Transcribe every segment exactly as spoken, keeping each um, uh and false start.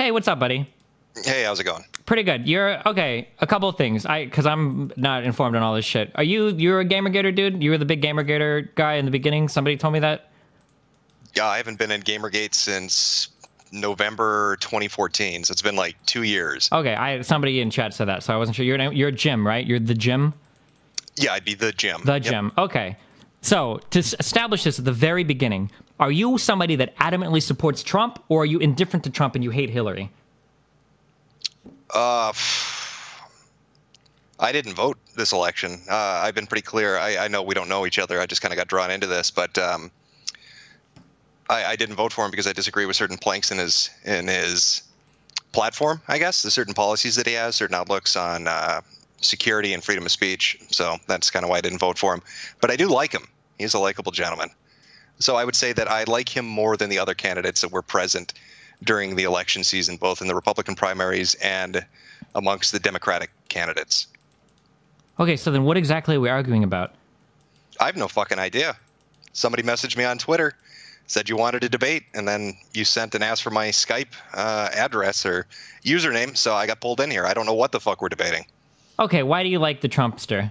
Hey, what's up, buddy? Hey, how's it going? Pretty good. You're okay. A couple of things. I because I'm not informed on all this shit. Are you you're a Gamergater dude? You were the big Gamergater guy in the beginning. Somebody told me that. Yeah, I haven't been in Gamergate since November twenty fourteen, so it's been like two years. Okay, I somebody in chat said that, so I wasn't sure. You're you're Jim, right? You're the Jim. Yeah, I'd be the Jim. The yep. Jim. Okay. So to establish this at the very beginning, are you somebody that adamantly supports Trump, or are you indifferent to Trump and you hate Hillary? Uh, I didn't vote this election. Uh, I've been pretty clear. I, I know we don't know each other. I just kind of got drawn into this, but um, I, I didn't vote for him because I disagree with certain planks in his in his platform. I guess the certain policies that he has, certain outlooks on uh, security and freedom of speech. So that's kind of why I didn't vote for him. But I do like him. He's a likable gentleman. So I would say that I like him more than the other candidates that were present during the election season, both in the Republican primaries and amongst the Democratic candidates. Okay, so then what exactly are we arguing about? I have no fucking idea. Somebody messaged me on Twitter, said you wanted a debate, and then you sent and asked for my Skype uh, address or username, so I got pulled in here. I don't know what the fuck we're debating. Okay, why do you like the Trumpster?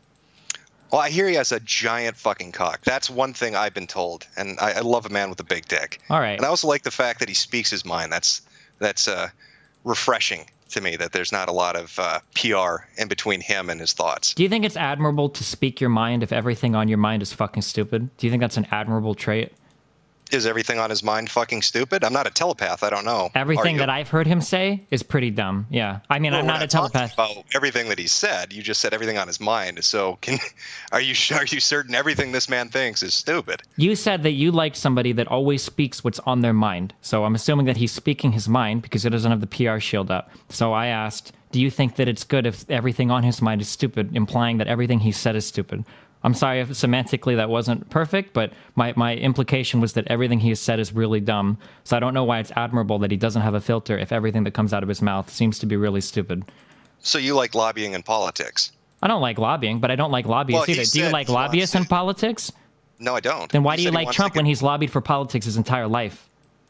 Well, I hear he has a giant fucking cock. That's one thing I've been told, and I, I love a man with a big dick. All right. And I also like the fact that he speaks his mind. That's that's uh, refreshing to me, that there's not a lot of uh, P R in between him and his thoughts. Do you think it's admirable to speak your mind if everything on your mind is fucking stupid? Do you think that's an admirable trait? Is everything on his mind fucking stupid? I'm not a telepath. I don't know. Everything that I've heard him say is pretty dumb. Yeah. I mean, well, I'm not a telepath. About everything that he said, you just said everything on his mind. So can, are you are you certain everything this man thinks is stupid? You said that you like somebody that always speaks what's on their mind. So I'm assuming that he's speaking his mind because he doesn't have the P R shield up. So I asked, do you think that it's good if everything on his mind is stupid, implying that everything he said is stupid? I'm sorry if semantically that wasn't perfect, but my, my implication was that everything he has said is really dumb. So I don't know why it's admirable that he doesn't have a filter if everything that comes out of his mouth seems to be really stupid. So you like lobbying in politics? I don't like lobbying, but I don't like lobbyists well, either. Do you like lobbyists in politics? No, I don't. Then why he do you like Trump get... when he's lobbied for politics his entire life?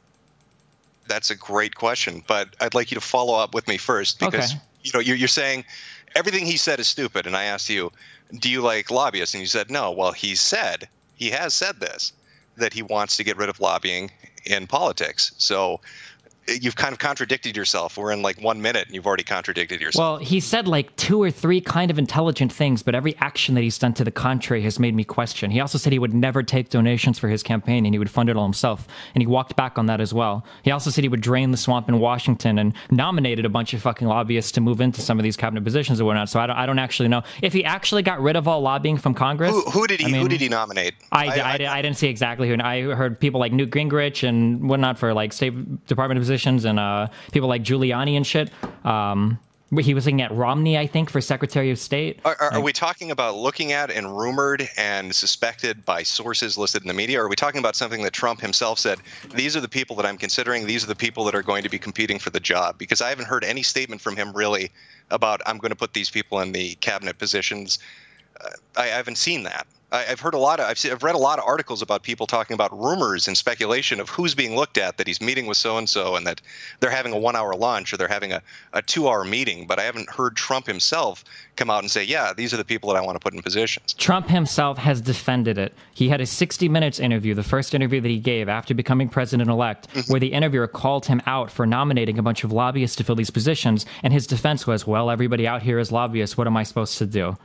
That's a great question, but I'd like you to follow up with me first because okay. you know you're, you're saying everything he said is stupid, and I asked you, do you like lobbyists? And you said no. Well, he said, he has said this, that he wants to get rid of lobbying in politics. So you've kind of contradicted yourself. We're in like one minute and you've already contradicted yourself. Well, he said like two or three kind of intelligent things, but every action that he's done to the contrary has made me question. He also said he would never take donations for his campaign and he would fund it all himself. And he walked back on that as well. He also said he would drain the swamp in Washington and nominated a bunch of fucking lobbyists to move into some of these cabinet positions and whatnot. So I don't, I don't actually know. If he actually got rid of all lobbying from Congress... Who, who did he I mean, Who did he nominate? I, I, I, I, I didn't see exactly who. I heard people like Newt Gingrich and whatnot for like State Department positions and... uh people like Giuliani and shit. Um, he was looking at Romney, I think, for Secretary of State. Are, are, like, are we talking about looking at and rumored and suspected by sources listed in the media? Or are we talking about something that Trump himself said, these are the people that I'm considering, these are the people that are going to be competing for the job? Because I haven't heard any statement from him really about, I'm going to put these people in the cabinet positions. Uh, I, I haven't seen that. I've heard a lot of, I've, seen, I've read a lot of articles about people talking about rumors and speculation of who's being looked at, that he's meeting with so-and-so and that they're having a one-hour lunch or they're having a, a two-hour meeting. But I haven't heard Trump himself come out and say, yeah, these are the people that I want to put in positions. Trump himself has defended it. He had a sixty minutes interview, the first interview that he gave after becoming president-elect, mm-hmm. where the interviewer called him out for nominating a bunch of lobbyists to fill these positions. And his defense was, well, everybody out here is lobbyists. What am I supposed to do?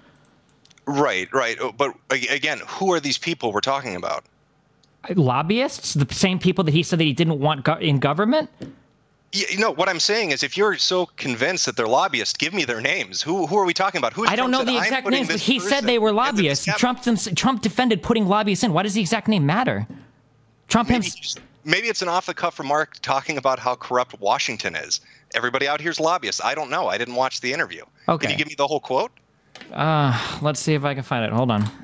Right, right. But again, who are these people we're talking about? Lobbyists? The same people that he said that he didn't want go- in government? You know, what I'm saying is if you're so convinced that they're lobbyists, give me their names. Who who are we talking about? Who's I don't Trump know said, the exact names, but he said person they were lobbyists. Trump, Trump defended putting lobbyists in. Why does the exact name matter? Trump maybe, himself... maybe it's an off-the-cuff remark talking about how corrupt Washington is. Everybody out here's lobbyists. I don't know. I didn't watch the interview. Okay. Can you give me the whole quote? Uh, let's see if I can find it. Hold on.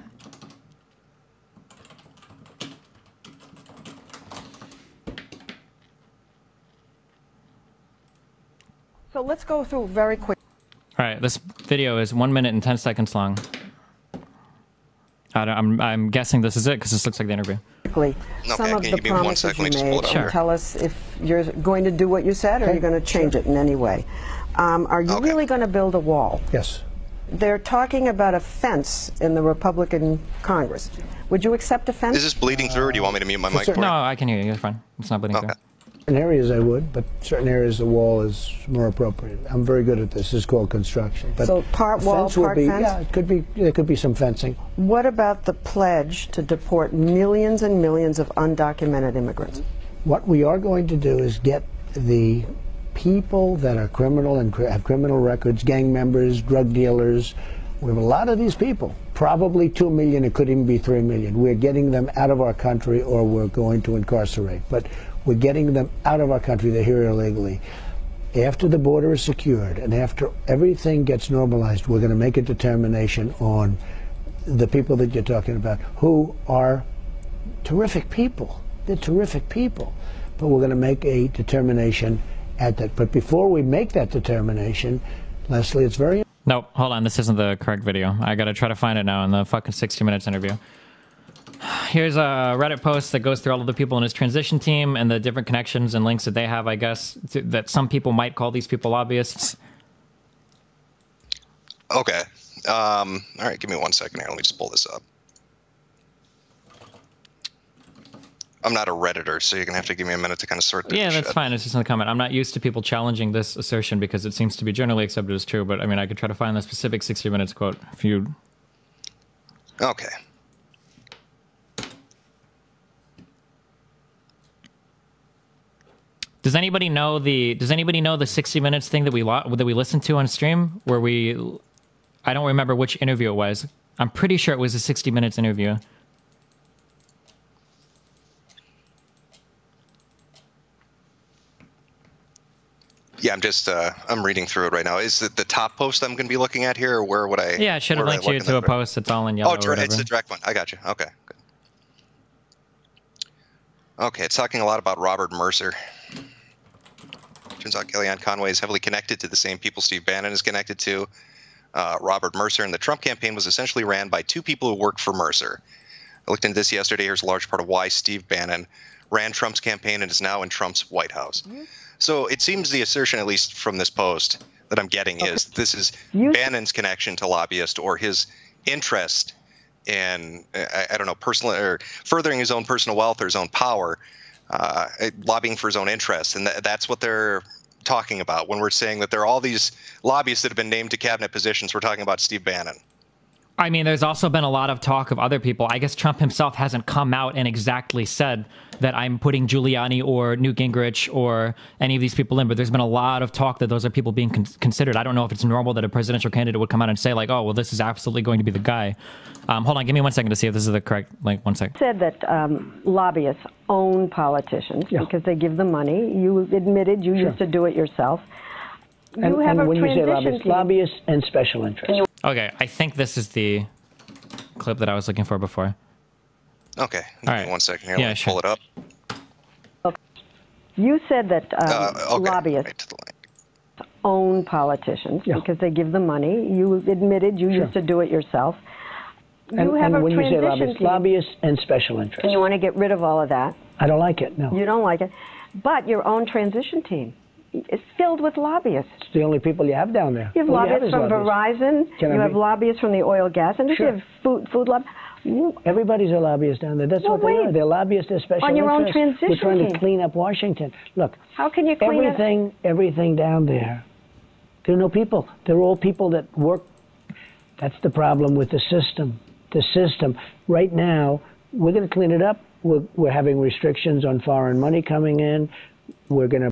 So let's go through very quick. All right, this video is one minute and ten seconds long. I don't, I'm I'm guessing this is it because this looks like the interview. Quickly, Okay, some of can the you give me one promises second? you Let me just pull made. it up. Sure. Tell us if you're going to do what you said, or Okay. you're going to change Sure. it in any way. Um, are you Okay. really going to build a wall? Yes. They're talking about a fence in the Republican Congress. Would you accept a fence? Is this bleeding through, or do you want me to mute my mic? certain- For No, you? I can hear you. You're fine. It's not bleeding Okay. through. In areas I would, but certain areas the wall is more appropriate. I'm very good at this. This is called construction. But So part the wall, fence will part be, fence? Yeah, it could be. There could be some fencing. What about the pledge to deport millions and millions of undocumented immigrants? What we are going to do is get the people that are criminal and cr- have criminal records, gang members, drug dealers. We have a lot of these people, probably two million, it could even be three million. We're getting them out of our country, or we're going to incarcerate. But we're getting them out of our country. They're here illegally. After the border is secured and after everything gets normalized, we're going to make a determination on the people that you're talking about, who are terrific people. They're terrific people. But we're going to make a determination at that. But before we make that determination, Leslie, it's very Nope, hold on. This isn't the correct video. I gotta try to find it now in the fucking sixty minutes interview. Here's a Reddit post that goes through all of the people in his transition team and the different connections and links that they have, I guess, to, that some people might call these people lobbyists. Okay. Um, all right, give me one second here. Let me just pull this up. I'm not a Redditor, so you're going to have to give me a minute to kind of sort through Yeah, this that's shit. fine. It's just in the comment. I'm not used to people challenging this assertion because it seems to be generally accepted as true, but I mean, I could try to find the specific sixty minutes quote if you... Okay. Does anybody know the Does anybody know the sixty minutes thing that we lo- that we listened to on stream where we I don't remember which interview it was. I'm pretty sure it was a sixty minutes interview. Yeah, I'm just, uh, I'm reading through it right now. Is it the top post I'm going to be looking at here, or where would I? Yeah, I should have where would linked I you look in to a the- post that's all in yellow Oh, or direct, it's whatever. the direct one. I got you. Okay, good. Okay, it's talking a lot about Robert Mercer. Turns out Kellyanne Conway is heavily connected to the same people Steve Bannon is connected to. Uh, Robert Mercer and the Trump campaign was essentially ran by two people who worked for Mercer. I looked into this yesterday. Here's a large part of why Steve Bannon ran Trump's campaign and is now in Trump's White House. Mm-hmm. So it seems the assertion, at least from this post, that I'm getting okay. is this is You... Bannon's connection to lobbyists or his interest in, I, I don't know, personal or furthering his own personal wealth or his own power, uh, lobbying for his own interests. And th- that's what they're talking about when we're saying that there are all these lobbyists that have been named to cabinet positions. We're talking about Steve Bannon. I mean, there's also been a lot of talk of other people. I guess Trump himself hasn't come out and exactly said that I'm putting Giuliani or Newt Gingrich or any of these people in, but there's been a lot of talk that those are people being con- considered. I don't know if it's normal that a presidential candidate would come out and say, like, oh, well, this is absolutely going to be the guy. Um, hold on, give me one second to see if this is the correct, like, one second. Said that um, lobbyists own politicians yeah. because they give them money. You admitted you sure. used to do it yourself. You and, have and a when you say transition lobbyists, team. lobbyists and special interests. Okay, I think this is the clip that I was looking for before. Okay, give All me right. one second here. Yeah, Let me sure. pull it up. You said that um, Uh, okay. lobbyists Right to the link. own politicians Yeah. because they give them money. You admitted you Sure. used to do it yourself. You And, have and a when you say transition lobbyists, team. lobbyists and special interests. And you want to get rid of all of that. I don't like it, no. You don't like it. But your own transition team is filled with lobbyists. It's the only people you have down there. You have All lobbyists is from lobbyists. Verizon. Can I You have be- lobbyists from the oil gas industry. Sure. You have food, food lobby. You- Everybody's a lobbyist down there. That's Well, what they wait. are. They're lobbyists. They're special On your own interests. We're transition trying to team. clean up Washington. Look, How can you clean it? everything, everything down there, there are no people. They're all people that work. That's the problem with the system. The system. Right now, we're going to clean it up. We're, we're having restrictions on foreign money coming in. We're going to.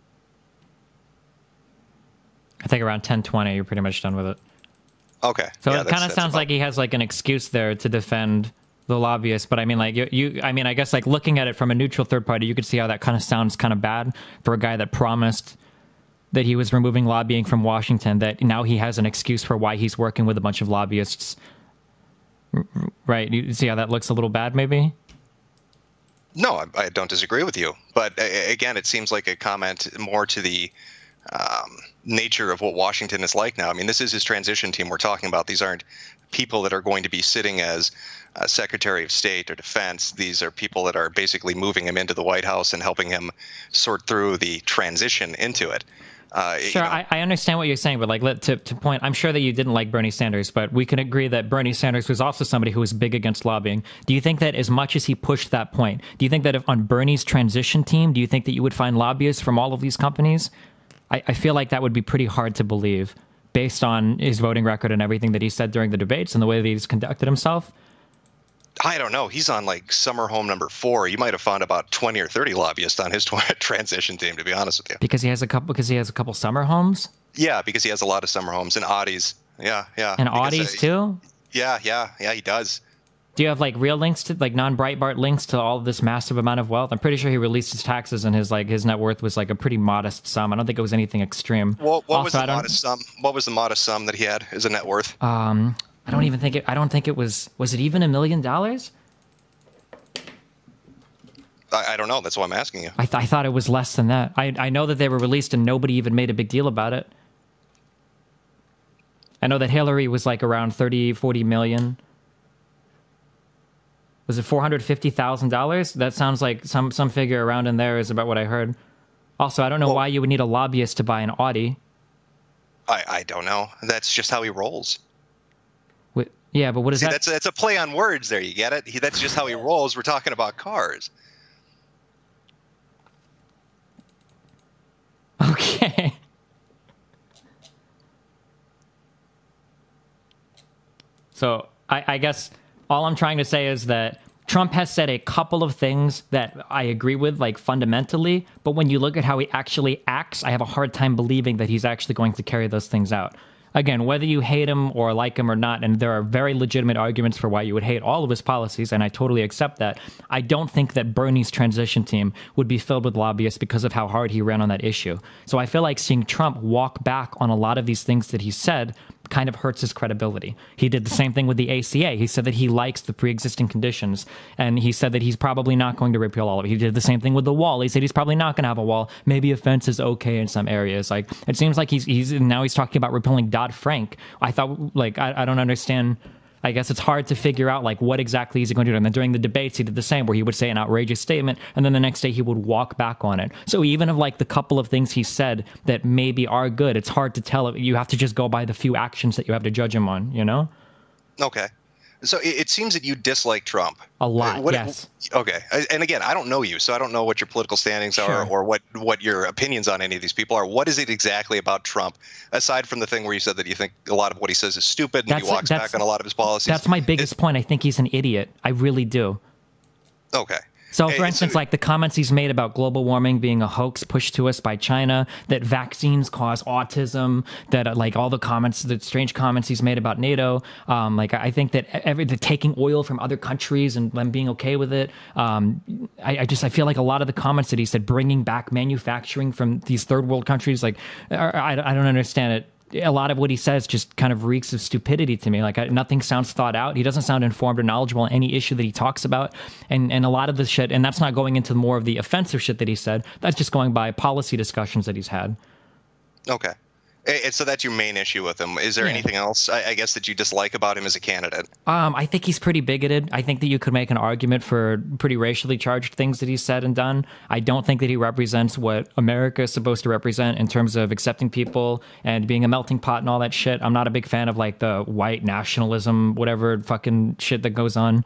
I think around ten twenty, you're pretty much done with it. Okay. So yeah, it that's- kind of that's sounds about- like he has like an excuse there to defend the lobbyists. But I mean, like you, you, I mean, I guess like looking at it from a neutral third party, you could see how that kind of sounds kind of bad for a guy that promised that he was removing lobbying from Washington, that now he has an excuse for why he's working with a bunch of lobbyists. Right? You see how that looks a little bad, maybe? No, I, I don't disagree with you. But uh, again, it seems like a comment more to the um, nature of what Washington is like now. I mean, this is his transition team we're talking about. These aren't people that are going to be sitting as uh, Secretary of State or Defense. These are people that are basically moving him into the White House and helping him sort through the transition into it. Uh, sure, you know, I, I understand what you're saying, but like let, to, to point, I'm sure that you didn't like Bernie Sanders, but we can agree that Bernie Sanders was also somebody who was big against lobbying. Do you think that as much as he pushed that point, do you think that if on Bernie's transition team, do you think that you would find lobbyists from all of these companies? I, I feel like that would be pretty hard to believe based on his voting record and everything that he said during the debates and the way that he's conducted himself. I don't know. He's on like summer home number four. You might have found about twenty or thirty lobbyists on his transition team, to be honest with you. Because he has a couple. Because he has a couple summer homes. Yeah, because he has a lot of summer homes and Audis. Yeah, yeah. And because, Audis uh, too. Yeah, yeah, yeah. He does. Do you have like real links to like non-Breitbart links to all of this massive amount of wealth? I'm pretty sure he released his taxes and his like his net worth was like a pretty modest sum. I don't think it was anything extreme. What, what also, was the I don't, modest sum? What was the modest sum that he had as a net worth? Um, I don't even think it. I don't think it was. Was it even a million dollars? I, I don't know. That's why I'm asking you. I, th- I thought it was less than that. I I know that they were released and nobody even made a big deal about it. I know that Hillary was like around thirty, forty million. Was it four hundred fifty thousand dollars? That sounds like some, some figure around in there is about what I heard. Also, I don't know well, why you would need a lobbyist to buy an Audi. I, I don't know. That's just how he rolls. What, yeah, but what is See, that? That's, that's a play on words there. You get it? He, that's just how he rolls. We're talking about cars. Okay. So I, I guess all I'm trying to say is that Trump has said a couple of things that I agree with, like fundamentally, but when you look at how he actually acts, I have a hard time believing that he's actually going to carry those things out. Again, whether you hate him or like him or not, and there are very legitimate arguments for why you would hate all of his policies, and I totally accept that, I don't think that Bernie's transition team would be filled with lobbyists because of how hard he ran on that issue. So I feel like seeing Trump walk back on a lot of these things that he said kind of hurts his credibility. He did the same thing with the A C A. He said that he likes the pre-existing conditions, and he said that he's probably not going to repeal all of it. He did the same thing with the wall. He said he's probably not going to have a wall. Maybe a fence is okay in some areas. Like, it seems like he's he's now he's talking about repealing Dodd-Frank. I thought, like, I, I don't understand. I guess it's hard to figure out, like, what exactly is he going to do. And then during the debates, he did the same, where he would say an outrageous statement, and then the next day he would walk back on it. So even of, like, the couple of things he said that maybe are good, it's hard to tell. You have to just go by the few actions that you have to judge him on, you know? Okay. So it, it seems that you dislike Trump. A lot, what, yes. Okay. And again, I don't know you, so I don't know what your political standings Sure. are or what, what your opinions on any of these people are. What is it exactly about Trump, aside from the thing where you said that you think a lot of what he says is stupid and That's- he walks that's- back on a lot of his policies? That's my biggest It- point. I think he's an idiot. I really do. Okay. So, Hey, for instance, so- like the comments he's made about global warming being a hoax pushed to us by China, that vaccines cause autism, that uh, like all the comments, the strange comments he's made about NATO. Um, like I think that every the taking oil from other countries and them being okay with it. Um, I, I just I feel like a lot of the comments that he said, bringing back manufacturing from these third world countries, like are, I, I don't understand it. A lot of what he says just kind of reeks of stupidity to me. Like I, nothing sounds thought out. He doesn't sound informed or knowledgeable on any issue that he talks about. And and a lot of the shit, and that's not going into more of the offensive shit that he said. That's just going by policy discussions that he's had. Okay. And so that's your main issue with him. Is there Yeah. anything else, I, I guess, that you dislike about him as a candidate? Um, I think he's pretty bigoted. I think that you could make an argument for pretty racially charged things that he's said and done. I don't think that he represents what America is supposed to represent in terms of accepting people and being a melting pot and all that shit. I'm not a big fan of like the white nationalism, whatever fucking shit that goes on.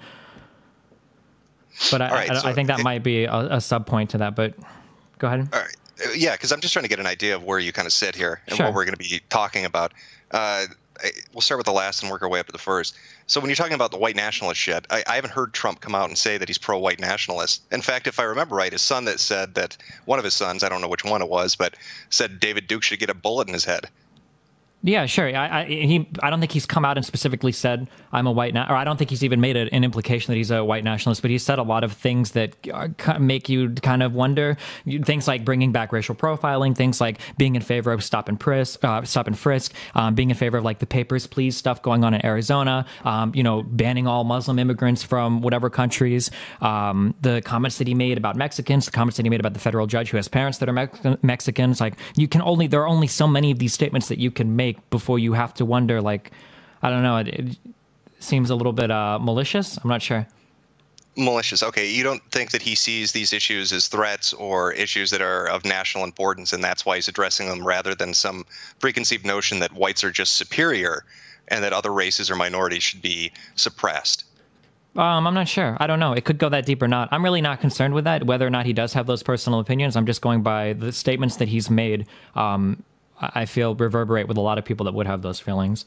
But I, right, I, so I think that it- might be a, a sub point to that. But go ahead. All right. Uh, Yeah, because I'm just trying to get an idea of where you kind of sit here and Sure. what we're going to be talking about. Uh, I- we'll start with the last and work our way up to the first. So when you're talking about the white nationalist shit, I, I haven't heard Trump come out and say that he's pro-white nationalist. In fact, if I remember right, his son that said that one of his sons, I don't know which one it was, but said David Duke should get a bullet in his head. Yeah, sure. I, I, he, I don't think he's come out and specifically said I'm a white, na-, or I don't think he's even made a, an implication that he's a white nationalist. But he said a lot of things that are, make you kind of wonder. You, things like bringing back racial profiling, things like being in favor of stop and frisk, uh, stop and frisk, um, being in favor of like the Papers, Please stuff going on in Arizona. Um, you know, banning all Muslim immigrants from whatever countries. Um, the comments that he made about Mexicans, the comments that he made about the federal judge who has parents that are Mex- Mexicans. Like you can only there are only so many of these statements that you can make before you have to wonder, like, I don't know, it, seems a little bit uh, malicious. I'm not sure. Malicious. Okay, you don't think that he sees these issues as threats or issues that are of national importance, and that's why he's addressing them rather than some preconceived notion that whites are just superior and that other races or minorities should be suppressed. Um, I'm not sure. I don't know. It could go that deep or not. I'm really not concerned with that, whether or not he does have those personal opinions. I'm just going by the statements that he's made. Um, I feel reverberate with a lot of people that would have those feelings.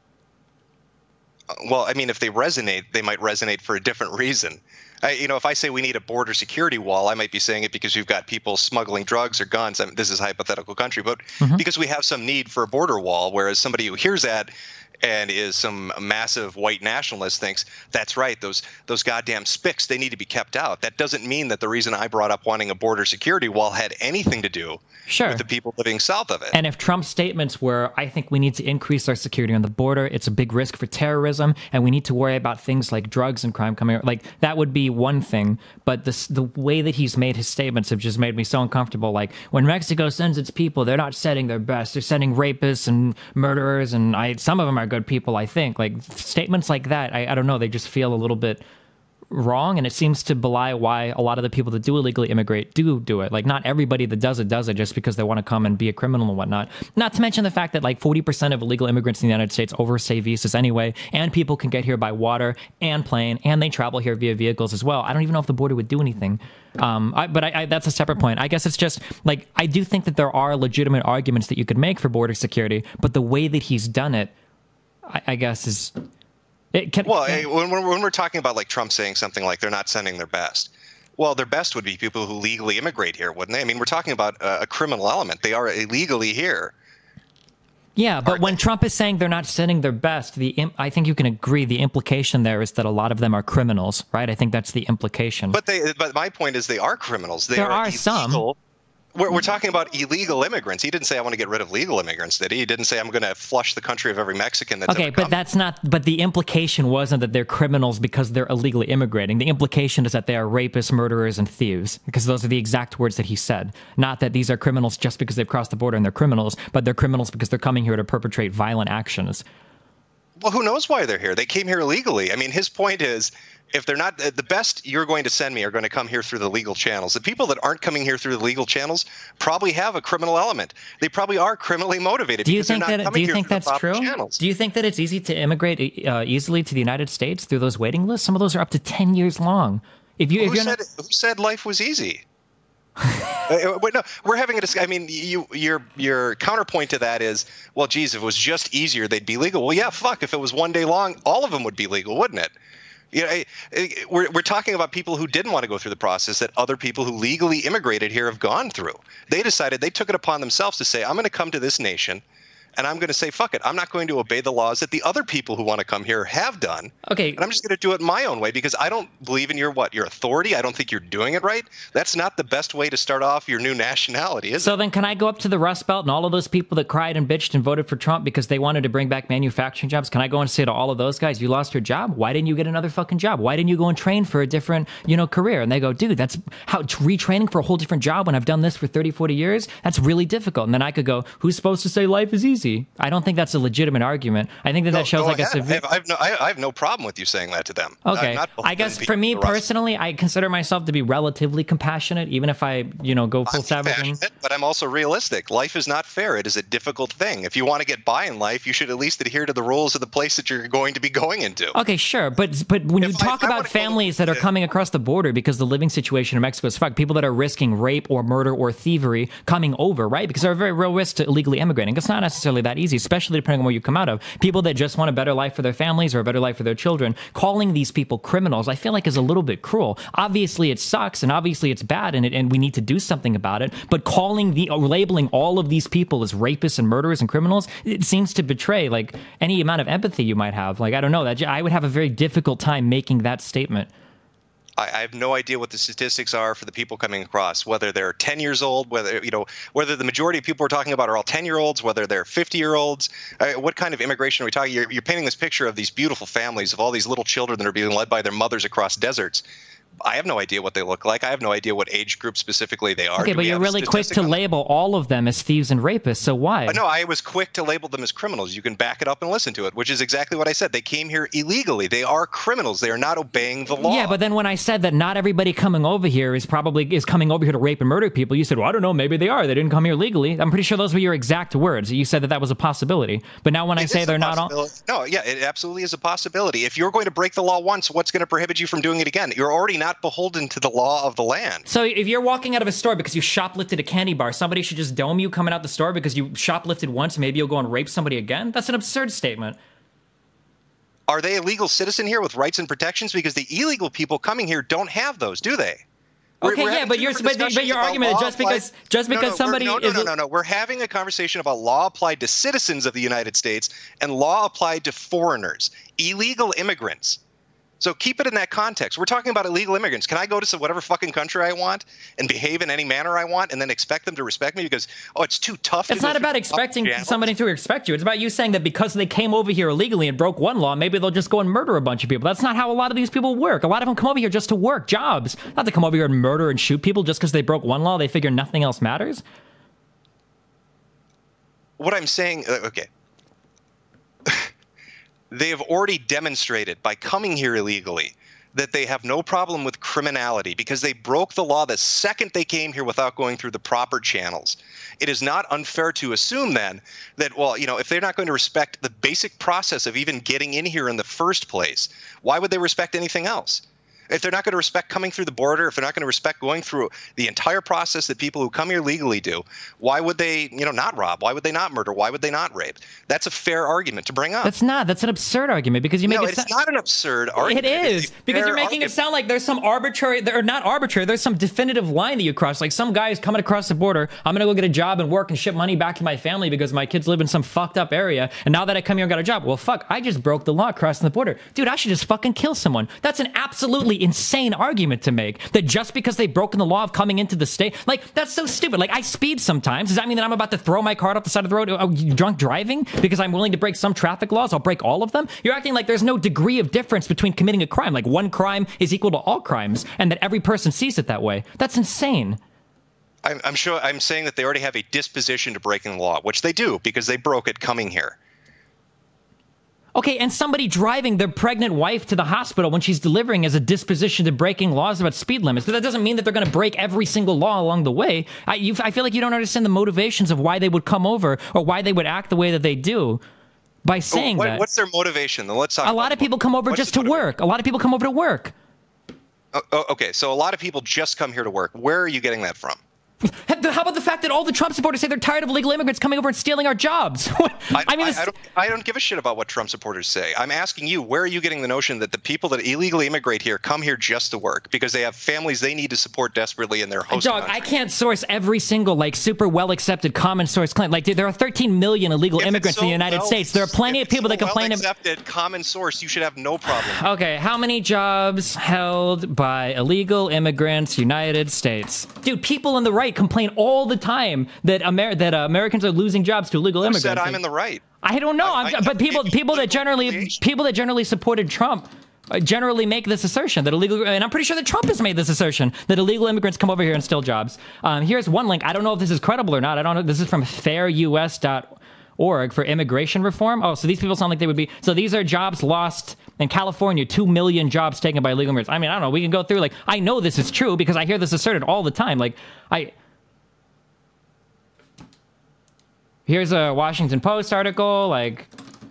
Well, I mean, if they resonate, they might resonate for a different reason. I, you know, if I say we need a border security wall, I might be saying it because we've got people smuggling drugs or guns. I mean, this is a hypothetical country, but mm-hmm. because we have some need for a border wall, whereas somebody who hears that and is some massive white nationalist thinks, that's right, those those goddamn spics, they need to be kept out. That doesn't mean that the reason I brought up wanting a border security wall had anything to do sure. with the people living south of it. And if Trump's statements were, I think we need to increase our security on the border, it's a big risk for terrorism, and we need to worry about things like drugs and crime coming, like that would be one thing. But this, the way that he's made his statements have just made me so uncomfortable. Like, when Mexico sends its people, they're not sending their best. They're sending rapists and murderers, and I, some of them are good people, I think. Like, statements like that, I, I don't know, they just feel a little bit wrong, and it seems to belie why a lot of the people that do illegally immigrate do do it. Like, not everybody that does it does it just because they want to come and be a criminal and whatnot. Not to mention the fact that like forty percent of illegal immigrants in the United States overstay visas anyway, and people can get here by water and plane, and they travel here via vehicles as well. I don't even know if the border would do anything. Um, I, but I, I, that's a separate point. I guess it's just like, I do think that there are legitimate arguments that you could make for border security, but the way that he's done it, I, I guess is... It can, well, can, when we're, when we're talking about like Trump saying something like they're not sending their best, well, their best would be people who legally immigrate here, wouldn't they? I mean, we're talking about a, a criminal element. They are illegally here. Yeah, but when Trump is saying they're not sending their best, the I think you can agree the implication there is that a lot of them are criminals, right? I think that's the implication. But they, but my point is they are criminals. They there are, are illegal. some. We're, we're talking about illegal immigrants. He didn't say I want to get rid of legal immigrants, did he? He didn't say I'm going to flush the country of every Mexican that's okay, ever but come. that's not. But the implication wasn't that they're criminals because they're illegally immigrating. The implication is that they are rapists, murderers, and thieves, because those are the exact words that he said. Not that these are criminals just because they've crossed the border and they're criminals, but they're criminals because they're coming here to perpetrate violent actions. Well, who knows why they're here? They came here illegally. I mean, his point is, if they're not the best you're going to send me are going to come here through the legal channels. The people that aren't coming here through the legal channels probably have a criminal element. They probably are criminally motivated. Do you think that? Do you think that's true? Channels. Do you think that it's easy to immigrate uh, easily to the United States through those waiting lists? Some of those are up to ten years long. If you, well, if who, you're said, not... who said life was easy? uh, wait, no, we're having a discussion. I mean, you, your your counterpoint to that is, well, geez, if it was just easier, they'd be legal. Well, yeah, fuck. If it was one day long, all of them would be legal, wouldn't it? You know, we're we're talking about people who didn't want to go through the process that other people who legally immigrated here have gone through. They decided, they took it upon themselves to say, I'm going to come to this nation, and I'm going to say, fuck it. I'm not going to obey the laws that the other people who want to come here have done. Okay. And I'm just going to do it my own way because I don't believe in your what? Your authority. I don't think you're doing it right. That's not the best way to start off your new nationality, is so it? So then can I go up to the Rust Belt and all of those people that cried and bitched and voted for Trump because they wanted to bring back manufacturing jobs? Can I go and say to all of those guys, you lost your job? Why didn't you get another fucking job? Why didn't you go and train for a different, you know, career? And they go, dude, that's how retraining for a whole different job when I've done this for thirty, forty years. That's really difficult. And then I could go, who's supposed to say life is easy? I don't think that's a legitimate argument. I think that no, that shows like ahead. a severe... I have, I, have no, I have no problem with you saying that to them. Okay. Uh, I guess for me personally, I consider myself to be relatively compassionate, even if I, you know, go full I'm savage. But I'm also realistic. Life is not fair. It is a difficult thing. If you want to get by in life, you should at least adhere to the rules of the place that you're going to be going into. Okay, sure. But but when if you I, talk I about families that are coming across the border because the living situation in Mexico is fucked, people that are risking rape or murder or thievery coming over, right? Because there are very real risks to illegally immigrating. It's not necessarily that easy, especially depending on where you come out of. People that just want a better life for their families or a better life for their children, calling these people criminals, I feel like is a little bit cruel. Obviously, it sucks, and obviously it's bad, and it, and we need to do something about it. But calling the, labeling all of these people as rapists and murderers and criminals, it seems to betray like any amount of empathy you might have. Like I don't know, that I would have a very difficult time making that statement. I, I have no idea what the statistics are for the people coming across, whether they're ten years old, whether you know whether the majority of people we're talking about are all ten year olds, whether they're fifty year olds. Uh, what kind of immigration are we talking? You're, you're painting this picture of these beautiful families of all these little children that are being led by their mothers across deserts. I have no idea what they look like. I have no idea what age group specifically they are. Okay, Do but we you're have a really quick statistic to on that? label all of them as thieves and rapists, so why? Uh, No, I was quick to label them as criminals. You can back it up and listen to it, which is exactly what I said. They came here illegally. They are criminals. They are not obeying the law. Yeah, but then when I said that not everybody coming over here is probably is coming over here to rape and murder people, you said, well, I don't know, maybe they are. They didn't come here legally. I'm pretty sure those were your exact words. You said that that was a possibility. But now when I It say is a they're not all... possibility. No, yeah, it absolutely is a possibility. If you're going to break the law once, what's going to prohibit you from doing it again? You're already not beholden to the law of the land. So if you're walking out of a store because you shoplifted a candy bar, somebody should just dome you coming out the store because you shoplifted once, maybe you'll go and rape somebody again? That's an absurd statement. Are they a legal citizen here with rights and protections? Because the illegal people coming here don't have those, do they? We're- Okay, we're yeah, having but two your different but, but your discussions argument is about just law because applied- just No, because no, somebody we're, no, is no, no, no, no. We're having a conversation about law applied to citizens of the United States and law applied to foreigners, illegal immigrants. So keep it in that context. We're talking about illegal immigrants. Can I go to some whatever fucking country I want and behave in any manner I want and then expect them to respect me because, oh, it's too tough to It's go not through about the expecting channels? somebody to respect you. It's about you saying that because they came over here illegally and broke one law, maybe they'll just go and murder a bunch of people. That's not how a lot of these people work. A lot of them come over here just to work jobs, not to come over here and murder and shoot people just because they broke one law. They figure nothing else matters. What I'm saying, uh, okay. They have already demonstrated by coming here illegally that they have no problem with criminality because they broke the law the second they came here without going through the proper channels. It is not unfair to assume then that, well, you know, if they're not going to respect the basic process of even getting in here in the first place, why would they respect anything else? If they're not going to respect coming through the border, if they're not going to respect going through the entire process that people who come here legally do, why would they, you know, not rob? Why would they not murder? Why would they not rape? That's a fair argument to bring up. That's not. That's an absurd argument because you make no, it it's so- not an absurd argument. It is, It's a because fair you're making argument. it sound like there's some arbitrary, or not arbitrary, there's some definitive line that you cross. Like some guy is coming across the border, I'm going to go get a job and work and ship money back to my family because my kids live in some fucked up area. And now that I come here and got a job, well, fuck, I just broke the law crossing the border. Dude, I should just fucking kill someone. That's an absolutely insane argument to make, that just because they've broken the law of coming into the state, like, that's so stupid. Like, I speed sometimes. Does that mean that I'm about to throw my car off the side of the road? Oh, you drunk driving? Because I'm willing to break some traffic laws, I'll break all of them? You're acting like there's no degree of difference between committing a crime. Like, one crime is equal to all crimes, and that every person sees it that way. That's insane. I'm, I'm sure I'm saying that they already have a disposition to breaking the law, which they do because they broke it coming here. Okay, and somebody driving their pregnant wife to the hospital when she's delivering as a disposition to breaking laws about speed limits. But that doesn't mean that they're going to break every single law along the way. I, you, I feel like you don't understand the motivations of why they would come over or why they would act the way that they do by saying what, that. What's their motivation? Then let's talk. A lot of people come over what's just the to motivation? work. A lot of people come over to work. Oh, oh, okay, so a lot of people just come here to work. Where are you getting that from? How about the fact that all the Trump supporters say they're tired of illegal immigrants coming over and stealing our jobs? I, I mean, I, this, I, don't, I don't give a shit about what Trump supporters say. I'm asking you, where are you getting the notion that the people that illegally immigrate here come here just to work because they have families they need to support desperately in their host dog, country? I can't source every single, like, super well-accepted common source claim. Like, dude, there are thirteen million illegal If it's immigrants so in the United well- States. There are plenty if of people it's that so complain. Ab- well-accepted common source, you should have no problem. okay, how many jobs held by illegal immigrants, United States? Dude, people on the right complain all the time that Amer- that uh, Americans are losing jobs to illegal Who immigrants. said I'm Like, in the right? I don't know, I- I'm, I but never people gave you people that political generally affiliation. people that generally supported Trump uh, generally make this assertion that illegal, and I'm pretty sure that Trump has made this assertion that illegal immigrants come over here and steal jobs. Um, here's one link. I don't know if this is credible or not. I don't know. This is from fair U S dot org for immigration reform. Oh, so these people sound like they would be. So these are jobs lost in California. Two million jobs taken by illegal immigrants. I mean, I don't know. We can go through. Like, I know this is true because I hear this asserted all the time. Like, I. Here's a Washington Post article, like...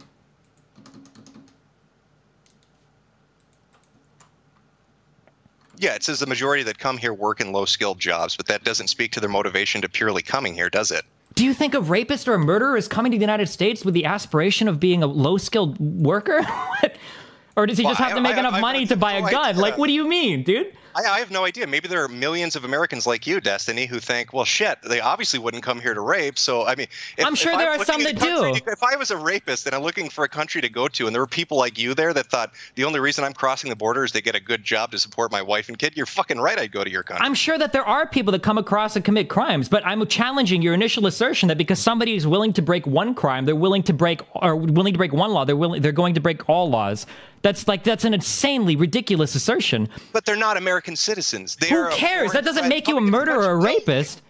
Yeah, it says the majority that come here work in low-skilled jobs, but that doesn't speak to their motivation to purely coming here, does it? Do you think a rapist or a murderer is coming to the United States with the aspiration of being a low-skilled worker? Or does he Well, just have I- to make I- enough I- money I to have buy a no gun? idea. Like, what do you mean, dude? I, I have no idea. Maybe there are millions of Americans like you, Destiny, who think, well, shit, they obviously wouldn't come here to rape. So, I mean, if, I'm sure if there I'm are some looking at that a country do. to- if I was a rapist and I'm looking for a country to go to, and there were people like you there that thought the only reason I'm crossing the border is to get a good job to support my wife and kid, you're fucking right. I'd go to your country. I'm sure that there are people that come across and commit crimes, but I'm challenging your initial assertion that because somebody is willing to break one crime, they're willing to break, or willing to break one law, they're willing, they're going to break all laws. That's like, that's an insanely ridiculous assertion. But they're not American American citizens. They Who are cares? That doesn't make you a coming into the murderer or a country. rapist.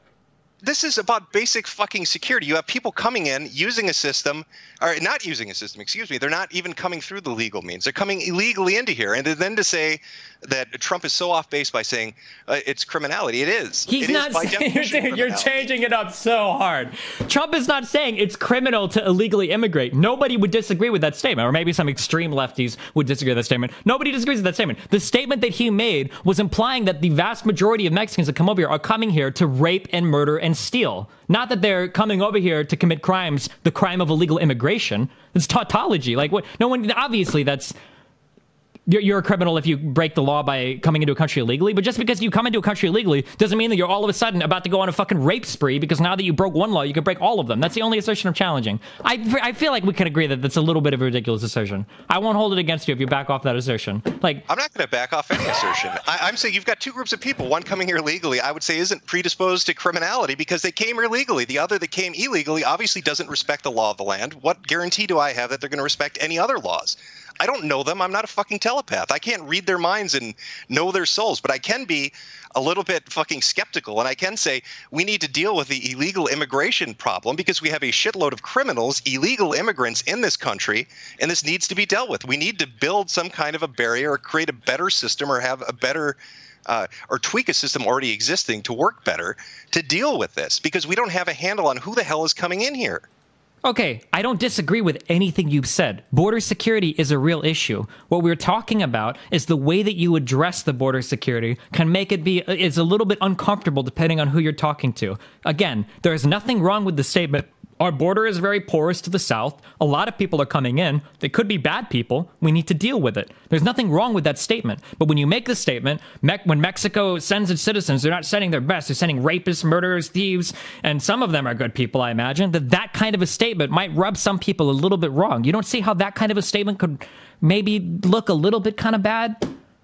This is about basic fucking security. You have people coming in using a system, or not using a system, excuse me. They're not even coming through the legal means. They're coming illegally into here. And then to say that Trump is so off base by saying uh, it's criminality, it is. He's it not is by saying, definition dude, you're criminality. changing it up so hard. Trump is not saying it's criminal to illegally immigrate. Nobody would disagree with that statement, or maybe some extreme lefties would disagree with that statement. Nobody disagrees with that statement. The statement that he made was implying that the vast majority of Mexicans that come over here are coming here to rape and murder and steal. Not that they're coming over here to commit crimes, the crime of illegal immigration. It's tautology. Like, what? No one, obviously, that's. You're, you're a criminal if you break the law by coming into a country illegally, but just because you come into a country illegally doesn't mean that you're all of a sudden about to go on a fucking rape spree, because now that you broke one law, you can break all of them. That's the only assertion I'm challenging. I, I feel like we can agree that that's a little bit of a ridiculous assertion. I won't hold it against you if you back off that assertion. Like, I'm not going to back off any assertion. I, I'm saying you've got two groups of people. One coming here legally, I would say, isn't predisposed to criminality because they came here legally. The other that came illegally obviously doesn't respect the law of the land. What guarantee do I have that they're going to respect any other laws? I don't know them. I'm not a fucking telepath. I can't read their minds and know their souls, but I can be a little bit fucking skeptical. And I can say we need to deal with the illegal immigration problem because we have a shitload of criminals, illegal immigrants in this country, and this needs to be dealt with. We need to build some kind of a barrier or create a better system or have a better uh, or tweak a system already existing to work better to deal with this because we don't have a handle on who the hell is coming in here. okay, I don't disagree with anything you've said. Border security is a real issue. What we're talking about is the way that you address the border security can make it be, it's a little bit uncomfortable depending on who you're talking to. Again, there is nothing wrong with the statement, our border is very porous to the south. A lot of people are coming in. They could be bad people. We need to deal with it. There's nothing wrong with that statement. But when you make the statement, Me- when Mexico sends its citizens, they're not sending their best. They're sending rapists, murderers, thieves, and some of them are good people, I imagine, that that kind of a statement might rub some people a little bit wrong. You don't see how that kind of a statement could maybe look a little bit kind of bad?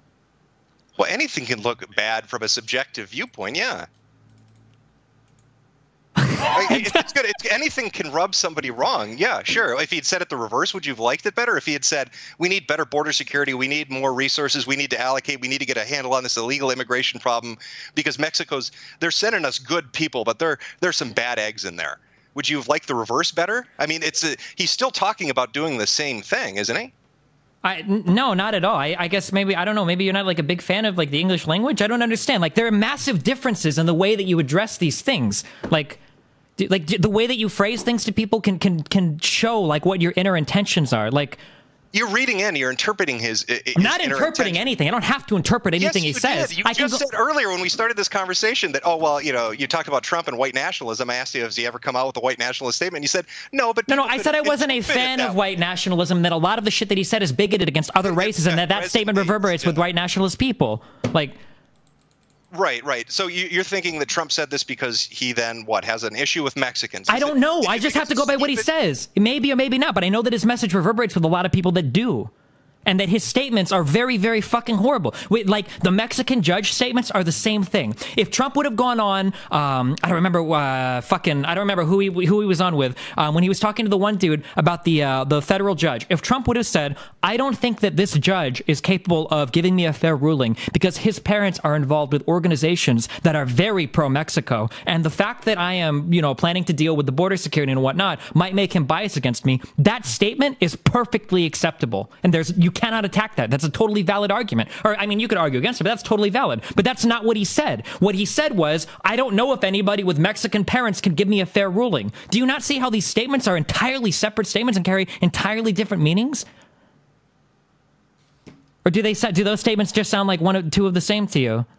Well, anything can look bad from a subjective viewpoint, yeah. It, it's good. It's, anything can rub somebody wrong. Yeah, sure. If he had said it the reverse, would you have liked it better? If he had said, we need better border security, we need more resources, we need to allocate, we need to get a handle on this illegal immigration problem because Mexico's, they're sending us good people, but there there's some bad eggs in there. Would you have liked the reverse better? I mean, it's a, he's still talking about doing the same thing, isn't he? I, no, not at all. I, I guess maybe, I don't know, maybe you're not like a big fan of like the English language. I don't understand. Like there are massive differences in the way that you address these things. Like, Like the way that you phrase things to people can can can show like what your inner intentions are. Like you're reading in, you're interpreting his. his I'm not interpreting anything. I don't have to interpret anything yes, he says. Did. You I just go- said earlier when we started this conversation that oh well, you know, you talked about Trump and white nationalism. I asked you, has he ever come out with a white nationalist statement? You said no, but no, no. I said I wasn't a fan of white nationalism. That a lot of the shit that he said is bigoted against other races, and that that statement reverberates with white nationalist people. Like. Right, right. So you, you're thinking that Trump said this because he then, what, has an issue with Mexicans? I don't know. I just have to go by what he says. Maybe or maybe not, but I know that his message reverberates with a lot of people that do. And that his statements are very, very fucking horrible. Wait, like, the Mexican judge statements are the same thing. If Trump would have gone on, um, I don't remember, uh, fucking, I don't remember who he who he was on with, um, when he was talking to the one dude about the uh, the federal judge. If Trump would have said, I don't think that this judge is capable of giving me a fair ruling because his parents are involved with organizations that are very pro-Mexico, and the fact that I am, you know, planning to deal with the border security and whatnot might make him biased against me, that statement is perfectly acceptable. And there's, you You cannot attack that. That's a totally valid argument. Or, I mean, you could argue against it, but that's totally valid. But that's not what he said. What he said was, I don't know if anybody with Mexican parents can give me a fair ruling. Do you not see how these statements are entirely separate statements and carry entirely different meanings? Or do they do those statements just sound like one of two of the same to you?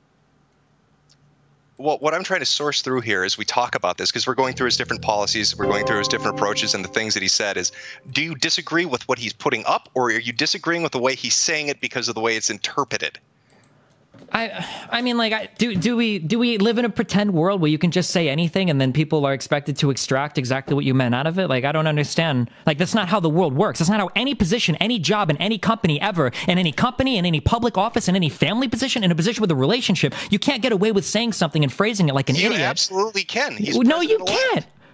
Well, what I'm trying to source through here as we talk about this, because we're going through his different policies, we're going through his different approaches and the things that he said is, do you disagree with what he's putting up, or are you disagreeing with the way he's saying it because of the way it's interpreted? I, I mean, like, I, do do we do we live in a pretend world where you can just say anything and then people are expected to extract exactly what you meant out of it? Like, I don't understand. Like, that's not how the world works. That's not how any position, any job in any company ever, in any company, in any public office, in any family position, in a position with a relationship, you can't get away with saying something and phrasing it like an you idiot. You absolutely can. He's no, you president-elect. can't.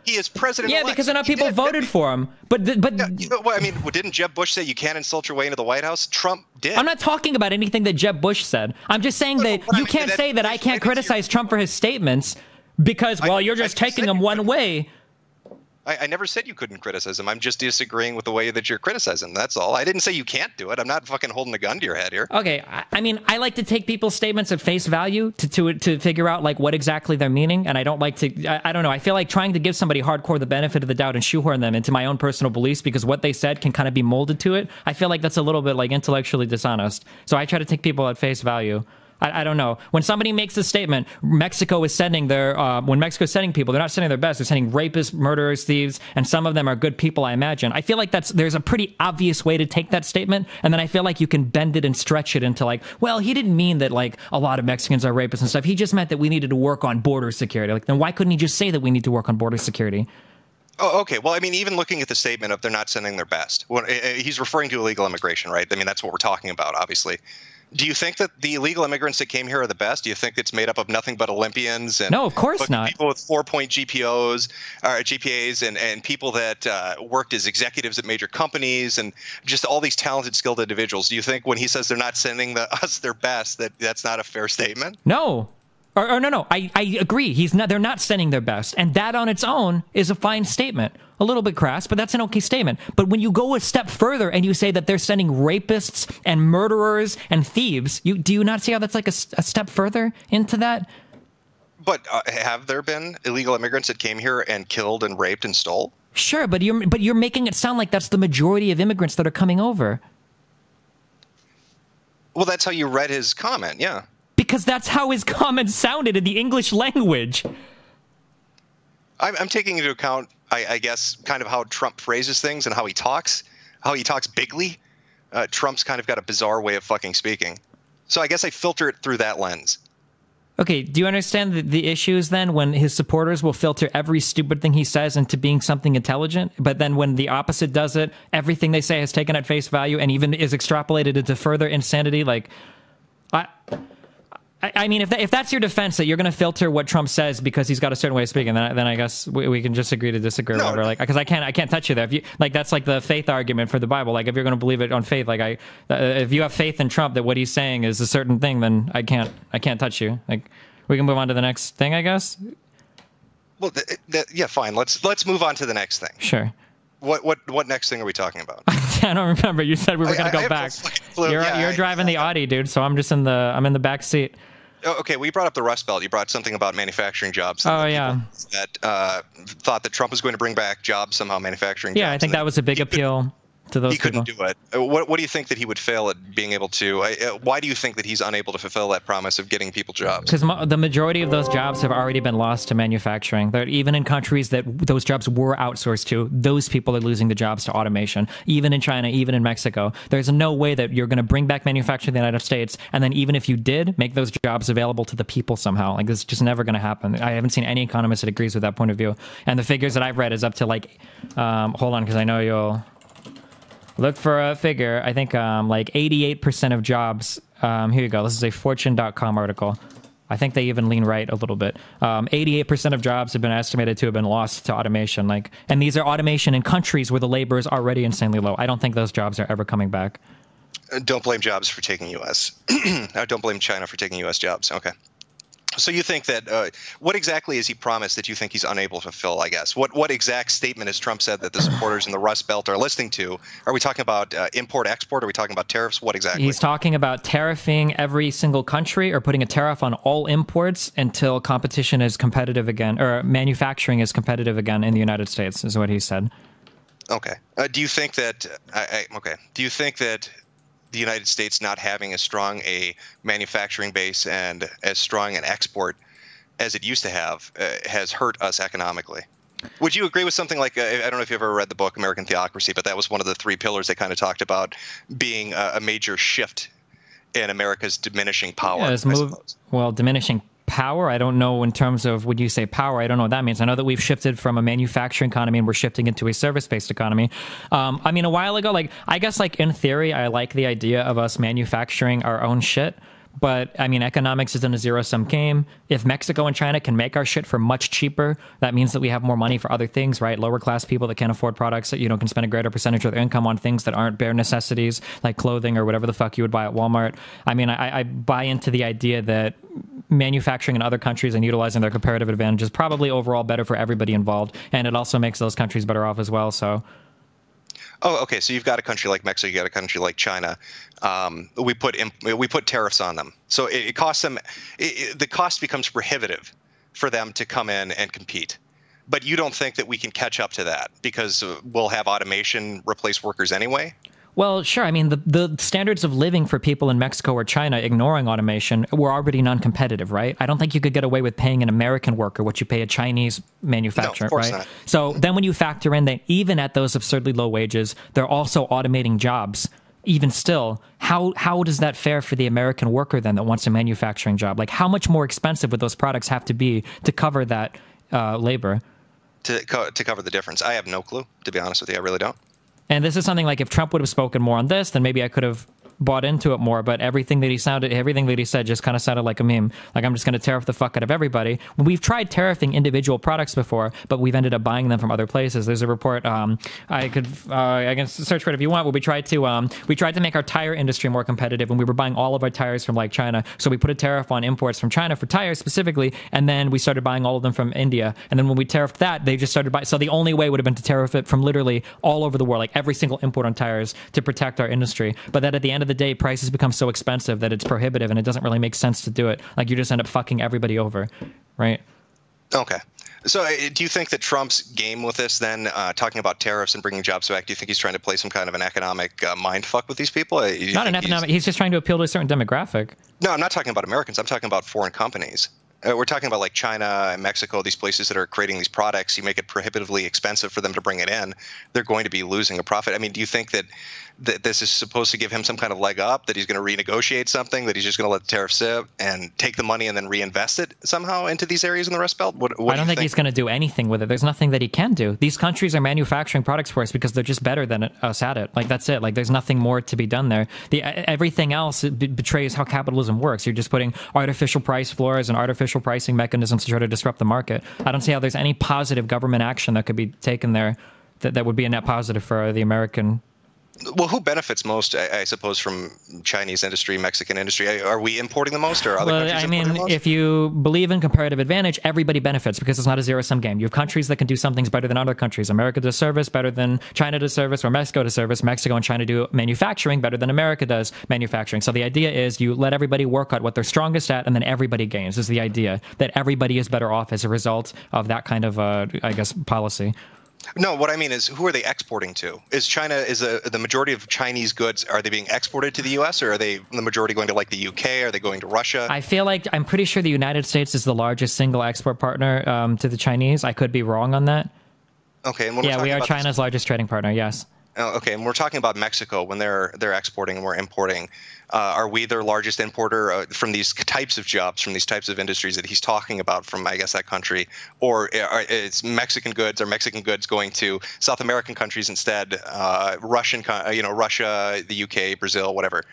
He is president. Yeah, because enough people voted for him. But th- but yeah, you know, well, I mean, didn't Jeb Bush say you can't insult your way into the White House? Trump did. I'm not talking about anything that Jeb Bush said. I'm just saying no, that no, you I mean, can't that, say that I can't criticize Trump for his statements because, well, I, you're just I taking him one way. I, I never said you couldn't criticize him. I'm just disagreeing with the way that you're criticizing. That's all. I didn't say you can't do it. I'm not fucking holding a gun to your head here. Okay, I, I mean, I like to take people's statements at face value to to to figure out like what exactly they're meaning, and I don't like to. I, I don't know. I feel like trying to give somebody hardcore the benefit of the doubt and shoehorn them into my own personal beliefs because what they said can kind of be molded to it. I feel like that's a little bit like intellectually dishonest. So I try to take people at face value. I, I don't know. When somebody makes a statement, Mexico is sending their, uh, when Mexico is sending people, they're not sending their best. They're sending rapists, murderers, thieves, and some of them are good people, I imagine. I feel like that's there's a pretty obvious way to take that statement, and then I feel like you can bend it and stretch it into like, well, he didn't mean that like a lot of Mexicans are rapists and stuff. He just meant that we needed to work on border security. Like, then why couldn't he just say that we need to work on border security? Oh, okay. Well, I mean, even looking at the statement of they're not sending their best, well, he's referring to illegal immigration, right? I mean, that's what we're talking about, obviously. Do you think that the illegal immigrants that came here are the best? Do you think it's made up of nothing but Olympians and no, of course not. People with four-point G P Os or G P As and, and people that uh, worked as executives at major companies and just all these talented, skilled individuals? Do you think when he says they're not sending the, us their best, that that's not a fair statement? No. Or, or no, no, I, I agree. He's not. They're not sending their best, and that on its own is a fine statement. A little bit crass, but that's an okay statement. But when you go a step further and you say that they're sending rapists and murderers and thieves, you do you not see how that's like a, a step further into that? But uh, have there been illegal immigrants that came here and killed and raped and stole? Sure, but you're but you're making it sound like that's the majority of immigrants that are coming over. Well, that's how you read his comment, yeah. Because that's how his comment sounded in the English language. I'm, I'm taking into account, I, I guess, kind of how Trump phrases things and how he talks, how he talks bigly. Uh, Trump's kind of got a bizarre way of fucking speaking. So I guess I filter it through that lens. Okay, do you understand the, the issues then when his supporters will filter every stupid thing he says into being something intelligent, but then when the opposite does it, everything they say is taken at face value and even is extrapolated into further insanity? Like, I... I mean, if that, if that's your defense, that you're going to filter what Trump says because he's got a certain way of speaking, then I, then I guess we, we can just agree to disagree or no, whatever. Like, because I can't I can't touch you there. If you like, that's like the faith argument for the Bible. Like, if you're going to believe it on faith, like I, uh, if you have faith in Trump that what he's saying is a certain thing, then I can't I can't touch you. Like, we can move on to the next thing, I guess. Well, th- th- yeah, fine. Let's let's move on to the next thing. Sure. What what what next thing are we talking about? I don't remember. You said we were going to go back. No you're yeah, you're I, driving I, the Audi, dude. So I'm just in the I'm in the back seat. Oh, okay, well, you brought up the Rust Belt. You brought something about manufacturing jobs. Oh, yeah. That uh, thought that Trump was going to bring back jobs somehow, manufacturing yeah, jobs. I think that was a big appeal to those he people. He couldn't do it. What, what do you think that he would fail at being able to? Uh, why do you think that he's unable to fulfill that promise of getting people jobs? Because mo- the majority of those jobs have already been lost to manufacturing. They're, even in countries that those jobs were outsourced to, those people are losing the jobs to automation. Even in China, even in Mexico. There's no way that you're going to bring back manufacturing in the United States, and then even if you did, make those jobs available to the people somehow. Like, this is just never going to happen. I haven't seen any economist that agrees with that point of view. And the figures that I've read is up to like, um, hold on, because I know you'll... Look for a figure. I think um, like eighty-eight percent of jobs. Um, here you go. This is a fortune dot com article. I think they even lean right a little bit. Um, eighty-eight percent of jobs have been estimated to have been lost to automation. Like, and these are automation in countries where the labor is already insanely low. I don't think those jobs are ever coming back. Don't blame jobs for taking U S Don't blame China for taking U S jobs. Okay. So you think that uh, what exactly has he promised that you think he's unable to fulfill, I guess? What what exact statement has Trump said that the supporters in the Rust Belt are listening to? Are we talking about uh, import-export? Are we talking about tariffs? What exactly? He's talking about tariffing every single country or putting a tariff on all imports until competition is competitive again, or manufacturing is competitive again in the United States, is what he said. Okay. Uh, do you think that, I, I, okay, do you think that the United States not having as strong a manufacturing base and as strong an export as it used to have uh, has hurt us economically? Would you agree with something like, uh, I don't know if you ever read the book American Theocracy, but that was one of the three pillars they kind of talked about being a, a major shift in America's diminishing power. Yeah, it's move, well, diminishing power, I don't know in terms of, when you say power, I don't know what that means. I know that we've shifted from a manufacturing economy and we're shifting into a service-based economy. Um, I mean, a while ago, like, I guess, like, in theory, I like the idea of us manufacturing our own shit. But I mean, economics isn't a zero-sum game. If Mexico and China can make our shit for much cheaper, that means that we have more money for other things, right? Lower class people that can't afford products that, you know, can spend a greater percentage of their income on things that aren't bare necessities, like clothing or whatever the fuck you would buy at Walmart. I mean, I, I buy into the idea that manufacturing in other countries and utilizing their comparative advantage is probably overall better for everybody involved. And it also makes those countries better off as well, so... Oh, okay. So you've got a country like Mexico, you got a country like China. Um, we put imp- we put tariffs on them, so it, it costs them. It, it, the cost becomes prohibitive for them to come in and compete. But you don't think that we can catch up to that because we'll have automation replace workers anyway? Well, sure. I mean, the, the standards of living for people in Mexico or China, ignoring automation, were already non-competitive, right? I don't think you could get away with paying an American worker what you pay a Chinese manufacturer, no, of course right? Not. So then when you factor in that even at those absurdly low wages, they're also automating jobs, even still, how how does that fare for the American worker then that wants a manufacturing job? Like, how much more expensive would those products have to be to cover that uh, labor? To, co- to cover the difference? I have no clue, to be honest with you. I really don't. And this is something like if Trump would have spoken more on this, then maybe I could have bought into it more. But everything that he sounded, everything that he said just kind of sounded like a meme. Like, I'm just going to tariff the fuck out of everybody. We've tried tariffing individual products before, but we've ended up buying them from other places. There's a report. Um, I could, uh, I can search for it if you want. Where we tried to, um, we tried to make our tire industry more competitive, and we were buying all of our tires from like China. So we put a tariff on imports from China for tires specifically, and then we started buying all of them from India. And then when we tariffed that, they just started buying. So the only way would have been to tariff it from literally all over the world, like every single import on tires, to protect our industry. But that at the end of the day, prices become so expensive that it's prohibitive, and it doesn't really make sense to do it. Like, you just end up fucking everybody over, right? Okay. So uh, do you think that Trump's game with this then, uh, talking about tariffs and bringing jobs back, do you think he's trying to play some kind of an economic uh, mind fuck with these people? Uh, Not an economic, he's, he's just trying to appeal to a certain demographic. No, I'm not talking about Americans. I'm talking about foreign companies. Uh, we're talking about like China and Mexico, these places that are creating these products. You make it prohibitively expensive for them to bring it in. They're going to be losing a profit. I mean, do you think that, that this is supposed to give him some kind of leg up, that he's going to renegotiate something, that he's just going to let the tariff sit and take the money and then reinvest it somehow into these areas in the Rust Belt? What, what I don't do think, think he's going to do anything with it. There's nothing that he can do. These countries are manufacturing products for us because they're just better than us at it. Like, that's it. Like, there's nothing more to be done there. The everything else it b- betrays how capitalism works. You're just putting artificial price floors and artificial pricing mechanisms to try to disrupt the market. I don't see how there's any positive government action that could be taken there that, that would be a net positive for the American. Well, who benefits most, I, I suppose, from Chinese industry, Mexican industry? Are we importing the most, or are other well, countries I importing mean, the most? if you believe in comparative advantage, everybody benefits because it's not a zero-sum game. You have countries that can do some things better than other countries. America does service better than China does service, or Mexico does service. Mexico and China do manufacturing better than America does manufacturing. So the idea is you let everybody work at what they're strongest at, and then everybody gains, is the idea. That everybody is better off as a result of that kind of, uh, I guess, policy. No, what I mean is, who are they exporting to? Is China, is a, the majority of Chinese goods, are they being exported to the U S, or are they the majority going to like the U K? Are they going to Russia? I feel like, I'm pretty sure the United States is the largest single export partner um, to the Chinese. I could be wrong on that. Okay. And when yeah, we're we are about China's this, largest trading partner, yes. oh, okay, and we're talking about Mexico when they're they're exporting and we're importing. Uh, are we their largest importer uh, from these types of jobs, from these types of industries that he's talking about from, I guess, that country? Or are, it's Mexican goods, are Mexican goods going to South American countries instead, uh, Russian, you know, Russia, the U K, Brazil, whatever?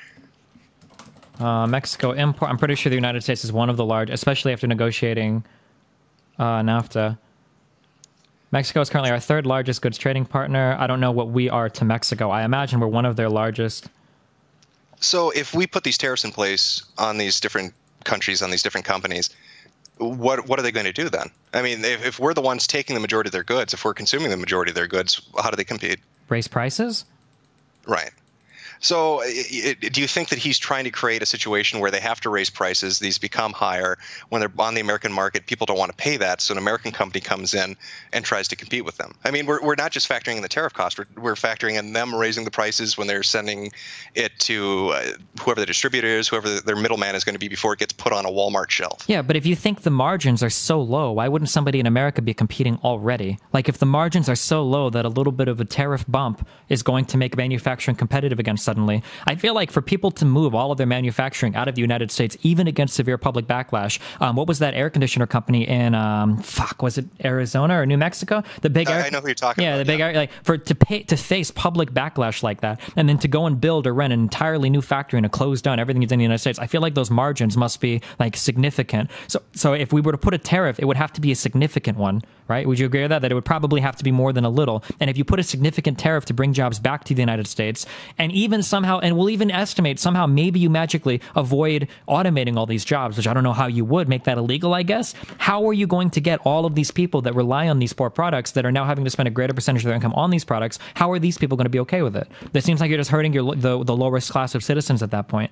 Uh, Mexico import, I'm pretty sure the United States is one of the large, especially after negotiating uh, NAFTA. Mexico is currently our third largest goods trading partner. I don't know what we are to Mexico. I imagine we're one of their largest. So if we put these tariffs in place on these different countries, on these different companies, what what are they going to do then? I mean, if, if we're the ones taking the majority of their goods, if we're consuming the majority of their goods, how do they compete? Raise prices? Right. So it, it, do you think that he's trying to create a situation where they have to raise prices, these become higher, when they're on the American market, people don't want to pay that, so an American company comes in and tries to compete with them? I mean, we're, we're not just factoring in the tariff cost, we're, we're factoring in them raising the prices when they're sending it to uh, whoever the distributor is, whoever their middleman is going to be before it gets put on a Walmart shelf. Yeah, but if you think the margins are so low, why wouldn't somebody in America be competing already? Like, if the margins are so low that a little bit of a tariff bump is going to make manufacturing competitive against suddenly. I feel like for people to move all of their manufacturing out of the United States, even against severe public backlash, um, what was that air conditioner company in, um, fuck, was it Arizona or New Mexico? The big air, I know who you're talking yeah, about. the big yeah. air, like for to pay to face public backlash like that, and then to go and build or rent an entirely new factory and to close down everything that's in the United States. I feel like those margins must be like significant. So, so if we were to put a tariff, it would have to be a significant one, right? Would you agree with that? That it would probably have to be more than a little. And if you put a significant tariff to bring jobs back to the United States, and even somehow, and we'll even estimate somehow, maybe you magically avoid automating all these jobs, which I don't know how you would make that illegal, I guess. How are you going to get all of these people that rely on these poor products that are now having to spend a greater percentage of their income on these products? How are these people going to be okay with it? It seems like you're just hurting your the, the lowest class of citizens at that point.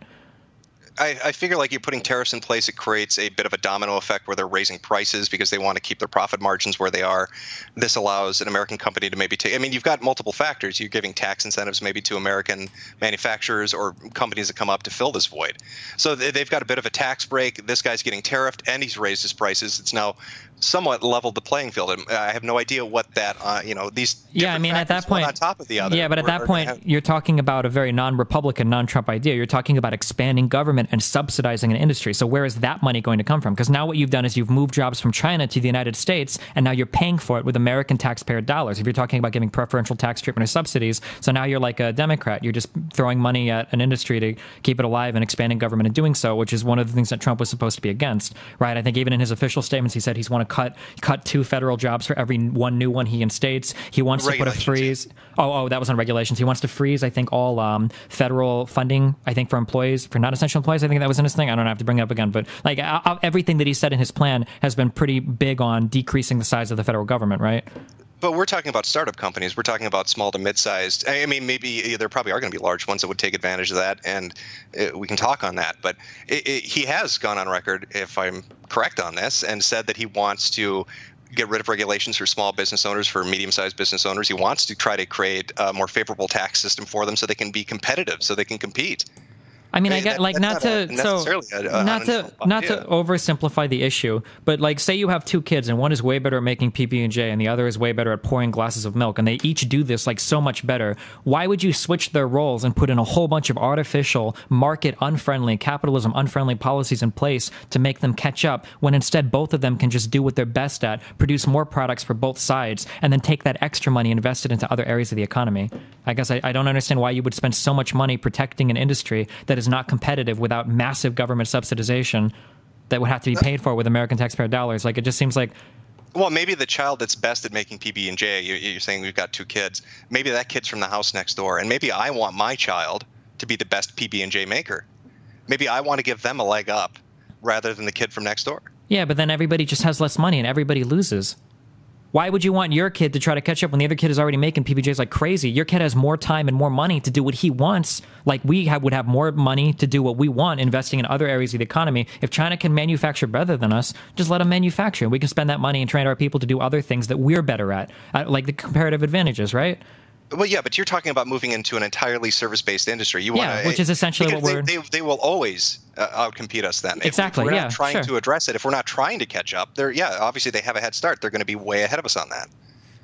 I, I figure like you're putting tariffs in place, it creates a bit of a domino effect where they're raising prices because they want to keep their profit margins where they are. This allows an American company to maybe take, I mean, you've got multiple factors. You're giving tax incentives maybe to American manufacturers or companies that come up to fill this void. So they've got a bit of a tax break. This guy's getting tariffed and he's raised his prices. It's now somewhat leveled the playing field. And I have no idea what that, uh, you know, these yeah, I mean, at that point, on top of the other. Yeah, but at that point, have, you're talking about a very non-Republican, non-Trump idea. You're talking about expanding government and subsidizing an industry. So where is that money going to come from? Because now what you've done is you've moved jobs from China to the United States, and now you're paying for it with American taxpayer dollars. If you're talking about giving preferential tax treatment or subsidies, so now you're like a Democrat. You're just throwing money at an industry to keep it alive and expanding government and doing so, which is one of the things that Trump was supposed to be against, right? I think even in his official statements, he said he's want to cut cut two federal jobs for every one new one he instates. He wants to put a freeze. Oh, oh, that was on regulations. He wants to freeze, I think, all um, federal funding, I think, for employees, for non-essential employees. I think that was in his thing. I don't have to bring it up again. But like uh, everything that he said in his plan has been pretty big on decreasing the size of the federal government, right? But we're talking about startup companies. We're talking about small to mid-sized. I mean, maybe there probably are going to be large ones that would take advantage of that, and it, we can talk on that. But it, it, he has gone on record, if I'm correct on this, and said that he wants to get rid of regulations for small business owners, for medium-sized business owners. He wants to try to create a more favorable tax system for them so they can be competitive, so they can compete. I mean, I, mean, get that, like not, not to so a, a, not to not to oversimplify the issue, but like say you have two kids and one is way better at making P B and J and the other is way better at pouring glasses of milk, and they each do this like so much better. Why would you switch their roles and put in a whole bunch of artificial, market unfriendly, capitalism unfriendly policies in place to make them catch up when instead both of them can just do what they're best at, produce more products for both sides, and then take that extra money and invest it into other areas of the economy? I guess I, I don't understand why you would spend so much money protecting an industry that is not competitive without massive government subsidization that would have to be paid for with American taxpayer dollars. Like, it just seems like... Well, maybe the child that's best at making P B and J, you're saying we've got two kids, maybe that kid's from the house next door, and maybe I want my child to be the best P B and J maker. Maybe I want to give them a leg up rather than the kid from next door. Yeah, but then everybody just has less money and everybody loses. Why would you want your kid to try to catch up when the other kid is already making P B Js like crazy? Your kid has more time and more money to do what he wants. Like we have, would have more money to do what we want, investing in other areas of the economy. If China can manufacture better than us, just let them manufacture. We can spend that money and train our people to do other things that we're better at, like the comparative advantages, right? Well, yeah, but you're talking about moving into an entirely service-based industry. You yeah, wanna, which is essentially what they, we're... They, they will always uh, outcompete us then. Exactly, if we're yeah, not trying sure. to address it, if we're not trying to catch up, they're, yeah, obviously they have a head start. They're going to be way ahead of us on that.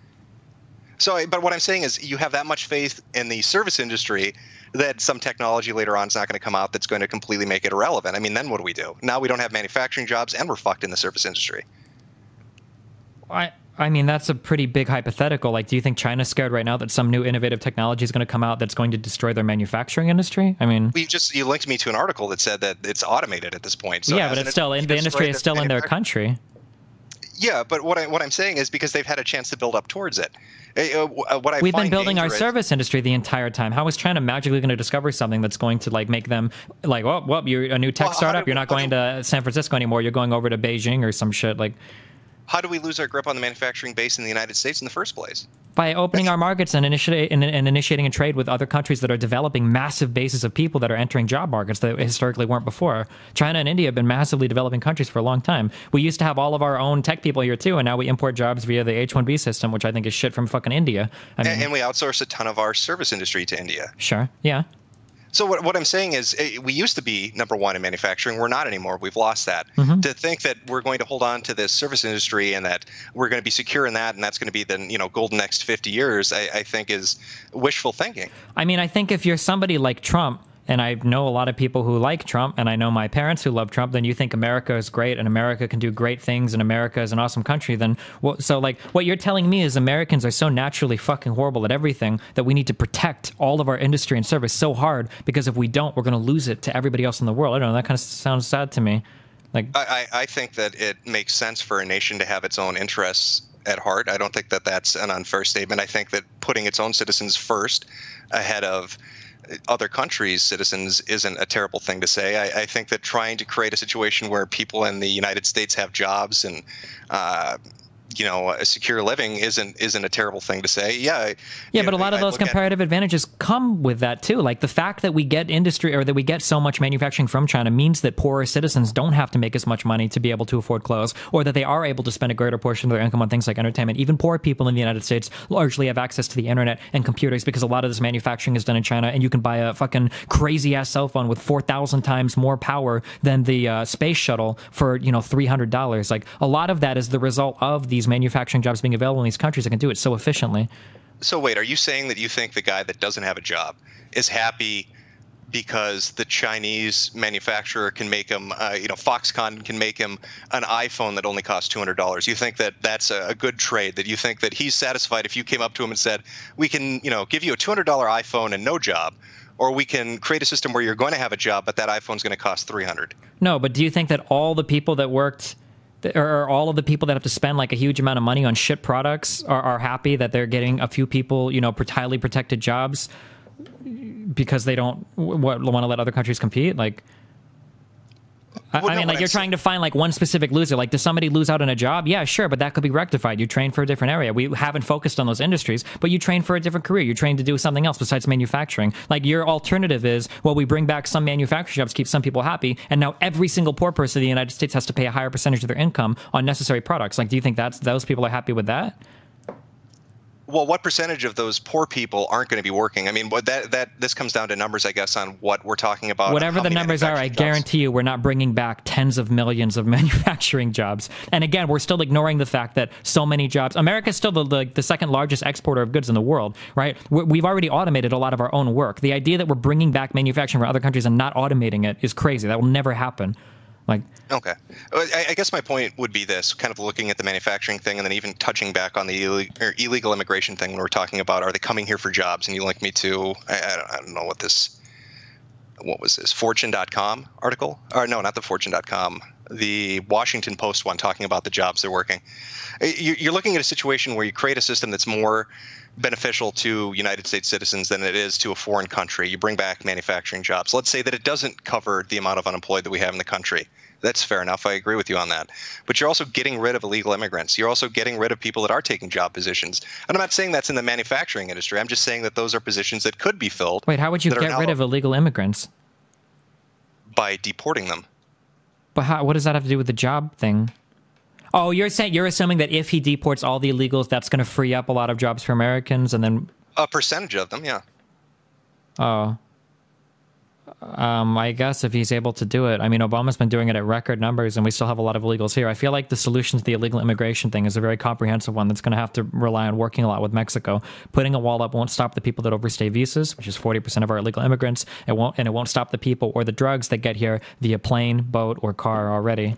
So, but what I'm saying is you have that much faith in the service industry that some technology later on is not going to come out that's going to completely make it irrelevant. I mean, then what do we do? Now we don't have manufacturing jobs and we're fucked in the service industry. I... I mean, that's a pretty big hypothetical. Like, do you think China's scared right now that some new innovative technology is going to come out that's going to destroy their manufacturing industry? I mean, we just you linked me to an article that said that it's automated at this point. So yeah, but it's still in the industry is still in their country. Yeah, but what I what I'm saying is because they've had a chance to build up towards it. Uh, what I We've find been building our dangerous- service industry the entire time. How is China magically going to discover something that's going to like make them like, well, well, you're a new tech Well, how startup. do- You're not how going do- to San Francisco anymore. You're going over to Beijing or some shit like. How do we lose our grip on the manufacturing base in the United States in the first place? By opening our markets and, initiate, and, and initiating a trade with other countries that are developing massive bases of people that are entering job markets that historically weren't before. China and India have been massively developing countries for a long time. We used to have all of our own tech people here too, and now we import jobs via the H one B system, which I think is shit from fucking India. I mean, and, and we outsource a ton of our service industry to India. Sure, yeah. So what, what I'm saying is eh, we used to be number one in manufacturing. We're not anymore. We've lost that. Mm-hmm. To think that we're going to hold on to this service industry and that we're going to be secure in that and that's going to be the you know golden next fifty years, I, I think is wishful thinking. I mean, I think if you're somebody like Trump, and I know a lot of people who like Trump, and I know my parents who love Trump, then you think America is great and America can do great things and America is an awesome country, then well, so like what you're telling me is Americans are so naturally fucking horrible at everything that we need to protect all of our industry and service so hard, because if we don't, we're going to lose it to everybody else in the world. I don't know, that kind of sounds sad to me. Like I, I think that it makes sense for a nation to have its own interests at heart. I don't think that that's an unfair statement. I think that putting its own citizens first ahead of other countries' citizens isn't a terrible thing to say. I, I think that trying to create a situation where people in the United States have jobs and uh, you know, a secure living isn't isn't a terrible thing to say. Yeah. Yeah, but a lot of those comparative advantages come with that too. Like the fact that we get industry or that we get so much manufacturing from China means that poorer citizens don't have to make as much money to be able to afford clothes, or that they are able to spend a greater portion of their income on things like entertainment. Even poor people in the United States largely have access to the internet and computers because a lot of this manufacturing is done in China, and you can buy a fucking crazy ass cell phone with four thousand times more power than the uh, space shuttle for, you know, three hundred dollars. Like a lot of that is the result of these manufacturing jobs being available in these countries that can do it so efficiently. So wait, are you saying that you think the guy that doesn't have a job is happy because the Chinese manufacturer can make him, uh, you know, Foxconn can make him an iPhone that only costs two hundred dollars? You think that that's a, a good trade, that you think that he's satisfied if you came up to him and said, we can, you know, give you a two hundred dollar iPhone and no job, or we can create a system where you're going to have a job, but that iPhone's going to cost three hundred dollars? No, but do you think that all the people that worked or all of the people that have to spend like a huge amount of money on shit products are, are happy that they're getting a few people, you know, highly protected jobs because they don't want to let other countries compete? Like, I, well, I mean, no, like you're trying to find like one specific loser. Like, does somebody lose out on a job? Yeah, sure, but that could be rectified. You train for a different area. We haven't focused on those industries, but you train for a different career. You train to do something else besides manufacturing. Like your alternative is, well, we bring back some manufacturing jobs, keep some people happy, and now every single poor person in the United States has to pay a higher percentage of their income on necessary products. Like, do you think that's those people are happy with that? Well, what percentage of those poor people aren't going to be working? I mean, what that that this comes down to numbers, I guess, on what we're talking about. Whatever the numbers are, I guarantee you we're not bringing back tens of millions of manufacturing jobs. And again, we're still ignoring the fact that so many jobs. America's still the, the, the second largest exporter of goods in the world, right? We're, we've already automated a lot of our own work. The idea that we're bringing back manufacturing from other countries and not automating it is crazy. That will never happen. Like, okay, I, I guess my point would be this: kind of looking at the manufacturing thing, and then even touching back on the illegal, or illegal immigration thing when we're talking about, are they coming here for jobs? And you linked me to, I, I, don't, I don't know what this, what was this, Fortune dot com article? Or no, not the Fortune dot com, the Washington Post one, talking about the jobs they're working. You're looking at a situation where you create a system that's more beneficial to United States citizens than it is to a foreign country. You bring back manufacturing jobs. Let's say that it doesn't cover the amount of unemployed that we have in the country. That's fair enough. I agree with you on that. But you're also getting rid of illegal immigrants. You're also getting rid of people that are taking job positions. And I'm not saying that's in the manufacturing industry. I'm just saying that those are positions that could be filled. Wait, how would you get rid of illegal immigrants? By deporting them. But how, what does that have to do with the job thing? Oh, you're saying you're assuming that if he deports all the illegals, that's going to free up a lot of jobs for Americans, and then a percentage of them, yeah. Oh, um, I guess if he's able to do it. I mean, Obama's been doing it at record numbers, and we still have a lot of illegals here. I feel like the solution to the illegal immigration thing is a very comprehensive one that's going to have to rely on working a lot with Mexico. Putting a wall up won't stop the people that overstay visas, which is forty percent of our illegal immigrants. It won't, and it won't stop the people or the drugs that get here via plane, boat, or car already.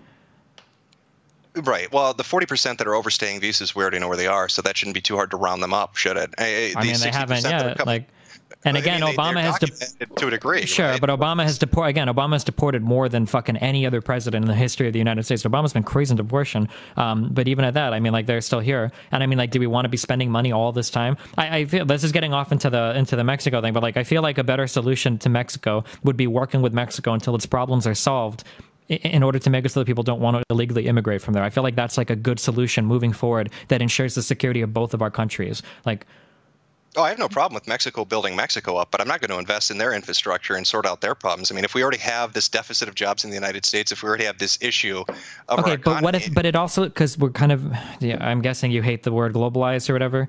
Right. Well, the forty percent that are overstaying visas, we already know where they are, so that shouldn't be too hard to round them up, should it? I, I mean, they haven't yet. Coming, like, and again, I mean, Obama they, has de- to a degree. Sure, right? but Obama has deported. Again, Obama has deported more than fucking any other president in the history of the United States. Obama's been crazy in abortion. Um, but even at that, I mean, like, they're still here. And I mean, like, do we want to be spending money all this time? I, I feel this is getting off into the into the Mexico thing, but like, I feel like a better solution to Mexico would be working with Mexico until its problems are solved, in order to make it so that people don't want to illegally immigrate from there. I feel like that's like a good solution moving forward that ensures the security of both of our countries. Like, oh, I have no problem with Mexico building Mexico up, but I'm not going to invest in their infrastructure and sort out their problems. I mean, if we already have this deficit of jobs in the United States, if we already have this issue of okay, our but what if? But it also, because we're kind of, yeah, I'm guessing you hate the word globalized or whatever.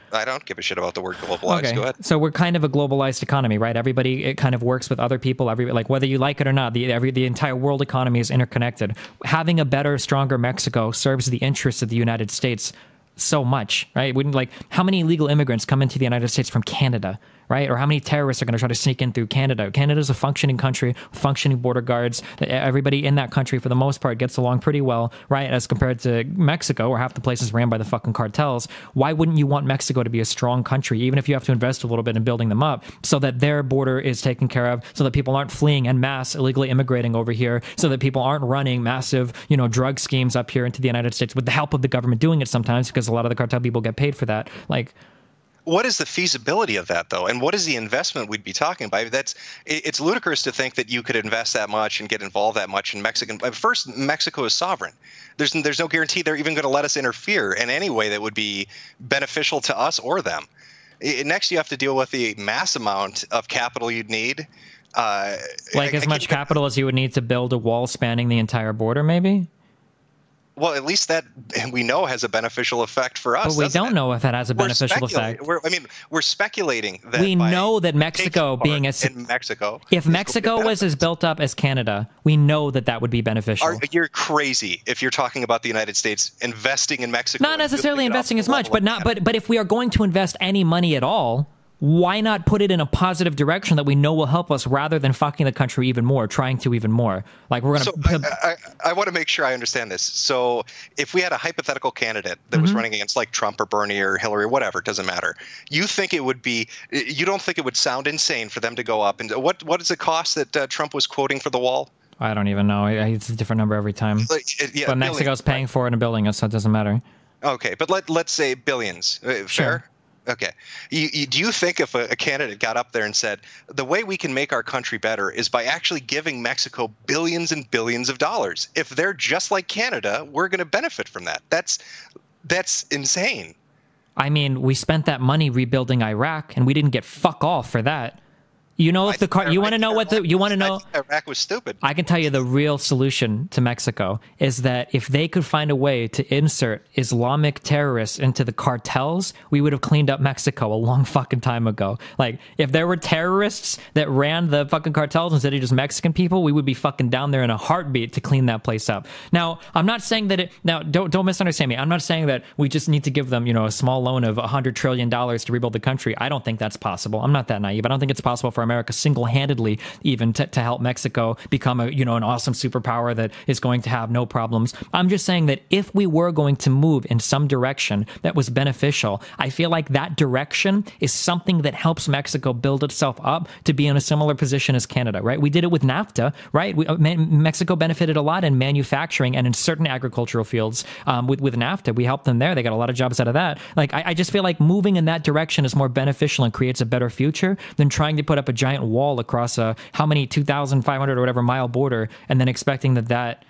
I don't give a shit about the word globalized. Okay. Go ahead. So we're kind of a globalized economy, right? Everybody, it kind of works with other people. Every like whether you like it or not, the every the entire world economy is interconnected. Having a better, stronger Mexico serves the interests of the United States so much, right? Wouldn't like how many illegal immigrants come into the United States from Canada, right? Or how many terrorists are going to try to sneak in through Canada? Canada's a functioning country, functioning border guards. Everybody in that country, for the most part, gets along pretty well, right? As compared to Mexico, where half the place is ran by the fucking cartels. Why wouldn't you want Mexico to be a strong country, even if you have to invest a little bit in building them up, so that their border is taken care of, so that people aren't fleeing en masse, illegally immigrating over here, so that people aren't running massive, you know, drug schemes up here into the United States with the help of the government doing it sometimes, because a lot of the cartel people get paid for that. Like, what is the feasibility of that, though? And what is the investment we'd be talking about? That's it's ludicrous to think that you could invest that much and get involved that much in Mexican. First, Mexico is sovereign. There's there's no guarantee they're even going to let us interfere in any way that would be beneficial to us or them. Next, you have to deal with the mass amount of capital you'd need. Uh, like I, as I much capital as you would need to build a wall spanning the entire border, maybe? Well, at least that we know has a beneficial effect for us. But we don't it? know if that has a We're beneficial effect. We're, I mean, we're speculating that we by know that Mexico taking being part as in Mexico, if Mexico was as built up as Canada, we know that that would be beneficial. Are, you're crazy if you're talking about the United States investing in Mexico. Not necessarily investing as much, but not. Canada. But but if we are going to invest any money at all, why not put it in a positive direction that we know will help us, rather than fucking the country even more, trying to even more? Like we're gonna. So I, I, I want to make sure I understand this. So if we had a hypothetical candidate that was Mm-hmm. running against like Trump or Bernie or Hillary or whatever, it doesn't matter. You think it would be? You don't think it would sound insane for them to go up and what? What is the cost that uh, Trump was quoting for the wall? I don't even know. It's a different number every time. Like, it- yeah, but Mexico's billions, paying right? for it and building it, so it doesn't matter. Okay, but let let's say billions. Uh, Fair. Sure. Okay. You, you, do you think if a, a candidate got up there and said, the way we can make our country better is by actually giving Mexico billions and billions of dollars? If they're just like Canada, we're going to benefit from that. That's that's insane. I mean, we spent that money rebuilding Iraq, and we didn't get fuck all for that. You know, if I the car, think you Iraq- want to know what the, you want to know. I think Iraq was stupid. I can tell you the real solution to Mexico is that if they could find a way to insert Islamic terrorists into the cartels, we would have cleaned up Mexico a long fucking time ago. Like, if there were terrorists that ran the fucking cartels instead of just Mexican people, we would be fucking down there in a heartbeat to clean that place up. Now, I'm not saying that it, now, don't, don't misunderstand me. I'm not saying that we just need to give them, you know, a small loan of one hundred trillion dollars to rebuild the country. I don't think that's possible. I'm not that naive. I don't think it's possible for America single-handedly even to, to help Mexico become a, you know, an awesome superpower that is going to have no problems. I'm just saying that if we were going to move in some direction that was beneficial, I feel like that direction is something that helps Mexico build itself up to be in a similar position as Canada, right? We did it with NAFTA, right? We, Mexico benefited a lot in manufacturing and in certain agricultural fields um, with, with NAFTA. We helped them there. They got a lot of jobs out of that. Like, I, I just feel like moving in that direction is more beneficial and creates a better future than trying to put up a giant wall across a how many two thousand five hundred or whatever mile border and then expecting that that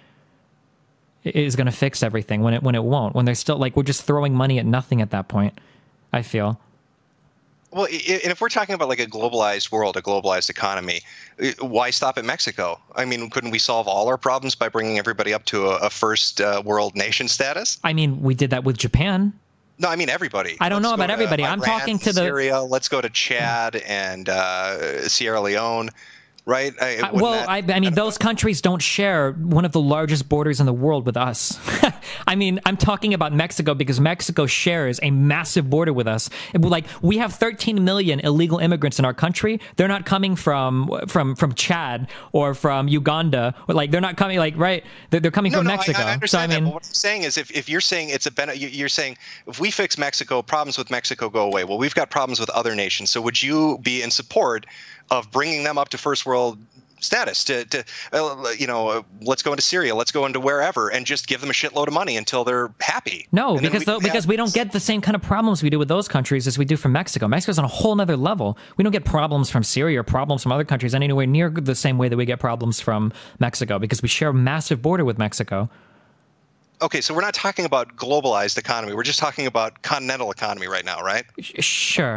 is going to fix everything when it when it won't, when they're still like, we're just throwing money at nothing at that point, I feel. Well, and if we're talking about like a globalized world, a globalized economy, why stop at Mexico? I mean, couldn't we solve all our problems by bringing everybody up to a, a first uh, world nation status? I mean, we did that with Japan. No, I mean everybody. I don't Let's know go about to everybody. I'm Iran, talking to the Syria. Let's go to Chad and uh, Sierra Leone, right? I, I, well, that, I, I mean, those countries don't share one of the largest borders in the world with us. I mean, I'm talking about Mexico because Mexico shares a massive border with us. Like, we have thirteen million illegal immigrants in our country. They're not coming from from from Chad or from Uganda. Or like, they're not coming like right. They're, they're coming no, from no, Mexico. I, I understand so I mean, that. But what I'm saying is, if, if you're saying it's a ben- you're saying if we fix Mexico, problems with Mexico go away. Well, we've got problems with other nations. So would you be in support of bringing them up to first world status to, to uh, you know, uh, let's go into Syria, let's go into wherever and just give them a shitload of money until they're happy? No, and because we though, because have- we don't get the same kind of problems we do with those countries as we do from Mexico. Mexico's on a whole nother level. We don't get problems from Syria or problems from other countries anywhere near the same way that we get problems from Mexico because we share a massive border with Mexico. Okay, so we're not talking about globalized economy. We're just talking about continental economy right now, right? Sure.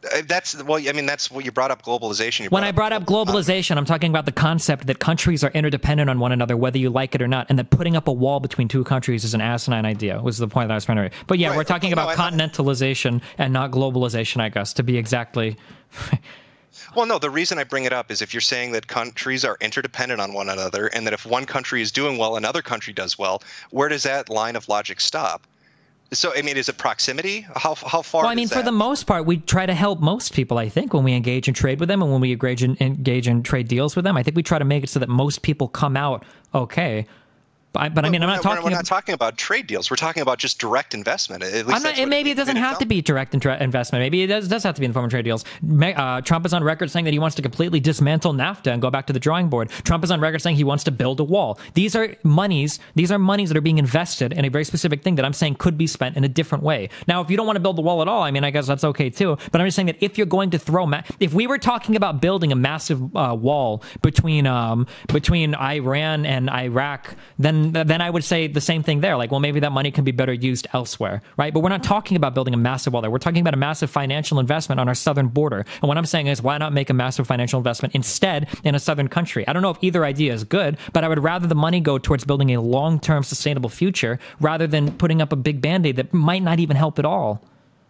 Uh, That's well. I mean, that's what you brought up. Globalization. You When brought I brought up globalization, I'm talking about the concept that countries are interdependent on one another, whether you like it or not, and that putting up a wall between two countries is an asinine idea. Was the point that I was trying to make. But yeah, Right. we're talking No, about I- continentalization and not globalization, I guess, to be exactly. Well, no, the reason I bring it up is if you're saying that countries are interdependent on one another and that if one country is doing well, another country does well, where does that line of logic stop? So, I mean, is it proximity? How how far? Well, I mean, is for that? the most part, we try to help most people, I think, when we engage in trade with them and when we engage in, engage in trade deals with them. I think we try to make it so that most people come out okay. But, I- but I mean, I'm We're not we're talking We're ab- not talking about trade deals. We're talking about just direct investment. At least I'm not, that's and what maybe it doesn't made have to sound. be direct intra- investment. Maybe it does, does have to be in the form of trade deals. Ma- Uh, Trump is on record saying that he wants to completely dismantle NAFTA and go back to the drawing board. Trump is on record saying he wants to build a wall. These are monies. These are monies that are being invested in a very specific thing that I'm saying could be spent in a different way. Now, if you don't want to build the wall at all, I mean, I guess that's okay too. But I'm just saying that if you're going to throw, ma- if we were talking about building a massive uh, wall between um, between Iran and Iraq, then then I would say the same thing there. Like, well, maybe that money can be better used elsewhere, right? But we're not talking about building a massive wall there. We're talking about a massive financial investment on our southern border. And what I'm saying is, why not make a massive financial investment instead in a southern country? I don't know if either idea is good, but I would rather the money go towards building a long-term sustainable future rather than putting up a big band-aid that might not even help at all.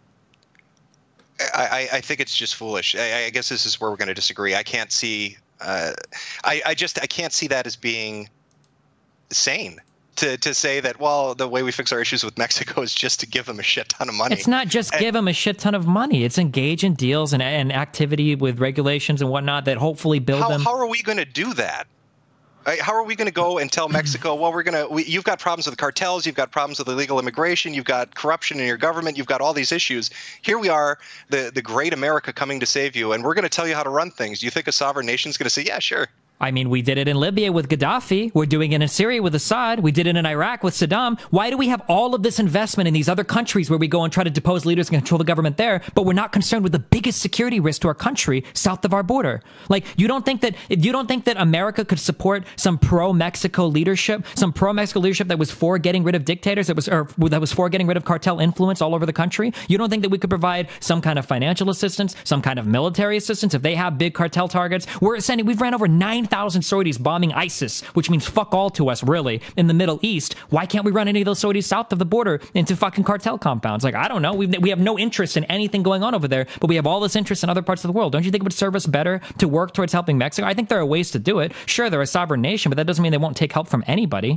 I, I I think it's just foolish. I, I guess this is where we're going to disagree. I can't see. Uh, I I just I can't see that as being sane. To, to say that, well, the way we fix our issues with Mexico is just to give them a shit ton of money. It's not just And- give them a shit ton of money. It's engage in deals and, and activity with regulations and whatnot that hopefully build how, them. how are we going to do that? Right? How are we going to go and tell Mexico, well, we're going to, we, you've got problems with cartels, you've got problems with illegal immigration, you've got corruption in your government, you've got all these issues. Here we are, the, the great America coming to save you, and we're going to tell you how to run things. Do you think a sovereign nation is going to say, yeah, sure? I mean, we did it in Libya with Gaddafi. We're doing it in Syria with Assad. We did it in Iraq with Saddam. Why do we have all of this investment in these other countries where we go and try to depose leaders and control the government there, but we're not concerned with the biggest security risk to our country south of our border? Like, you don't think that you don't think that America could support some pro-Mexico leadership, some pro-Mexico leadership that was for getting rid of dictators, that was or that was for getting rid of cartel influence all over the country? You don't think that we could provide some kind of financial assistance, some kind of military assistance if they have big cartel targets? We're sending. We've ran over nine thousand sorties bombing ISIS, which means fuck all to us, really, in the Middle East. Why can't we run any of those sorties south of the border into fucking cartel compounds? Like, I don't know. We we have no interest in anything going on over there, but we have all this interest in other parts of the world. Don't you think it would serve us better to work towards helping Mexico? I think there are ways to do it. Sure, they're a sovereign nation, but that doesn't mean they won't take help from anybody.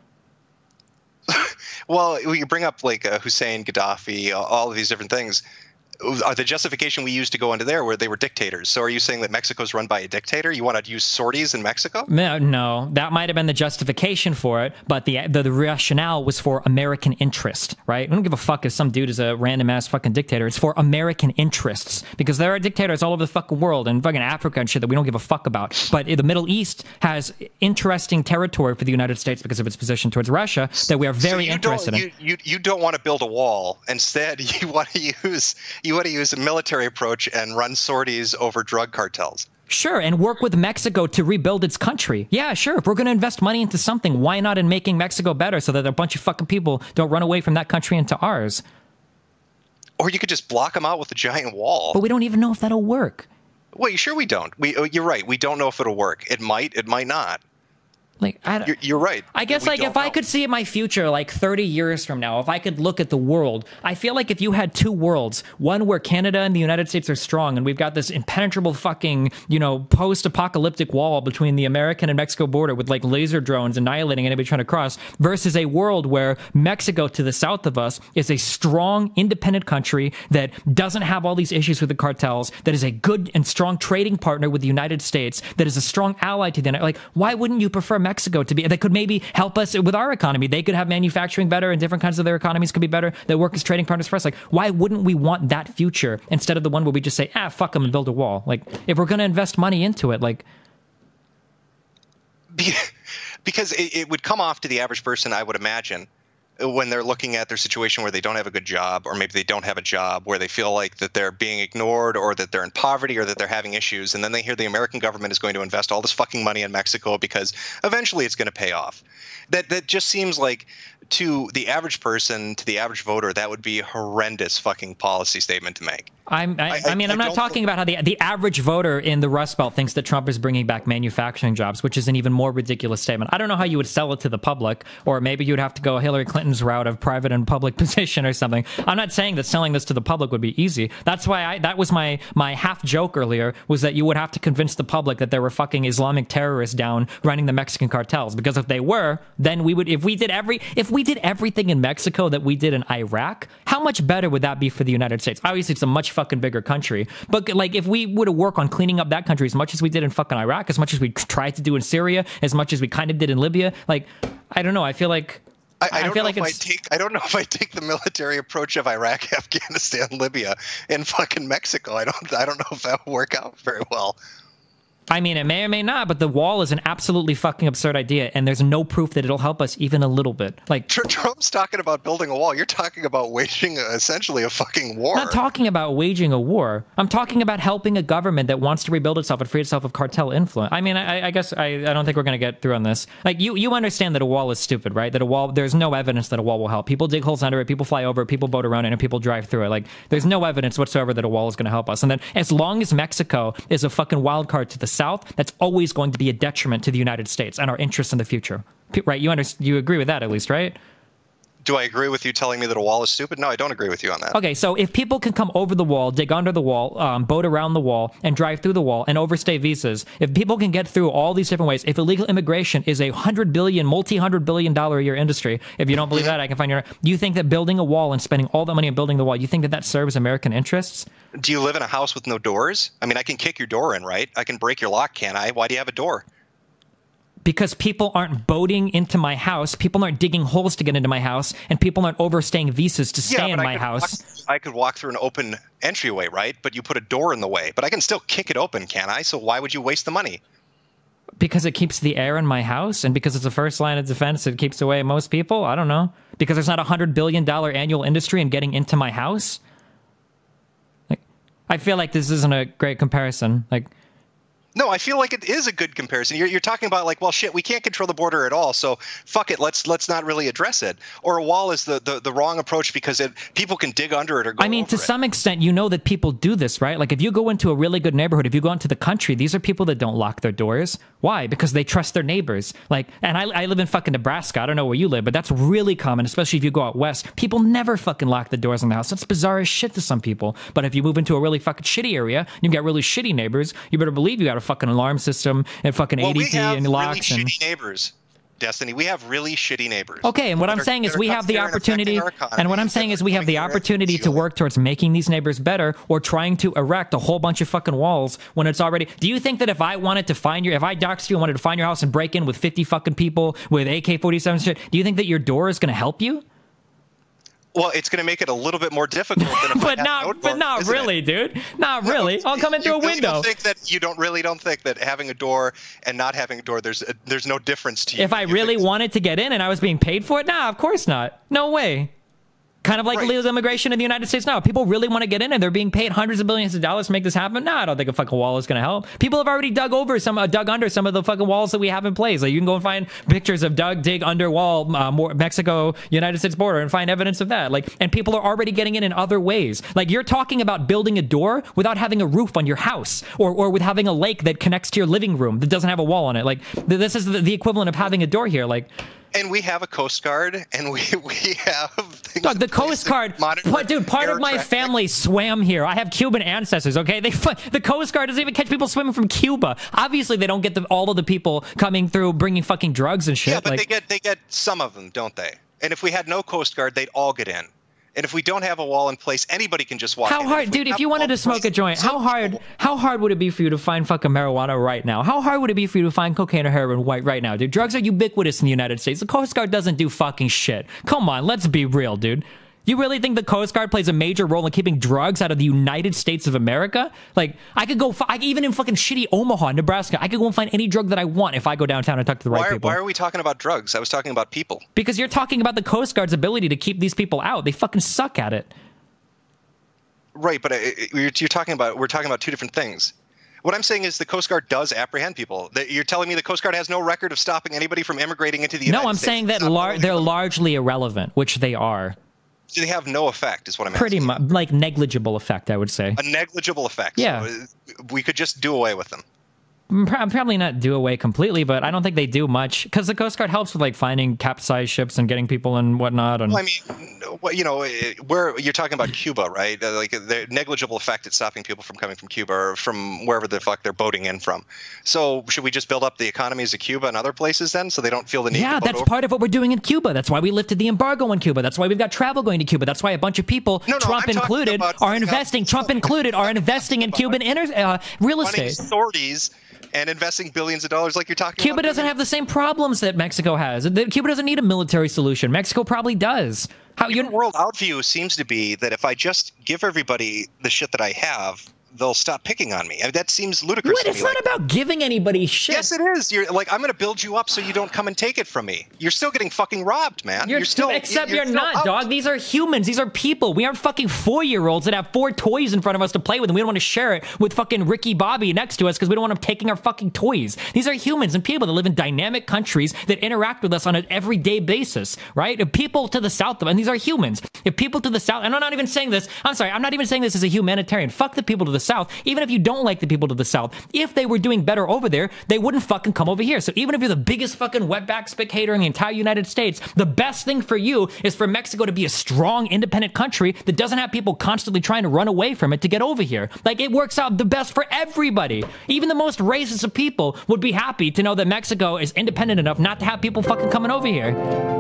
Well, you bring up like uh, Hussein, Gaddafi, all of these different things. Are the justification we used to go into there where they were dictators? So are you saying that Mexico's run by a dictator? You want to use sorties in Mexico? No, no, that might have been the justification for it, but the, the the rationale was for American interest, right? We don't give a fuck if some dude is a random ass fucking dictator. It's for American interests, because there are dictators all over the fucking world and fucking Africa and shit that we don't give a fuck about. But the Middle East has interesting territory for the United States because of its position towards Russia that we are very so you interested don't, in. You, you, you don't want to build a wall. Instead, you want to use you want to use a military approach and run sorties over drug cartels. Sure, and work with Mexico to rebuild its country. Yeah, sure. If we're going to invest money into something, why not in making Mexico better so that a bunch of fucking people don't run away from that country into ours? Or you could just block them out with a giant wall. But we don't even know if that'll work. Wait, sure we don't. We, oh, you're right. We don't know if it'll work. It might. It might not. Like, I don't, You're, you're right. I guess, We like, don't if I know. could see my future, like, thirty years from now, if I could look at the world, I feel like if you had two worlds, one where Canada and the United States are strong, and we've got this impenetrable fucking, you know, post-apocalyptic wall between the American and Mexico border with, like, laser drones annihilating anybody trying to cross, versus a world where Mexico to the south of us is a strong, independent country that doesn't have all these issues with the cartels, that is a good and strong trading partner with the United States, that is a strong ally to the United. Like, why wouldn't you prefer Mexico to be, that could maybe help us with our economy? They could have manufacturing better and different kinds of their economies could be better, that work as trading partners for us. Like, why wouldn't we want that future instead of the one where we just say, ah, fuck them and build a wall? Like, if we're going to invest money into it, like... Because it, it would come off to the average person, I would imagine, when they're looking at their situation where they don't have a good job, or maybe they don't have a job, where they feel like that they're being ignored, or that they're in poverty, or that they're having issues, and then they hear the American government is going to invest all this fucking money in Mexico because eventually it's going to pay off. That that just seems like, to the average person, to the average voter, that would be a horrendous fucking policy statement to make. I'm, I, I, I mean, I I'm not talking about how the the average voter in the Rust Belt thinks that Trump is bringing back manufacturing jobs, which is an even more ridiculous statement. I don't know how you would sell it to the public, or maybe you'd have to go Hillary Clinton's route of private and public position or something. I'm not saying that selling this to the public would be easy. That's why I, that was my, my half joke earlier, was that you would have to convince the public that there were fucking Islamic terrorists down running the Mexican cartels. Because if they were, then we would, if we did every, if we did everything in Mexico that we did in Iraq, how much better would that be for the United States? Obviously, it's a much fucking bigger country. But like, if we were to work on cleaning up that country as much as we did in fucking Iraq, as much as we tried to do in Syria, as much as we kind of did in Libya, like, I don't know. I feel like I, I, I don't feel know like if it's. I take. I don't know if I take the military approach of Iraq, Afghanistan, Libya, and fucking Mexico. I don't. I don't know if that will work out very well. I mean, it may or may not, but the wall is an absolutely fucking absurd idea, and there's no proof that it'll help us even a little bit. Like, Trump's talking about building a wall. You're talking about waging a, essentially a fucking war. I'm not talking about waging a war. I'm talking about helping a government that wants to rebuild itself and free itself of cartel influence. I mean, I, I guess I, I don't think we're going to get through on this. Like, you, you understand that a wall is stupid, right? That a wall, there's no evidence that a wall will help. People dig holes under it, people fly over it, people boat around it, and people drive through it. Like, there's no evidence whatsoever that a wall is going to help us. And then, as long as Mexico is a fucking wild card to the south, that's always going to be a detriment to the United States and our interests in the future. Right? You under, you agree with that at least, right? Do I agree with you telling me that a wall is stupid? No, I don't agree with you on that. Okay, so if people can come over the wall, dig under the wall, um, boat around the wall, and drive through the wall, and overstay visas, if people can get through all these different ways, if illegal immigration is a hundred billion, multi-hundred billion dollar a year industry, if you don't believe that, I can find your... You think that building a wall and spending all the money on building the wall, you think that that serves American interests? Do you live in a house with no doors? I mean, I can kick your door in, right? I can break your lock, can't I? Why do you have a door? Because people aren't boating into my house, people aren't digging holes to get into my house, and people aren't overstaying visas to stay yeah, in I my could house. Walk, I could walk through an open entryway, right? But you put a door in the way. But I can still kick it open, can't I? So why would you waste the money? Because it keeps the air in my house, and because it's the first line of defense, it keeps away most people? I don't know. Because there's not a hundred billion dollar annual industry in getting into my house? Like, I feel like this isn't a great comparison. Like... No, I feel like it is a good comparison. You're, you're talking about like, well, shit, we can't control the border at all, so fuck it, let's let's not really address it. Or a wall is the, the, the wrong approach because it, people can dig under it or go I mean, over to it. some extent, you know that people do this, right? Like, if you go into a really good neighborhood, if you go into the country, these are people that don't lock their doors. Why? Because they trust their neighbors. Like, and I, I live in fucking Nebraska. I don't know where you live, but that's really common, especially if you go out west. People never fucking lock the doors in the house. That's bizarre as shit to some people. But if you move into a really fucking shitty area, you get really shitty neighbors, you better believe you got a fucking alarm system and fucking well, A D T we have and locks really and shitty neighbors. Destiny, we have really shitty neighbors. Okay, and what I'm are, saying is we have the opportunity, and, and what I'm saying is we have the opportunity to work towards making these neighbors better, or trying to erect a whole bunch of fucking walls when it's already... Do you think that if I wanted to find your... If I doxed you and wanted to find your house and break in with fifty fucking people with A K forty-seven shit, do you think that your door is going to help you? Well, it's going to make it a little bit more difficult than if but I not, no but door, not really, it? dude. Not really. No, I'll come in through you a really window. Don't think that you don't really don't think that having a door and not having a door, there's a, there's no difference to you. If I you really think, wanted to get in and I was being paid for it, nah, of course not. No way. Kind of like Right. illegal immigration in the United States now. People really want to get in and they're being paid hundreds of billions of dollars to make this happen. No, I don't think a fucking wall is going to help. People have already dug over some, uh, dug under some of the fucking walls that we have in place. Like, you can go and find pictures of dug, dig under wall, uh, more Mexico, United States border, and find evidence of that. Like, and people are already getting in in other ways. Like, you're talking about building a door without having a roof on your house, or or with having a lake that connects to your living room that doesn't have a wall on it. Like, th- this is the, the equivalent of having a door here. Like. And we have a Coast Guard, and we we have things Dog, the in place Coast to Guard, monitor but dude, part air of my traffic. family swam here. I have Cuban ancestors, okay? They The Coast Guard doesn't even catch people swimming from Cuba. Obviously, they don't get the, all of the people coming through bringing fucking drugs and shit. Yeah, but like, they get they get some of them, don't they? And if we had no Coast Guard, they'd all get in. And if we don't have a wall in place, anybody can just walk in. how hard, we dude, if have you a wanted wall to in smoke place, a joint, some how hard, people- how hard would it be for you to find fucking marijuana right now? How hard would it be for you to find cocaine or heroin white right now, dude? Drugs are ubiquitous in the United States. The Coast Guard doesn't do fucking shit. Come on, let's be real, dude. You really think the Coast Guard plays a major role in keeping drugs out of the United States of America? Like, I could go, f- I, even in fucking shitty Omaha, Nebraska, I could go and find any drug that I want if I go downtown and talk to the right Why are, people. why are we talking about drugs? I was talking about people. Because you're talking about the Coast Guard's ability to keep these people out. They fucking suck at it. Right, but I, you're, you're talking about we're talking about two different things. What I'm saying is the Coast Guard does apprehend people. That you're telling me the Coast Guard has no record of stopping anybody from immigrating into the United No, I'm States. saying that It's not lar- really they're them. largely irrelevant, which they are. they have no effect, is what I'm Pretty asking. much, like negligible effect, I would say. A negligible effect. Yeah. So we could just do away with them. Probably not do away completely, but I don't think they do much because the Coast Guard helps with like finding capsized ships and getting people and whatnot. And well, I mean, you know, where you're talking about Cuba, right? Like the negligible effect at stopping people from coming from Cuba or from wherever the fuck they're boating in from. So should we just build up the economies of Cuba and other places then, so they don't feel the need? Yeah, to boat that's over? part of what we're doing in Cuba. That's why we lifted the embargo on Cuba. That's why we've got travel going to Cuba. That's why a bunch of people, no, no, Trump I'm included, are investing. Trump included are investing in Cuban inter, uh, real estate. Sorties. And investing billions of dollars like you're talking Cuba about. Cuba doesn't have the same problems that Mexico has. Cuba doesn't need a military solution. Mexico probably does. How your world outview seems to be that if I just give everybody the shit that I have, they'll stop picking on me. I mean, that seems ludicrous. What? To It's me. not like, about giving anybody shit. Yes, it is. You're like, I'm going to build you up so you don't come and take it from me. You're still getting fucking robbed, man. You're, you're still, except you're, you're, you're not, out. dog. These are humans. These are people. We aren't fucking four-year-olds that have four toys in front of us to play with, and we don't want to share it with fucking Ricky Bobby next to us because we don't want them taking our fucking toys. These are humans and people that live in dynamic countries that interact with us on an everyday basis, right? If people to the south of, and these are humans. If people to the south, and I'm not even saying this, I'm sorry, I'm not even saying this as a humanitarian. Fuck the people to the south. Even if you don't like the people to the south, if they were doing better over there, they wouldn't fucking come over here. So even if you're the biggest fucking wetback spectator in the entire United States, the best thing for you is for Mexico to be a strong, independent country that doesn't have people constantly trying to run away from it to get over here. Like, it works out the best for everybody. Even the most racist of people would be happy to know that Mexico is independent enough not to have people fucking coming over here.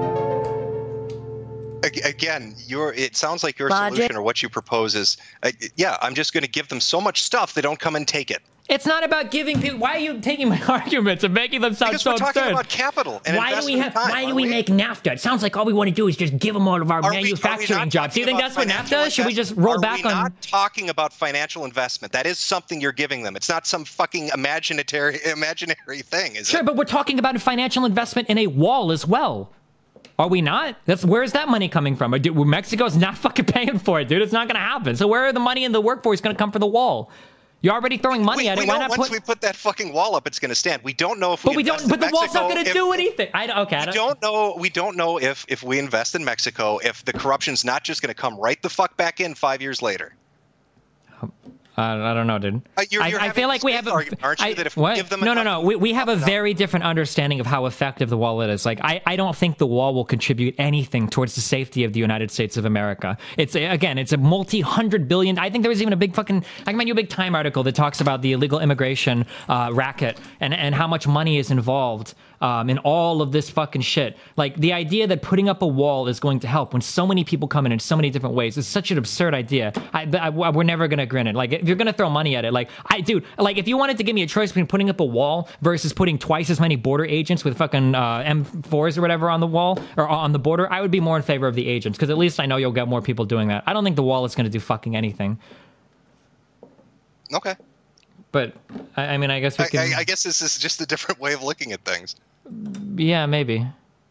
Again, your it sounds like your Logic. solution or what you propose is, uh, yeah, I'm just going to give them so much stuff they don't come and take it. It's not about giving people. Why are you taking my arguments and making them sound because so we're talking absurd? about capital and why do we have? time, Why do we, we make NAFTA? It sounds like all we want to do is just give them all of our are manufacturing we, we jobs. Do you think that's what NAFTA is? Should we just roll are back we on? Not talking about financial investment. That is something you're giving them. It's not some fucking imaginary imaginary thing, is sure, it? but we're talking about financial investment in a wall as well. Are we not? That's where's that money coming from? Dude, Mexico's not fucking paying for it, dude. It's not going to happen. So where are the money in the workforce going to come for the wall? You're already throwing money we, at we it. Why know not once put? we put that fucking wall up, it's going to stand. We don't know if. But we, we don't. But the Mexico, wall's not going to if, do anything. I don't, okay. I we don't, don't know. We don't know if if we invest in Mexico, if the corruption's not just going to come right the fuck back in five years later. I, I don't know, dude. Uh, you're, you're I, I feel like we have a, argument, aren't you? I, that if what? we give them no, no, enough, no. We, we have a very different understanding of how effective the wall is. Like, I, I don't think the wall will contribute anything towards the safety of the United States of America. It's a, again, it's a multi-hundred billion. I think there was even a big fucking. I can find you a big Time article that talks about the illegal immigration uh, racket and and how much money is involved. Um, in all of this fucking shit. Like, the idea that putting up a wall is going to help when so many people come in in so many different ways is such an absurd idea. I, I, we're never going to grin it. Like, if you're going to throw money at it, like, I, dude, like, if you wanted to give me a choice between putting up a wall versus putting twice as many border agents with fucking uh, M fours or whatever on the wall, or on the border, I would be more in favor of the agents, because at least I know you'll get more people doing that. I don't think the wall is going to do fucking anything. Okay. But, I, I mean, I guess we I, can... I, I guess this is just a different way of looking at things. Yeah, maybe.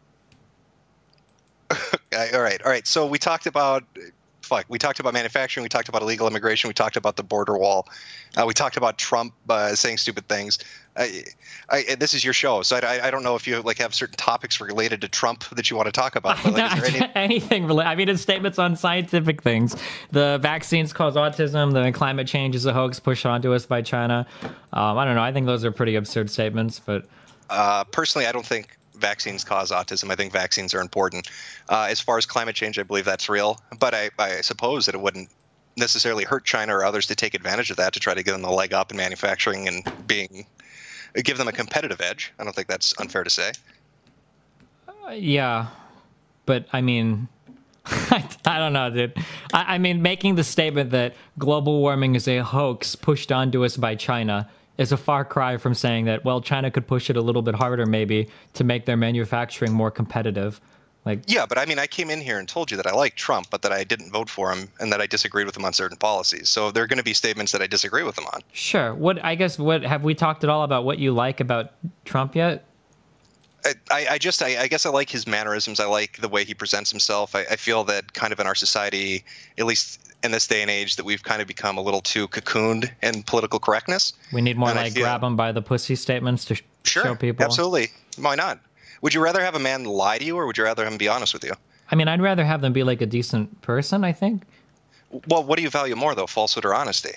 all right, all right. So we talked about, fuck, we talked about manufacturing. We talked about illegal immigration. We talked about the border wall. Uh, we talked about Trump uh, saying stupid things. I, I, this is your show, so I, I don't know if you like have certain topics related to Trump that you want to talk about. But, like, is there any... anything related? I mean, his statements on scientific things. The vaccines cause autism. The climate change is a hoax pushed onto us by China. Um, I don't know. I think those are pretty absurd statements, but. Uh, personally, I don't think vaccines cause autism. I think vaccines are important. Uh, as far as climate change, I believe that's real. But I, I suppose that it wouldn't necessarily hurt China or others to take advantage of that to try to give them the leg up in manufacturing and being give them a competitive edge. I don't think that's unfair to say. Uh, yeah, but I mean, I, I don't know, dude. I, I mean, making the statement that global warming is a hoax pushed onto us by China is a far cry from saying that, well, China could push it a little bit harder maybe to make their manufacturing more competitive. Like, yeah, but I mean, I came in here and told you that I like Trump, but that I didn't vote for him and that I disagreed with him on certain policies. So there are going to be statements that I disagree with him on. Sure. What I guess what have we talked at all about what you like about Trump yet? I, I just, I, I guess I like his mannerisms. I like the way he presents himself. I, I feel that kind of in our society, at least in this day and age, that we've kind of become a little too cocooned in political correctness. We need more and like feel, grab him by the pussy statements to sure, show people. Absolutely. Why not? Would you rather have a man lie to you, or would you rather him be honest with you? I mean, I'd rather have them be like a decent person, I think. Well, what do you value more, though, falsehood or honesty?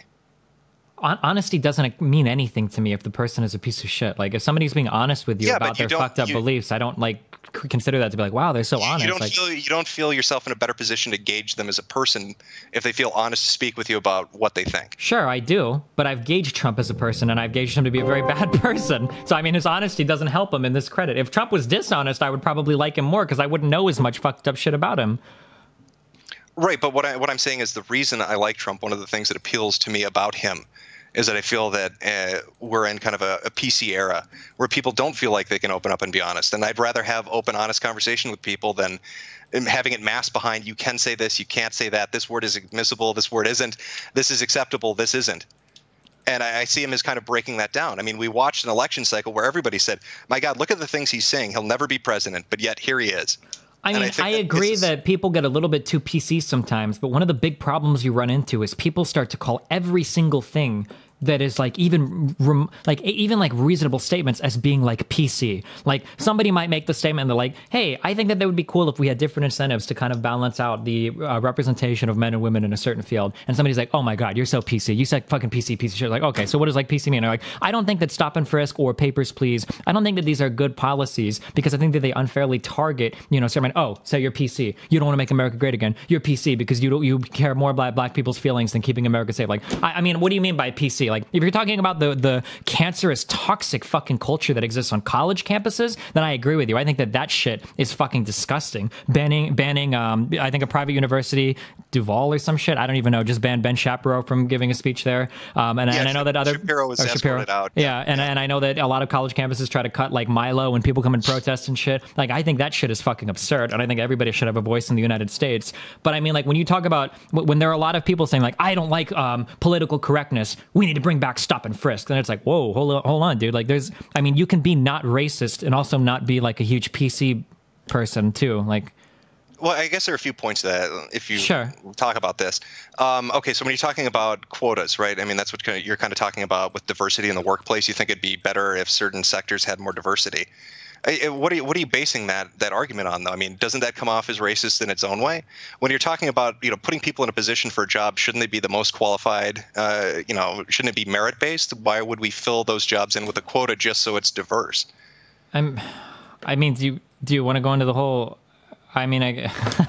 Honesty doesn't mean anything to me if the person is a piece of shit. Like, if somebody's being honest with you yeah, about you their fucked up you, beliefs, I don't like consider that to be like, wow, they're so honest. You don't like, feel you don't feel yourself in a better position to gauge them as a person if they feel honest to speak with you about what they think. Sure, I do, but I've gauged Trump as a person, and I've gauged him to be a very bad person. So I mean, his honesty doesn't help him in this credit. If Trump was dishonest, I would probably like him more because I wouldn't know as much fucked up shit about him. Right, but what I what I'm saying is the reason I like Trump, one of the things that appeals to me about him, is that I feel that uh, we're in kind of a, a P C era where people don't feel like they can open up and be honest. And I'd rather have open, honest conversation with people than having it masked behind, you can say this, you can't say that, this word is admissible, this word isn't, this is acceptable, this isn't. And I, I see him as kind of breaking that down. I mean, we watched an election cycle where everybody said, my God, look at the things he's saying. He'll never be president, but yet here he is. I mean, I, I that agree is, that people get a little bit too P C sometimes, but one of the big problems you run into is people start to call every single thing that is like even rem, like even like reasonable statements as being like P C. Like somebody might make the statement and they're like, hey, I think that that would be cool if we had different incentives to kind of balance out the uh, representation of men and women in a certain field. And somebody's like, oh my God, you're so P C. You said fucking P C, piece of shit. Like, okay, so what does like P C mean? And they're like, I don't think that stop and frisk or papers, please. I don't think that these are good policies because I think that they unfairly target, you know, someone, oh, so you're P C. You don't want to make America great again. You're P C because you don't, you care more about black people's feelings than keeping America safe. Like, I, I mean, what do you mean by P C? Like, if you're talking about the the cancerous, toxic fucking culture that exists on college campuses, then I agree with you. I think that that shit is fucking disgusting. Banning, banning, um, I think a private university, Duval or some shit, I don't even know, just banned Ben Shapiro from giving a speech there. Um, and, yeah, and I know that other Shapiro was Shapiro, escorted out. Yeah, and and I know that a lot of college campuses try to cut like Milo when people come and protest and shit. Like, I think that shit is fucking absurd, and I think everybody should have a voice in the United States. But I mean, like, when you talk about when there are a lot of people saying like, I don't like um, political correctness, we need to bring back stop and frisk. And it's like, whoa, hold on, hold on, dude. Like, there's, I mean, you can be not racist and also not be like a huge P C person too. Like, well, I guess there are a few points to that if you sure. talk about this. Um, okay, so when you're talking about quotas, right? I mean, that's what kind of, you're kind of talking about with diversity in the workplace. You think it'd be better if certain sectors had more diversity. I, what are you what are you basing that that argument on, though? I mean, doesn't that come off as racist in its own way? When you're talking about, you know, putting people in a position for a job, shouldn't they be the most qualified? Uh, you know, shouldn't it be merit based? Why would we fill those jobs in with a quota just so it's diverse? I'm, I mean, do you do you want to go into the whole? I mean, I.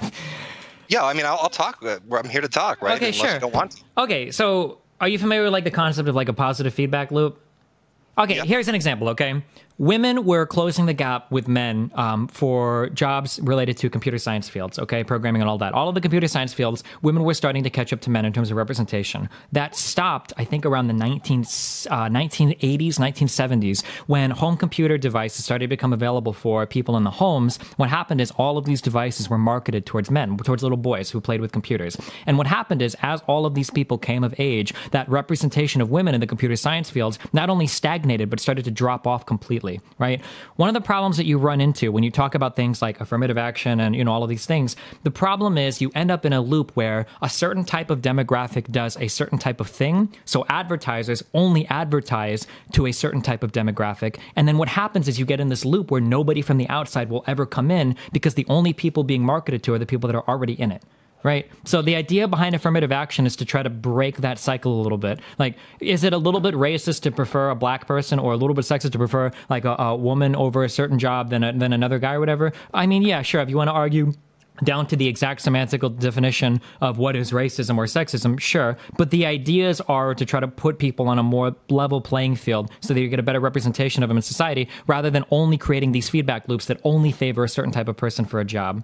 yeah, I mean, I'll, I'll talk. I'm here to talk, right? Okay, Unless sure. you don't want to. Okay, so are you familiar with like the concept of like a positive feedback loop? Okay, yeah. Here's an example, okay? Women were closing the gap with men um, for jobs related to computer science fields, okay, programming and all that. All of the computer science fields, women were starting to catch up to men in terms of representation. That stopped, I think, around the nineteen, uh, nineteen eighties, nineteen seventies, when home computer devices started to become available for people in the homes. What happened is all of these devices were marketed towards men, towards little boys who played with computers. And what happened is, as all of these people came of age, that representation of women in the computer science fields not only stagnated, but started to drop off completely. Right? One of the problems that you run into when you talk about things like affirmative action and, you know, all of these things, the problem is you end up in a loop where a certain type of demographic does a certain type of thing. So advertisers only advertise to a certain type of demographic. And then what happens is you get in this loop where nobody from the outside will ever come in because the only people being marketed to are the people that are already in it. Right. So the idea behind affirmative action is to try to break that cycle a little bit. Like, is it a little bit racist to prefer a black person or a little bit sexist to prefer like a, a woman over a certain job than a, than another guy or whatever? I mean, yeah, sure. If you want to argue down to the exact semantical definition of what is racism or sexism, sure. But the ideas are to try to put people on a more level playing field so that you get a better representation of them in society rather than only creating these feedback loops that only favor a certain type of person for a job.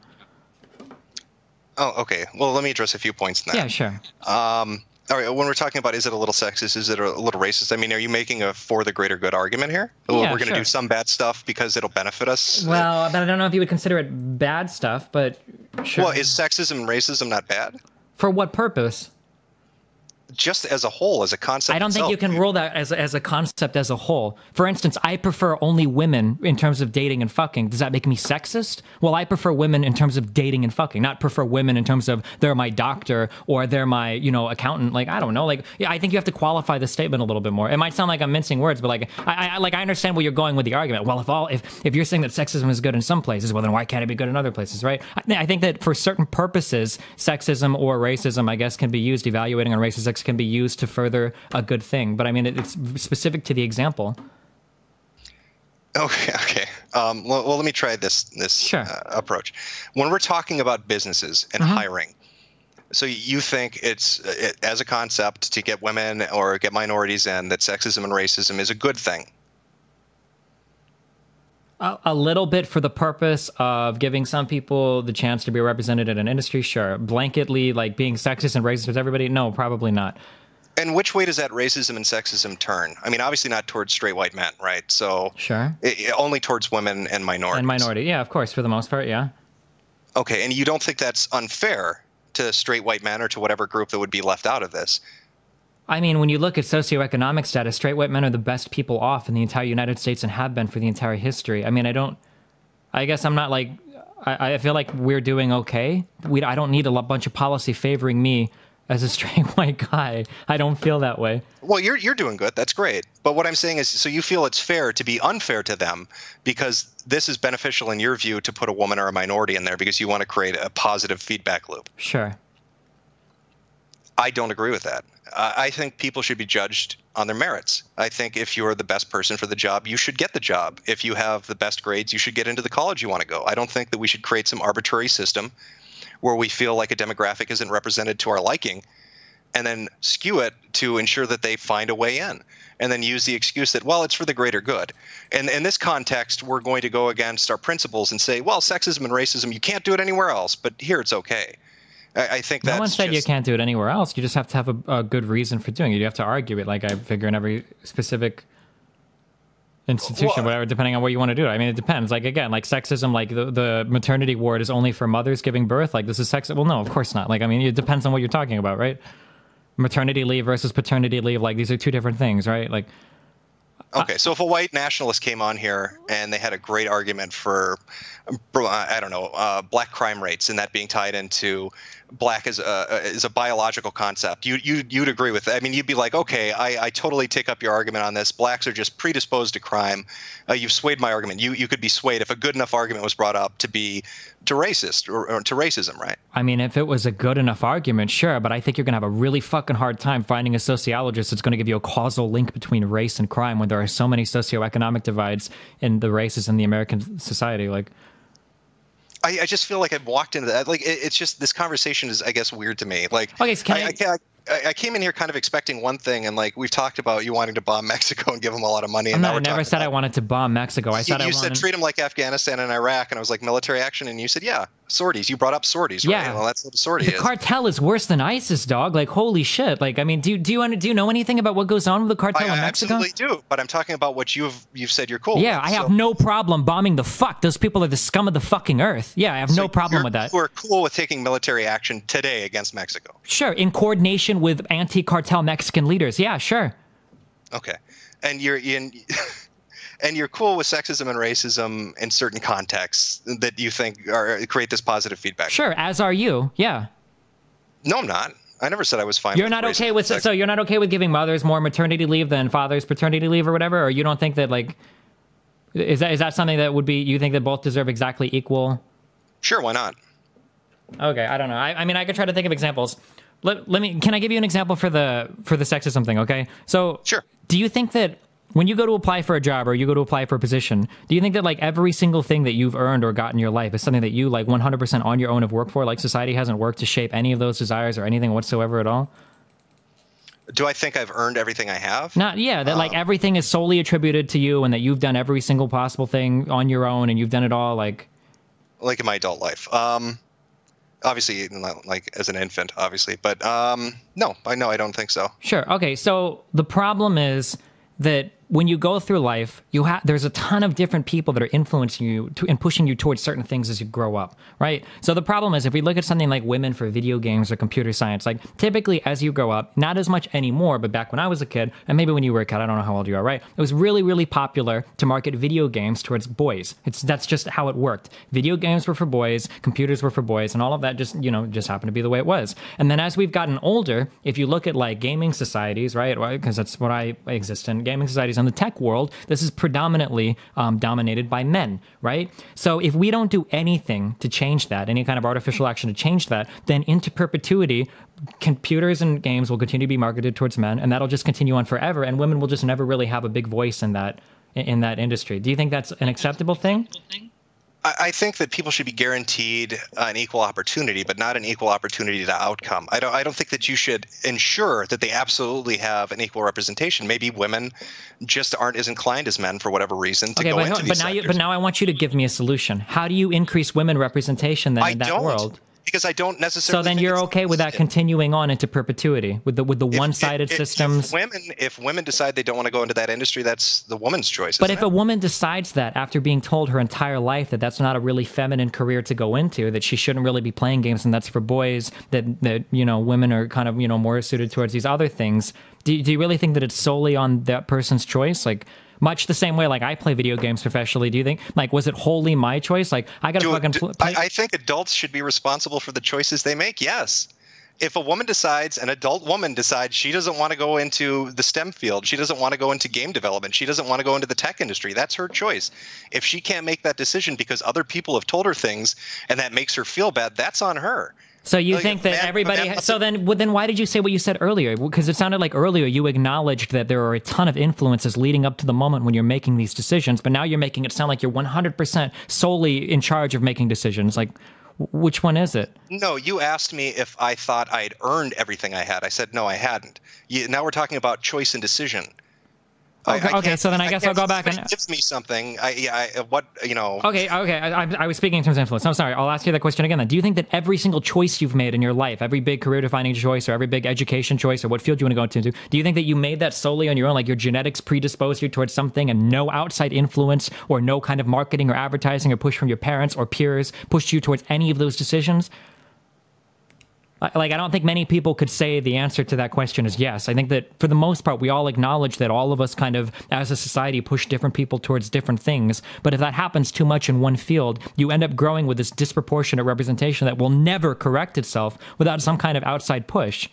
Oh, okay. Well, let me address a few points in that. Yeah, sure. Um, all right. When we're talking about, is it a little sexist? Is it a little racist? I mean, are you making a for the greater good argument here? Yeah, we're going to sure. do some bad stuff because it'll benefit us? Well, but I don't know if you would consider it bad stuff, but sure. Well, is sexism and racism not bad? For what purpose? just as a whole, as a concept. I don't itself. think you can rule that as a, as a concept as a whole. For instance, I prefer only women in terms of dating and fucking. Does that make me sexist? Well, I prefer women in terms of dating and fucking, not prefer women in terms of they're my doctor or they're my, you know, accountant. Like, I don't know. Like, yeah, I think you have to qualify the statement a little bit more. It might sound like I'm mincing words, but like, I, I like I understand where you're going with the argument. Well, if all if if you're saying that sexism is good in some places, well, then why can't it be good in other places, right? I, I think that for certain purposes, sexism or racism, I guess, can be used. Evaluating on race sex can be used to further a good thing, but I mean, it's specific to the example. Okay, okay. Um, well, well, let me try this this Sure. uh, approach. When we're talking about businesses and Uh-huh. hiring, so you think it's it, as a concept to get women or get minorities in, that sexism and racism is a good thing. A, a little bit for the purpose of giving some people the chance to be represented in an industry, sure. Blanketly, like being sexist and racist with everybody, no, probably not. And which way does that racism and sexism turn? I mean, obviously not towards straight white men, right? So Sure. it, it- only towards women and minorities. And minority, yeah, of course, for the most part, yeah. Okay, and you don't think that's unfair to straight white men or to whatever group that would be left out of this? I mean, when you look at socioeconomic status, straight white men are the best people off in the entire United States and have been for the entire history. I mean, I don't, I guess I'm not like, I, I feel like we're doing okay. We, I don't need a lo- bunch of policy favoring me as a straight white guy. I don't feel that way. Well, you're you're doing good. That's great. But what I'm saying is, so you feel it's fair to be unfair to them because this is beneficial in your view to put a woman or a minority in there because you want to create a positive feedback loop. Sure. I don't agree with that. Uh, I think people should be judged on their merits. I think if you're the best person for the job, you should get the job. If you have the best grades, you should get into the college you want to go. I don't think that we should create some arbitrary system where we feel like a demographic isn't represented to our liking and then skew it to ensure that they find a way in and then use the excuse that, well, it's for the greater good. And in this context, we're going to go against our principles and say, well, sexism and racism, you can't do it anywhere else, but here it's okay. I, I think that's No one said just, you can't do it anywhere else. You just have to have a, a good reason for doing it. You have to argue it, like I figure in every specific institution, Well, whatever, depending on what you want to do. I mean, it depends. Like, again, like sexism, like the, the maternity ward is only for mothers giving birth. Like, this is sexist. Well, no, of course not. Like, I mean, it depends on what you're talking about, right? Maternity leave versus paternity leave. Like, these are two different things, right? Like, Okay, so if a white nationalist came on here and they had a great argument for, I don't know, uh, black crime rates and that being tied into black as a, as a biological concept, you, you, you'd agree with that. I mean, you'd be like, okay, I, I totally take up your argument on this. Blacks are just predisposed to crime. Uh, you've swayed my argument. You, you could be swayed if a good enough argument was brought up to be to racist or, or to racism, right? I mean, if it was a good enough argument, sure, but I think you're going to have a really fucking hard time finding a sociologist that's going to give you a causal link between race and crime when there are so many socioeconomic divides in the races in the American society. Like, I, I just feel like I've walked into that. Like, it, it's just, this conversation is, I guess, weird to me. Like, okay, so can I, I, I, I came in here kind of expecting one thing, and like we've talked about you wanting to bomb Mexico and give them a lot of money. And no, now we're I never talking said about, I wanted to bomb Mexico. I you, said you I said wanted... treat them like Afghanistan and Iraq, and I was like military action, and you said yeah, sorties. You brought up sorties, right? Yeah. Well, that's what a sortie The is. cartel is worse than ISIS, dog. Like, holy shit. Like, I mean, do do you do you know anything about what goes on with the cartel I, in I Mexico? absolutely do, but I'm talking about what you've you've said you're cool. Yeah, with, I have so, no problem bombing the fuck. Those people are the scum of the fucking earth. Yeah, I have so no problem you're, with that. We're cool with taking military action today against Mexico. Sure, in coordination with anti-cartel Mexican leaders. Yeah, sure. Okay, and you're in. And you're cool with sexism and racism in certain contexts that you think are create this positive feedback. Sure, as are you. Yeah. No, I'm not. I never said I was fine. You're with not racism okay with and so you're not okay with giving mothers more maternity leave than fathers paternity leave or whatever, or you don't think that like is that is that something that would be you think that both deserve exactly equal? Sure, why not? Okay, I don't know. I, I mean, I could try to think of examples. Let, let me. Can I give you an example for the for the sexism thing? Okay, so Sure. Do you think that when you go to apply for a job or you go to apply for a position, do you think that like every single thing that you've earned or got in your life is something that you like one hundred percent on your own have worked for? Like society hasn't worked to shape any of those desires or anything whatsoever at all? Do I think I've earned everything I have? Not, yeah, that like Um, everything is solely attributed to you and that you've done every single possible thing on your own and you've done it all like... Like in my adult life. Um, obviously, not like as an infant, obviously. But um, no, I no, I don't think so. Sure. Okay. So the problem is that when you go through life, you have there's a ton of different people that are influencing you to, and pushing you towards certain things as you grow up, right? So the problem is, if we look at something like women for video games or computer science, like typically as you grow up, not as much anymore, but back when I was a kid, and maybe when you were a kid, I don't know how old you are, right? It was really, really popular to market video games towards boys. It's that's just how it worked. Video games were for boys, computers were for boys, and all of that just, you know, just happened to be the way it was. And then as we've gotten older, if you look at like gaming societies, right? Because that's what I exist in, gaming societies in the tech world, this is predominantly um, dominated by men, right? So if we don't do anything to change that, any kind of artificial action to change that, then into perpetuity, computers and games will continue to be marketed towards men, and that'll just continue on forever, and women will just never really have a big voice in that in that industry. Do you think that's an acceptable thing? I think that people should be guaranteed an equal opportunity, but not an equal opportunity to outcome. I don't. I don't think that you should ensure that they absolutely have an equal representation. Maybe women just aren't as inclined as men for whatever reason to okay, go but, into but these now sectors. you, but now I want you to give me a solution. How do you increase women representation then I in that don't, world? Because I don't necessarily. So then think you're it's okay with that needed. continuing on into perpetuity with the with the If- one-sided if- if- systems. If women, if women decide they don't want to go into that industry, that's the woman's choice. But isn't if it? a woman decides that after being told her entire life that that's not a really feminine career to go into, that she shouldn't really be playing games and that's for boys, that that you know women are kind of you know more suited towards these other things, do, do you really think that it's solely on that person's choice? Like much the same way like I play video games professionally. Do you think like was it wholly my choice? Like I gotta Do- fucking do- pl- play. I, I think adults should be responsible for the choices they make. Yes. If a woman decides, an adult woman decides she doesn't want to go into the STEM field, she doesn't want to go into game development, she doesn't want to go into the tech industry, that's her choice. If she can't make that decision because other people have told her things and that makes her feel bad, that's on her. So you Like, think that man- everybody? man- So then, well, then why did you say what you said earlier? Because it sounded like earlier you acknowledged that there are a ton of influences leading up to the moment when you're making these decisions, but now you're making it sound like you're one hundred percent solely in charge of making decisions. Like, w- which one is it? No, you asked me if I thought I'd earned everything I had. I said, no, I hadn't. You, now we're talking about choice and decision. I- Okay, I okay, can't- so then I guess I'll can't- go back somebody and- gives me something. I, yeah, I, what you know. Okay, okay. I, I, I was speaking in terms of influence. I'm sorry. I'll ask you that question again then. Do you think that every single choice you've made in your life, every big career-defining choice or every big education choice or what field you want to go into, do you think that you made that solely on your own? Like your genetics predisposed you towards something and no outside influence or no kind of marketing or advertising or push from your parents or peers pushed you towards any of those decisions? Like, I don't think many people could say the answer to that question is yes. I think that for the most part, we all acknowledge that all of us kind of, as a society, push different people towards different things. But if that happens too much in one field, you end up growing with this disproportionate representation that will never correct itself without some kind of outside push.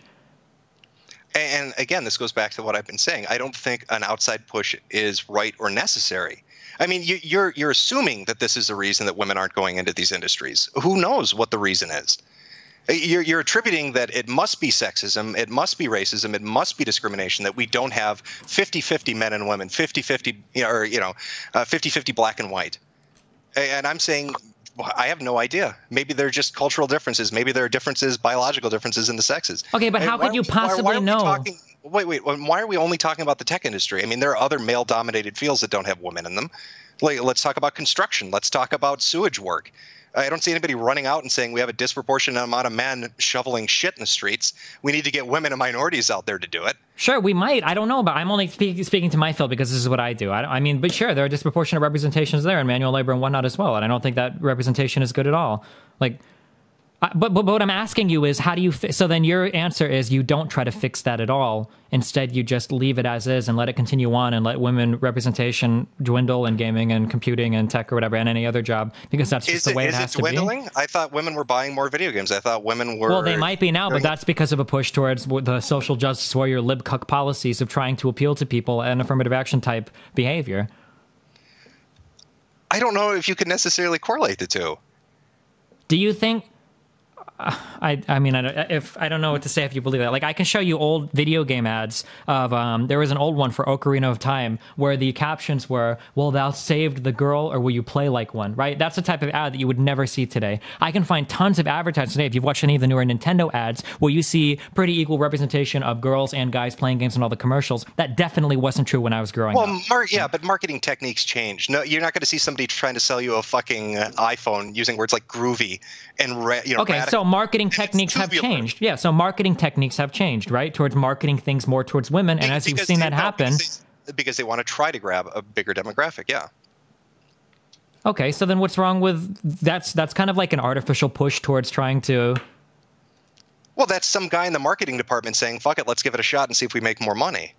And again, this goes back to what I've been saying. I don't think an outside push is right or necessary. I mean, you, you're you're assuming that this is the reason that women aren't going into these industries. Who knows what the reason is? You're, you're attributing that it must be sexism, it must be racism, it must be discrimination, that we don't have fifty-fifty men and women, fifty-fifty, you know, or, you know, uh, fifty-fifty black and white. And I'm saying, I have no idea. Maybe there are just cultural differences. Maybe there are differences, biological differences in the sexes. Okay, but And how why could you are we- why- possibly why are we know? talking- Wait, wait. Why are we only talking about the tech industry? I mean, there are other male-dominated fields that don't have women in them. Like, let's talk about construction. Let's talk about sewage work. I don't see anybody running out and saying we have a disproportionate amount of men shoveling shit in the streets. We need to get women and minorities out there to do it. Sure, we might. I don't know, but I'm only speak, speaking to my field because this is what I do. I, I mean, but sure, there are disproportionate representations there in manual labor and whatnot as well, and I don't think that representation is good at all. Like, I, but, but but what I'm asking you is, how do you? Fi- so then your answer is you don't try to fix that at all. Instead, you just leave it as is and let it continue on and let women representation dwindle in gaming and computing and tech or whatever and any other job because that's just Is the it, way it is has it to be. dwindling? I thought women were buying more video games. I thought women were. Well, they might be now, but that's because of a push towards the social justice warrior lib cuck policies of trying to appeal to people and affirmative action type behavior. I don't know if you could necessarily correlate the two. Do you think? Uh, I I mean, I, don't- if I don't know what to say if you believe that. Like, I can show you old video game ads of um. There was an old one for Ocarina of Time where the captions were, "Well, thou saved the girl, or will you play like one?" Right? That's the type of ad that you would never see today. I can find tons of advertisements today. If you've watched any of the newer Nintendo ads, where you see pretty equal representation of girls and guys playing games in all the commercials. That definitely wasn't true when I was growing Well, up. mar- yeah, but marketing techniques change. No, you're not going to see somebody trying to sell you a fucking uh, iPhone using words like groovy and ra- you know. Okay, radical. so marketing techniques have tubular. changed. Yeah, so marketing techniques have changed, right? Towards marketing things more towards women. And as you've Because seen they- that no, happen, because they- because they want to try to grab a bigger demographic. Yeah. Okay, so then what's wrong with that's that's kind of like an artificial push towards trying to. Well, that's some guy in the marketing department saying, "Fuck it, let's give it a shot and see if we make more money."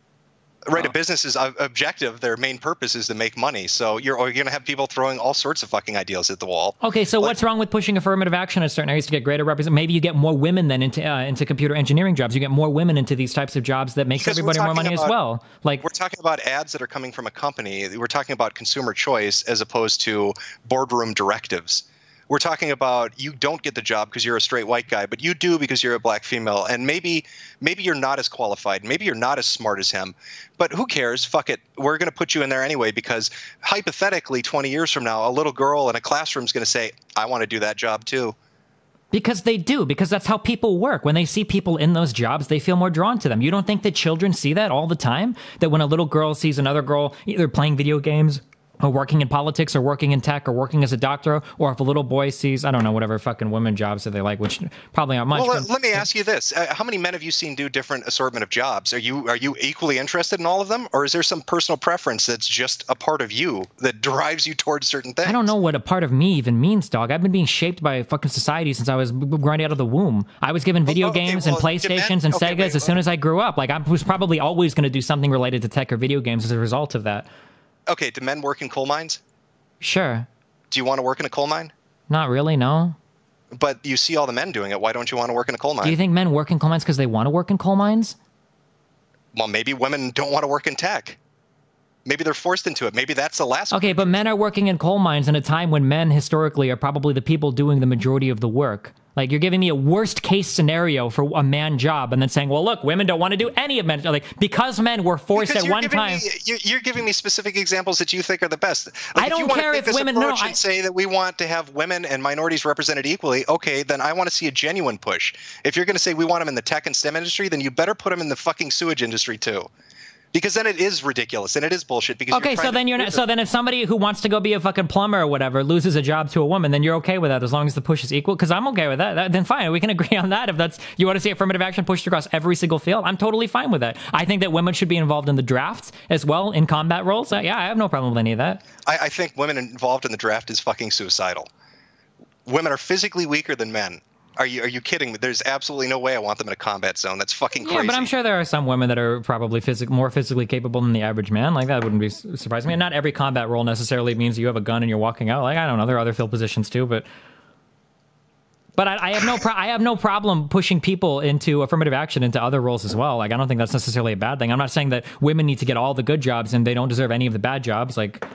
Right, Oh. a business's objective, their main purpose is to make money. So you're, you're going to have people throwing all sorts of fucking ideas at the wall. Okay, so Like- what's wrong with pushing affirmative action in certain areas to get greater represent? Maybe you get more women then into uh, into computer engineering jobs. You get more women into these types of jobs that makes Because we're everybody more talking money about- as well. Like We're talking about ads that are coming from a company. We're talking about consumer choice as opposed to boardroom directives. We're talking about you don't get the job because you're a straight white guy, but you do because you're a black female. And maybe maybe you're not as qualified. Maybe you're not as smart as him. But who cares? Fuck it. We're going to put you in there anyway because hypothetically, twenty years from now, a little girl in a classroom is going to say, I want to do that job too. Because they do, because that's how people work. When they see people in those jobs, they feel more drawn to them. You don't think that children see that all the time? That when a little girl sees another girl either playing video games or working in politics or working in tech or working as a doctor, or if a little boy sees, I don't know, whatever fucking women jobs that they like, which probably aren't much. Well, but- let me ask you this. Uh, how many men have you seen do different assortment of jobs? Are you are you equally interested in all of them? Or is there some personal preference that's just a part of you that drives you towards certain things? I don't know what a part of me even means, dog. I've been being shaped by fucking society since I was right out of the womb. I was given video okay, games well, and PlayStations demand- and okay, Segas wait, as soon as I grew up. Like, I was probably always going to do something related to tech or video games as a result of that. Okay, do men work in coal mines? Sure. Do you want to work in a coal mine? Not really, no. But you see all the men doing it. Why don't you want to work in a coal mine? Do you think men work in coal mines because they want to work in coal mines? Well, maybe women don't want to work in tech. Maybe they're forced into it. Maybe that's the last Okay, but men are working in coal mines in a time when men historically are probably the people doing the majority of the work. Like, you're giving me a worst case scenario for a man job and then saying, well, look, women don't want to do any of men. Like, because men were forced Because at you're one giving time. Me, you're, you're giving me specific examples that you think are the best. Like, I if don't you want care to if take this women- no, approach I- and say that we want to have women and minorities represented equally, okay, then I want to see a genuine push. If you're going to say we want them in the tech and STEM industry, then you better put them in the fucking sewage industry too. Because then it is ridiculous and it is bullshit. Because Okay, you're so trying then to you're not. prove So it. then, if somebody who wants to go be a fucking plumber or whatever loses a job to a woman, then you're okay with that as long as the push is equal. Because I'm okay with that. that. Then fine, we can agree on that. If that's you want to see affirmative action pushed across every single field, I'm totally fine with that. I think that women should be involved in the drafts as well in combat roles. Uh, yeah, I have no problem with any of that. I, I think women involved in the draft is fucking suicidal. Women are physically weaker than men. Are you are you kidding me? There's absolutely no way I want them in a combat zone. That's fucking crazy. Yeah, but I'm sure there are some women that are probably physic- more physically capable than the average man. Like, that wouldn't be su- surprising me. And not every combat role necessarily means you have a gun and you're walking out. Like, I don't know. There are other field positions too, but but I, I have no pro- I have no problem pushing people into affirmative action into other roles as well. Like, I don't think that's necessarily a bad thing. I'm not saying that women need to get all the good jobs and they don't deserve any of the bad jobs. Like,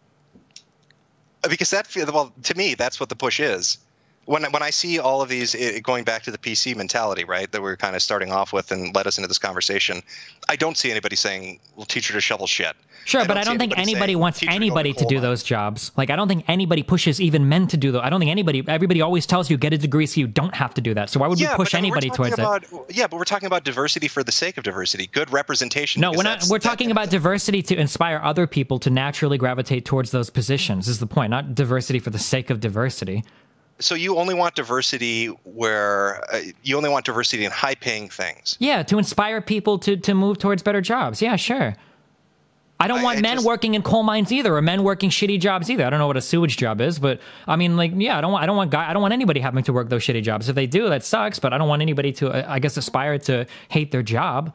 because that well to me that's what the push is. When when I see all of these it, going back to the P C mentality, right, that we're kind of starting off with and led us into this conversation, I don't see anybody saying, "Well, teach her to shovel shit." sure, but I see don't think anybody anybody saying, wants "Teach her to go anybody to coal do mine." those jobs. Like, I don't think anybody pushes even men to do those. I don't think anybody, everybody always tells you get a degree so you don't have to do that. So why would Yeah, we push but then we're anybody talking towards that? about, Yeah, but we're talking about diversity for the sake of diversity, good representation. No, because we're not. that's- We're that- talking about diversity to inspire other people to naturally gravitate towards those positions. Is the point? Not diversity for the sake of diversity. So you only want diversity where uh, you only want diversity in high-paying things. Yeah, to inspire people to to move towards better jobs. Yeah, sure. I don't I- want I men just- working in coal mines either, or men working shitty jobs either. I don't know what a sewage job is, but I mean, like, yeah, I don't want, I don't want, guy, I don't want anybody having to work those shitty jobs. If they do, that sucks. But I don't want anybody to, uh, I guess, aspire to hate their job.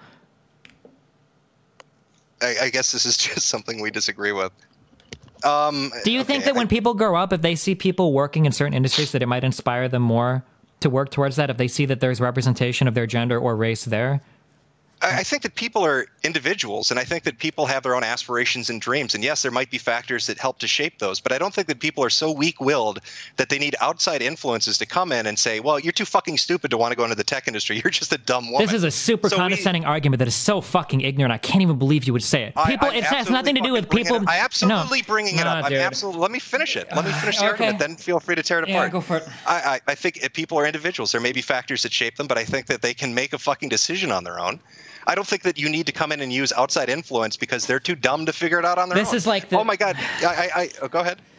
I, I guess this is just something we disagree with. Um, Do you think okay, that when I- people grow up, if they see people working in certain industries, that it might inspire them more to work towards that? If they see that there's representation of their gender or race there? I I think that people are individuals, and I think that people have their own aspirations and dreams. And yes, there might be factors that help to shape those, but I don't think that people are so weak-willed that they need outside influences to come in and say, well, you're too fucking stupid to want to go into the tech industry. You're just a dumb woman. This is a super So we- condescending argument that is so fucking ignorant. I can't even believe you would say it. I- People, I it has absolutely nothing to do fucking with bring it people. up. I absolutely no. bringing it Nah, up. I'm dude. absolutely. Let me finish it. Let me finish the Okay. argument. Then feel free to tear it Yeah, apart. go for it. I, I, I think if people are individuals. There may be factors that shape them, but I think that they can make a fucking decision on their own. I don't think that you need to come in and use outside influence because they're too dumb to figure it out on their This own. is like the- oh my god! I, I, I oh, go ahead.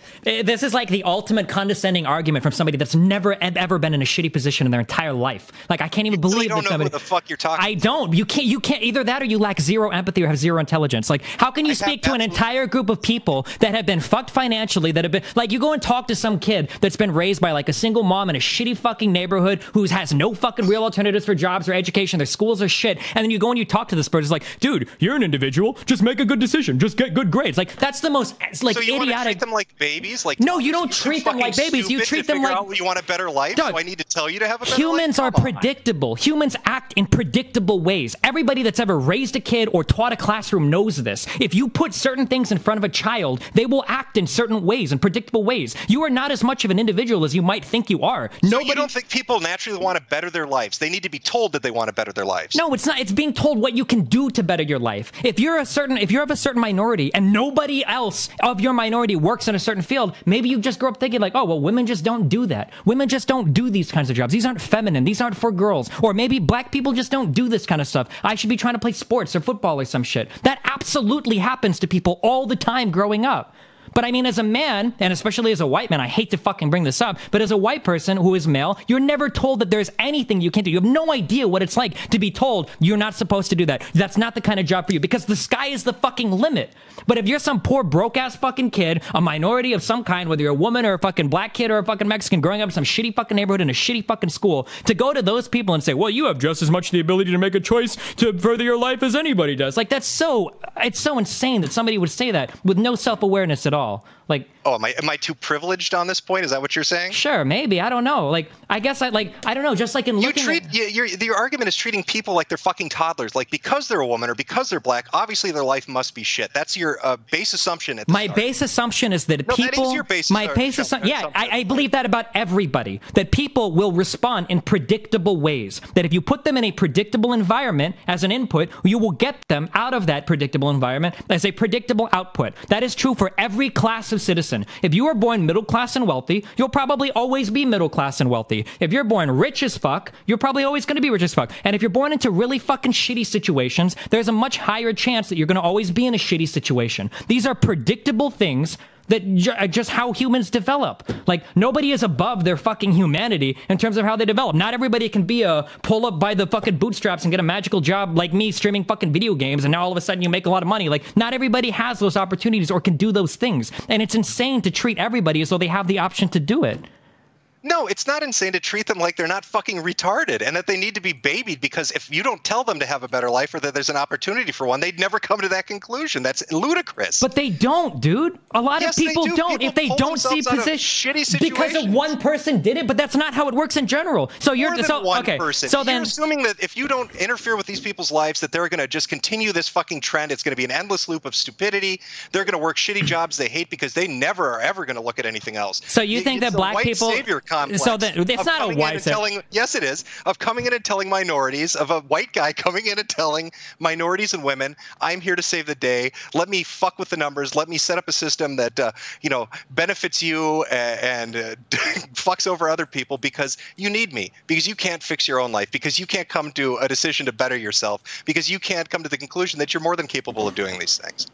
This is like the ultimate condescending argument from somebody that's never ever been in a shitty position in their entire life. Like, I can't even you believe really don't that know somebody. Who the fuck you're talking I don't. You can't. You can't. Either that or you lack zero empathy or have zero intelligence. Like, how can you I speak have to an absolutely- entire group of people that have been fucked financially? That have been like, you go and talk to some kid that's been raised by like a single mom in a shitty fucking neighborhood who has no fucking real alternatives for jobs or education. Their schools are shit, and then you go and you talk to this person. It's like, dude, you're an individual. Just make a good decision. Just get good grades. Like, that's the most like so you idiotic. Want to treat them like babies? Like no, you don't you're treat them like babies. You stupid treat to them figure like out you want a better life. Doug, so I need to tell you to have a better humans life? are Come on. predictable. Humans act in predictable ways. Everybody that's ever raised a kid or taught a classroom knows this. If you put certain things in front of a child, they will act in certain ways, in predictable ways. You are not as much of an individual as you might think you are. So Nobody. you don't think people naturally want to better their lives? They need to be told that they want to better their lives. No, it's not. It's being told what you can do to better your life. If you're a certain, if you're of a certain minority and nobody else of your minority works in a certain field, maybe you just grow up thinking like, oh, well, women just don't do that. Women just don't do these kinds of jobs. These aren't feminine. These aren't for girls. Or maybe black people just don't do this kind of stuff. I should be trying to play sports or football or some shit. That absolutely happens to people all the time growing up. But I mean, as a man, and especially as a white man, I hate to fucking bring this up, but as a white person who is male, you're never told that there's anything you can do. You have no idea what it's like to be told you're not supposed to do that. That's not the kind of job for you, because the sky is the fucking limit. But if you're some poor broke-ass fucking kid, a minority of some kind, whether you're a woman or a fucking black kid or a fucking Mexican growing up in some shitty fucking neighborhood in a shitty fucking school, to go to those people and say, well, you have just as much the ability to make a choice to further your life as anybody does. Like, that's so, it's so insane that somebody would say that with no self-awareness at all. Like, oh, am I am I too privileged on this point? Is that what you're saying? Sure, maybe. I don't know. Like, I guess I like I don't know. Just like in you looking, treat at, you, your your argument is treating people like they're fucking toddlers. Like, because they're a woman or because they're black, obviously their life must be shit. That's your uh, base assumption. At the my start. base assumption is that no, people. That is your base my uh, base assumption. Yeah, I, I believe that about everybody. That people will respond in predictable ways. That if you put them in a predictable environment as an input, you will get them out of that predictable environment as a predictable output. That is true for every class of citizen. If you are born middle class and wealthy, you'll probably always be middle class and wealthy. If you're born rich as fuck, you're probably always going to be rich as fuck. And if you're born into really fucking shitty situations, there's a much higher chance that you're going to always be in a shitty situation. These are predictable things that ju- just how humans develop. Like, nobody is above their fucking humanity in terms of how they develop. Not everybody can be a pull up by the fucking bootstraps and get a magical job like me streaming fucking video games and now all of a sudden you make a lot of money. Like, not everybody has those opportunities or can do those things. And it's insane to treat everybody as though they have the option to do it. No, it's not insane to treat them like they're not fucking retarded and that they need to be babied, because if you don't tell them to have a better life or that there's an opportunity for one, they'd never come to that conclusion. That's ludicrous. But they don't, dude. A lot yes, of people they do. don't. People if they pull don't see positions because of one person did it, but that's not how it works in general. So you're More than so one okay. person. So you're then, assuming that if you don't interfere with these people's lives, that they're going to just continue this fucking trend. It's going to be an endless loop of stupidity. They're going to work shitty jobs they hate because they never are ever going to look at anything else. So you think it's that a black white people? Savior complex. So then, it's not a white savior. Yes, it is. Of coming in and telling minorities, of a white guy coming in and telling minorities and women, I'm here to save the day. Let me fuck with the numbers. Let me set up a system that uh, you know benefits you and, and uh, fucks over other people because you need me, because you can't fix your own life, because you can't come to a decision to better yourself, because you can't come to the conclusion that you're more than capable of doing these things.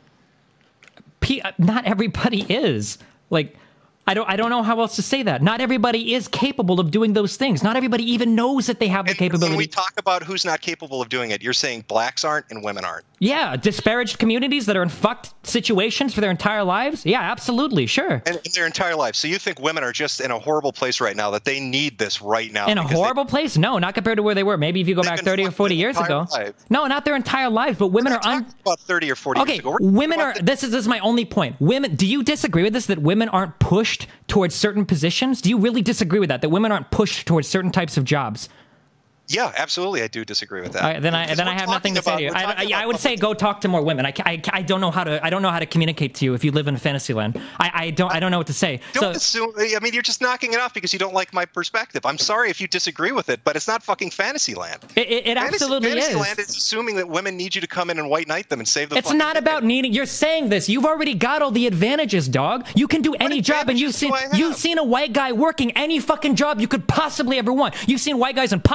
P- not everybody is. Like, I don't I don't know how else to say that. Not everybody is capable of doing those things. Not everybody even knows that they have the and capability. When we talk about who's not capable of doing it, you're saying blacks aren't and women aren't. Yeah, disparaged communities that are in fucked situations for their entire lives? Yeah, absolutely, sure. And in their entire lives. So you think women are just in a horrible place right now, that they need this right now? In a horrible they, place? No, not compared to where they were. Maybe if you go back thirty or forty years ago. Life. No, not their entire lives, but women are un- about thirty or forty okay, years ago. We're women are, the- this is, this is my only point. Women, do you disagree with this, that women aren't pushed towards certain positions? Do you really disagree with that, that women aren't pushed towards certain types of jobs? Yeah, absolutely. I do disagree with that. Right, then I then I have nothing to say to you. I, I, I would say go talk to more women. I, I, I don't know how to I don't know how to communicate to you if you live in a fantasy land. I, I don't I don't know what to say. Don't so, assume. I mean, you're just knocking it off because you don't like my perspective. I'm sorry if you disagree with it, but it's not fucking fantasy land. It, it, it fantasy, absolutely fantasy is. Land is assuming that women need you to come in and white knight them and save the. It's not day. about needing. You're saying this. You've already got all the advantages, dog. You can do what any job, and you've seen you've seen a white guy working any fucking job you could possibly ever want. You've seen white guys in politics and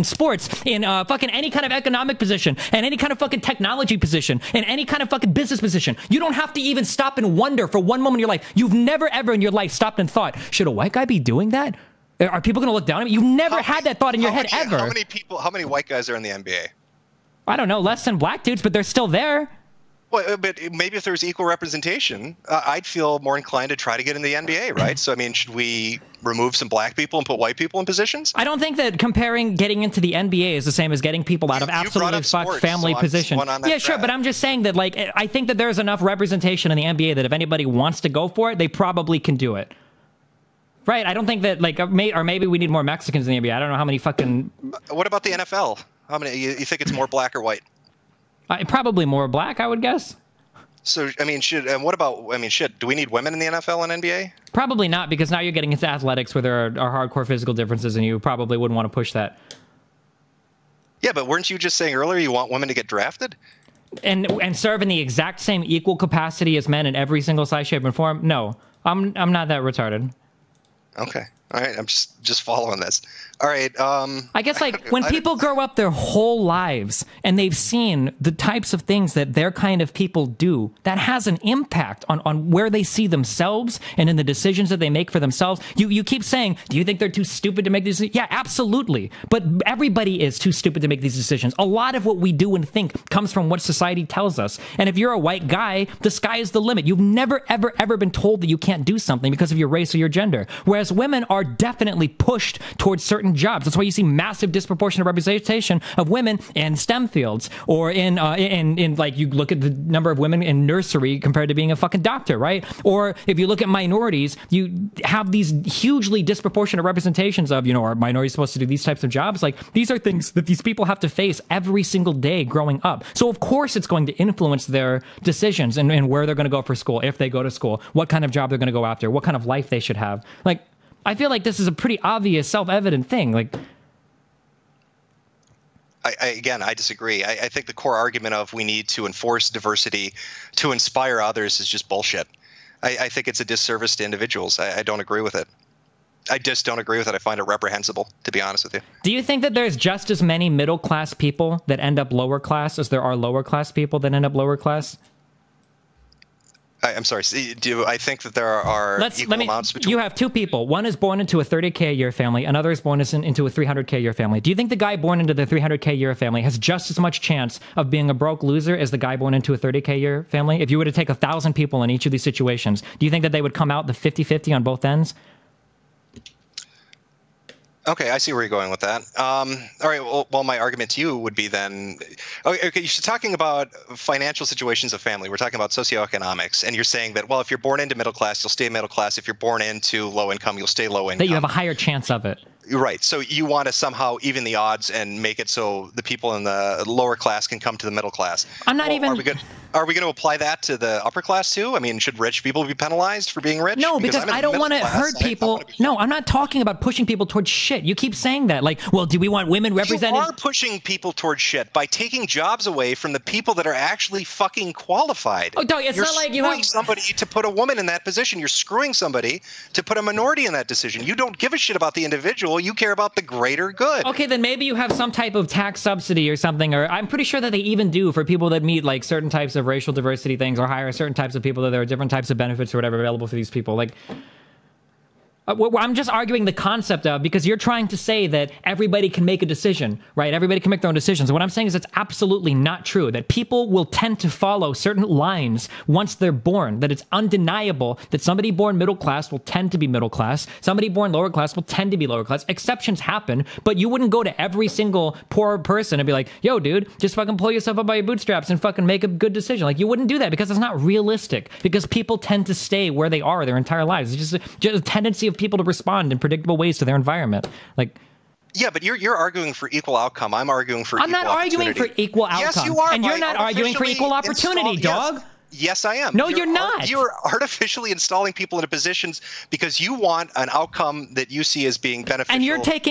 in sports, in uh, fucking any kind of economic position, and any kind of fucking technology position, in any kind of fucking business position. You don't have to even stop and wonder for one moment in your life. You've never ever in your life stopped and thought, should a white guy be doing that? Are people going to look down at me? You've never how had many, that thought in your head many, ever. How many people, how many white guys are in the N B A? I don't know, less than black dudes, but they're still there. Well, but maybe if there was equal representation, uh, I'd feel more inclined to try to get in the N B A, right? So, I mean, should we remove some black people and put white people in positions? I don't think that comparing getting into the N B A is the same as getting people out you, of absolutely fucked family so positions. Yeah, sure, but I'm just saying that, like, I think that there's enough representation in the N B A that if anybody wants to go for it, they probably can do it. Right? I don't think that, like, or maybe we need more Mexicans in the N B A. I don't know how many fucking... What about the N F L? How many? You, you think it's more black or white? Uh, probably more black, I would guess. So, I mean, should and what about, I mean, shit, do we need women in the N F L and N B A? Probably not, because now you're getting into athletics where there are, are hardcore physical differences, and you probably wouldn't want to push that. Yeah, but weren't you just saying earlier you want women to get drafted? And and serve in the exact same equal capacity as men in every single size, shape, and form? No, I'm I'm not that retarded. Okay. All right. I'm just just following this. All right. Um, I guess, like, when people grow up their whole lives and they've seen the types of things that their kind of people do, that has an impact on, on where they see themselves and in the decisions that they make for themselves. You you keep saying, do you think they're too stupid to make these decisions? Yeah, absolutely. But everybody is too stupid to make these decisions. A lot of what we do and think comes from what society tells us. And if you're a white guy, the sky is the limit. You've never, ever, ever been told that you can't do something because of your race or your gender. Whereas women are definitely pushed towards certain jobs. That's why you see massive disproportionate representation of women in STEM fields, or in, uh, in, in, like, you look at the number of women in nursery compared to being a fucking doctor, right? Or if you look at minorities, you have these hugely disproportionate representations of, you know, are minorities supposed to do these types of jobs? Like, these are things that these people have to face every single day growing up. So of course it's going to influence their decisions and, and where they're going to go for school, if they go to school, what kind of job they're going to go after, what kind of life they should have. Like, I feel like this is a pretty obvious, self-evident thing. Like, I, I, again, I disagree. I, I think the core argument of we need to enforce diversity to inspire others is just bullshit. I, I think it's a disservice to individuals. I, I don't agree with it. I just don't agree with it. I find it reprehensible, to be honest with you. Do you think that there's just as many middle-class people that end up lower class as there are lower-class people that end up lower class? I, I'm sorry. Do I think that there are Let's, equal let me, amounts between? You have two people. One is born into a thirty K a year family. Another is born into a three hundred K a year family. Do you think the guy born into the three hundred K a year family has just as much chance of being a broke loser as the guy born into a thirty K a year family? If you were to take a thousand people in each of these situations, do you think that they would come out the fifty fifty on both ends? Okay, I see where you're going with that. Um, all right, well, well, my argument to you would be then, okay, okay, you're talking about financial situations of family. We're talking about socioeconomics, and you're saying that, well, if you're born into middle class, you'll stay middle class. If you're born into low income, you'll stay low income. That you have a higher chance of it. Right. So you want to somehow even the odds and make it so the people in the lower class can come to the middle class. I'm not well, even... Are we, good, are we going to apply that to the upper class too? I mean, should rich people be penalized for being rich? No, because, because I don't want to hurt people. I, I no, I'm not talking about pushing people towards shit. You keep saying that. Like, well, do we want women represented? You are pushing people towards shit by taking jobs away from the people that are actually fucking qualified. Oh, Doug, it's You're not like you have... have... somebody to put a woman in that position. You're screwing somebody to put a minority in that decision. You don't give a shit about the individual. You care about the greater good. Okay, then maybe you have some type of tax subsidy or something, or I'm pretty sure that they even do for people that meet like certain types of racial diversity things, or hire certain types of people that there are different types of benefits or whatever available for these people. Like, Uh, I'm just arguing the concept of, because you're trying to say that everybody can make a decision, right? Everybody can make their own decisions. And what I'm saying is it's absolutely not true, that people will tend to follow certain lines once they're born, that it's undeniable that somebody born middle class will tend to be middle class, somebody born lower class will tend to be lower class. Exceptions happen, but you wouldn't go to every single poor person and be like, yo, dude, just fucking pull yourself up by your bootstraps and fucking make a good decision. Like, you wouldn't do that because it's not realistic, because people tend to stay where they are their entire lives. It's just a, just a tendency of people to respond in predictable ways to their environment. Like, yeah, but you're you're arguing for equal outcome. I'm arguing for I'm equal not arguing for equal outcome. Yes, you are. And you're not arguing for equal opportunity, dog. Yes. Yes, I am. No, you're, you're not. You're artificially installing people into positions because you want an outcome that you see as being beneficial. And you're taking and, a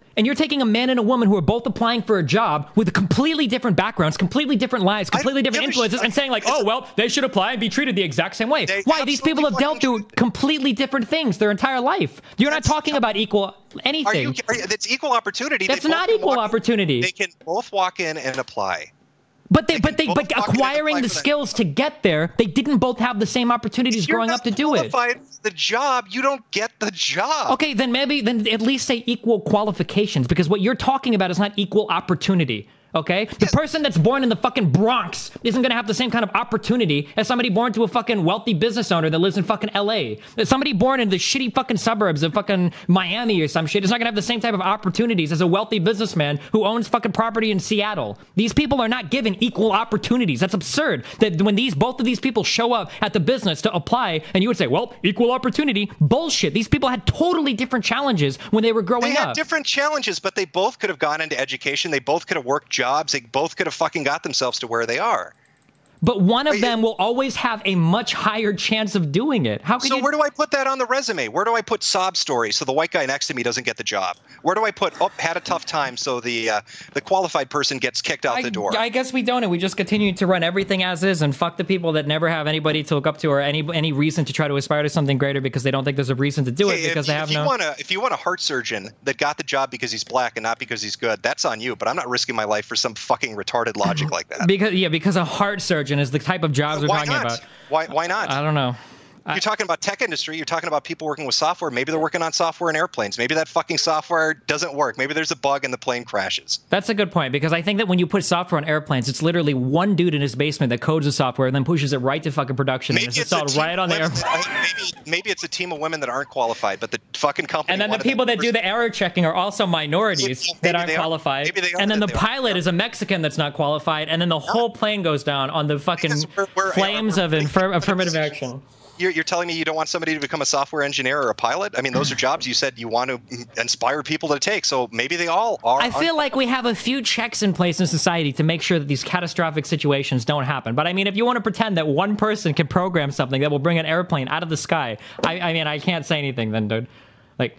And you're taking a man and a woman who are both applying for a job with completely different backgrounds, completely different lives, completely different influences, and saying like, oh, well, they should apply and be treated the exact same way. Why? These people have dealt through completely different things their entire life. You're not talking about equal anything. Are you, are you, that's equal opportunity. That's not equal opportunity. They can both walk in and apply. But they, they but they, but acquiring the skills to get there, they didn't both have the same opportunities growing up to do it. If you're not qualified for the job, you don't get the job. Okay, then maybe, then at least say equal qualifications, because what you're talking about is not equal opportunity. Okay? The yes. person that's born in the fucking Bronx isn't going to have the same kind of opportunity as somebody born to a fucking wealthy business owner that lives in fucking L A. Somebody born in the shitty fucking suburbs of fucking Miami or some shit is not going to have the same type of opportunities as a wealthy businessman who owns fucking property in Seattle. These people are not given equal opportunities. That's absurd. That when these both of these people show up at the business to apply, and you would say, well, equal opportunity. Bullshit. These people had totally different challenges when they were growing up. They had up. different challenges, but they both could have gone into education. They both could have worked jobs. They both could have fucking got themselves to where they are. But one of them will always have a much higher chance of doing it. How can so you... where do I put that on the resume? Where do I put sob story so the white guy next to me doesn't get the job? Where do I put, oh, had a tough time so the uh, the qualified person gets kicked out I, the door? I guess we don't. And we just continue to run everything as is and fuck the people that never have anybody to look up to or any any reason to try to aspire to something greater because they don't think there's a reason to do hey, it because if, they have if no... You wanna, if you want a heart surgeon that got the job because he's black and not because he's good, that's on you. But I'm not risking my life for some fucking retarded logic like that. Because Yeah, because a heart surgeon is the type of job we're why talking not? about. Why, why not? I don't know. You're talking about tech industry. You're talking about people working with software. Maybe they're working on software in airplanes. Maybe that fucking software doesn't work. Maybe there's a bug and the plane crashes. That's a good point, because I think that when you put software on airplanes, it's literally one dude in his basement that codes the software and then pushes it right to fucking production. Maybe and it's installed right on the airplane. Maybe, maybe it's a team of women that aren't qualified, but the fucking company. And then the people that do the error checking are also minorities yeah, that aren't qualified. Maybe they are, and then the pilot is a Mexican that's not qualified. And then the whole plane goes down on the fucking we're, we're, flames we're, of infir- affirmative action. You're, you're telling me you don't want somebody to become a software engineer or a pilot? I mean, those are jobs you said you want to inspire people to take. So maybe they all are. I feel like we have a few checks in place in society to make sure that these catastrophic situations don't happen. But I mean, if you want to pretend that one person can program something that will bring an airplane out of the sky, I, I mean, I can't say anything then, dude. Like,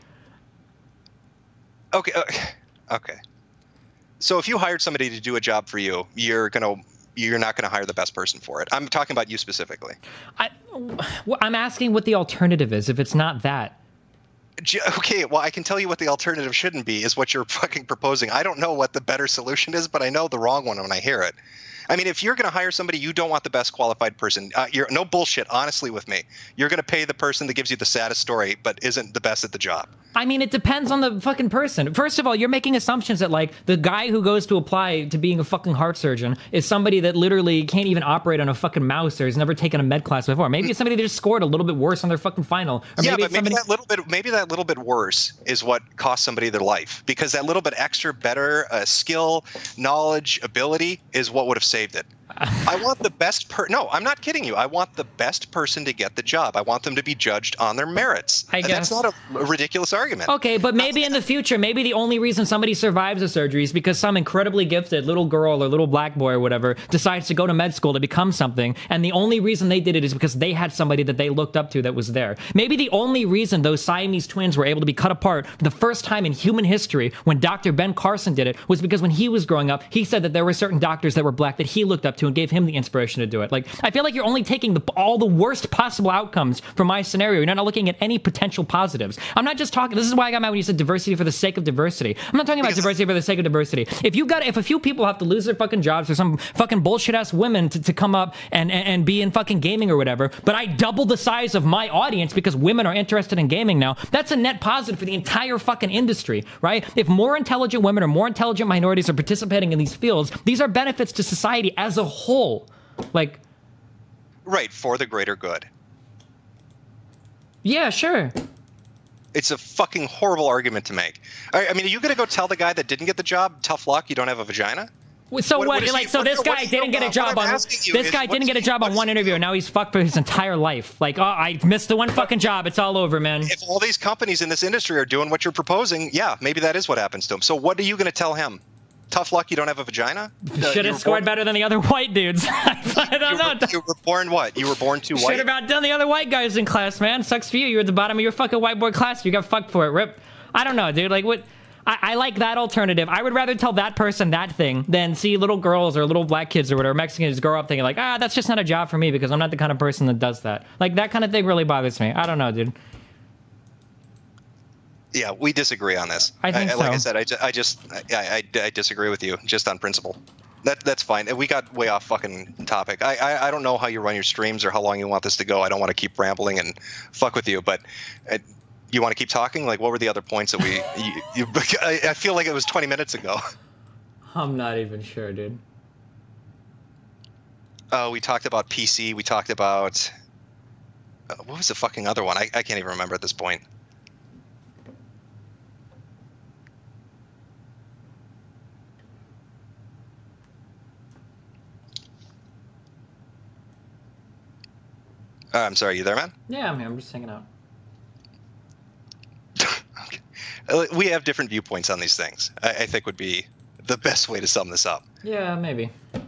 okay, uh, okay. So if you hired somebody to do a job for you, you're gonna. You're not going to hire the best person for it. I'm talking about you specifically. I, I'm asking what the alternative is if it's not that. Okay, well, I can tell you what the alternative shouldn't be is what you're fucking proposing. I don't know what the better solution is, but I know the wrong one when I hear it. I mean, if you're going to hire somebody, you don't want the best qualified person. Uh, you're no bullshit, honestly, with me. You're going to pay the person that gives you the saddest story, but isn't the best at the job. I mean, it depends on the fucking person. First of all, you're making assumptions that, like, the guy who goes to apply to being a fucking heart surgeon is somebody that literally can't even operate on a fucking mouse or has never taken a med class before. Maybe it's somebody that just scored a little bit worse on their fucking final. Or yeah, maybe but maybe somebody... that little bit, maybe that little bit worse is what cost somebody their life, because that little bit extra, better uh, skill, knowledge, ability is what would have saved it. I want the best per. No, I'm not kidding you. I want the best person to get the job. I want them to be judged on their merits. I guess. That's not a, a ridiculous argument. Okay, but maybe in the future, maybe the only reason somebody survives a surgery is because some incredibly gifted little girl or little black boy or whatever decides to go to med school to become something, and the only reason they did it is because they had somebody that they looked up to that was there. Maybe the only reason those Siamese twins were able to be cut apart for the first time in human history when Doctor Ben Carson did it was because when he was growing up, he said that there were certain doctors that were black that he looked up to and gave him the inspiration to do it. Like, I feel like you're only taking the, all the worst possible outcomes from my scenario. You're not looking at any potential positives. I'm not just talking, this is why I got mad when you said diversity for the sake of diversity. I'm not talking about because diversity for the sake of diversity. If you got, if a few people have to lose their fucking jobs for some fucking bullshit ass women to, to come up and, and, and be in fucking gaming or whatever, but I double the size of my audience because women are interested in gaming now, that's a net positive for the entire fucking industry, right? If more intelligent women or more intelligent minorities are participating in these fields, these are benefits to society as a whole. Like, right, for the greater good. Yeah, sure. It's a fucking horrible argument to make. I, I mean, are you going to go tell the guy that didn't get the job, tough luck, you don't have a vagina? So what? what, what like, he, so what, this what, guy what, didn't get a job on. This guy didn't get a job on one interview, and now he's fucked for his entire life. Like, oh, I missed the one fucking job. It's all over, man. If all these companies in this industry are doing what you're proposing, yeah, maybe that is what happens to him. So what are you going to tell him? Tough luck, you don't have a vagina? Uh, Should have scored born... better than the other white dudes. I don't you know. Were, you were born what? You were born too white? Should have outdone the other white guys in class, man. Sucks for you. You're at the bottom of your fucking white boy class. You got fucked for it. Rip. I don't know, dude. Like, what? I, I like that alternative. I would rather tell that person that thing than see little girls or little black kids or whatever, Mexicans grow up thinking like, ah, that's just not a job for me because I'm not the kind of person that does that. Like, that kind of thing really bothers me. I don't know, dude. Yeah, we disagree on this. I think I, so. Like I said, I, ju- I just I, I, I disagree with you just on principle. That that's fine. We got way off fucking topic. I, I I don't know how you run your streams or how long you want this to go. I don't want to keep rambling and fuck with you, but uh, you want to keep talking? Like, what were the other points that we? you, you, I, I feel like it was twenty minutes ago. I'm not even sure, dude. Oh, uh, we talked about P C. We talked about uh, what was the fucking other one? I, I can't even remember at this point. Uh, I'm sorry, you there, man? Yeah, I'm here. I'm just hanging out. Okay. We have different viewpoints on these things. I, I think would be the best way to sum this up. Yeah, maybe.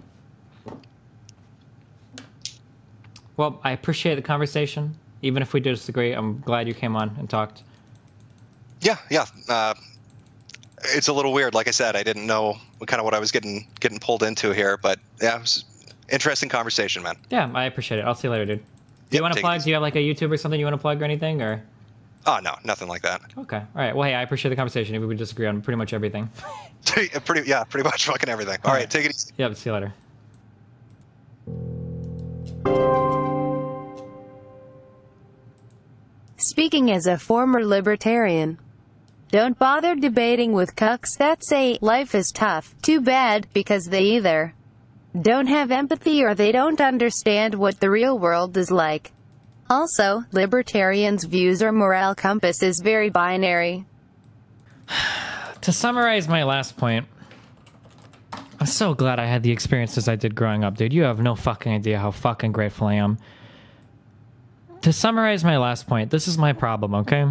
Well, I appreciate the conversation. Even if we disagree, I'm glad you came on and talked. Yeah, yeah. Uh, it's a little weird. Like I said, I didn't know kind of what I was getting getting pulled into here, but yeah, it was interesting conversation, man. Yeah, I appreciate it. I'll see you later, dude. Do you Yep, want to take it plug? easy. Do you have like a YouTube or something you want to plug or anything? Or Oh, no, nothing like that. okay, all right. Well, hey, I appreciate the conversation. If we would disagree on pretty much everything. pretty, yeah, pretty much fucking everything. All, All right, right, take it easy. Yep. See you later. Speaking as a former libertarian. Don't bother debating with cucks that say life is tough. Too bad, because they either don't have empathy or they don't understand what the real world is like. Also, libertarians' views or moral compass is very binary. To summarize my last point, I'm so glad I had the experiences I did growing up, dude. You have no fucking idea how fucking grateful I am. To summarize my last point, this is my problem, okay?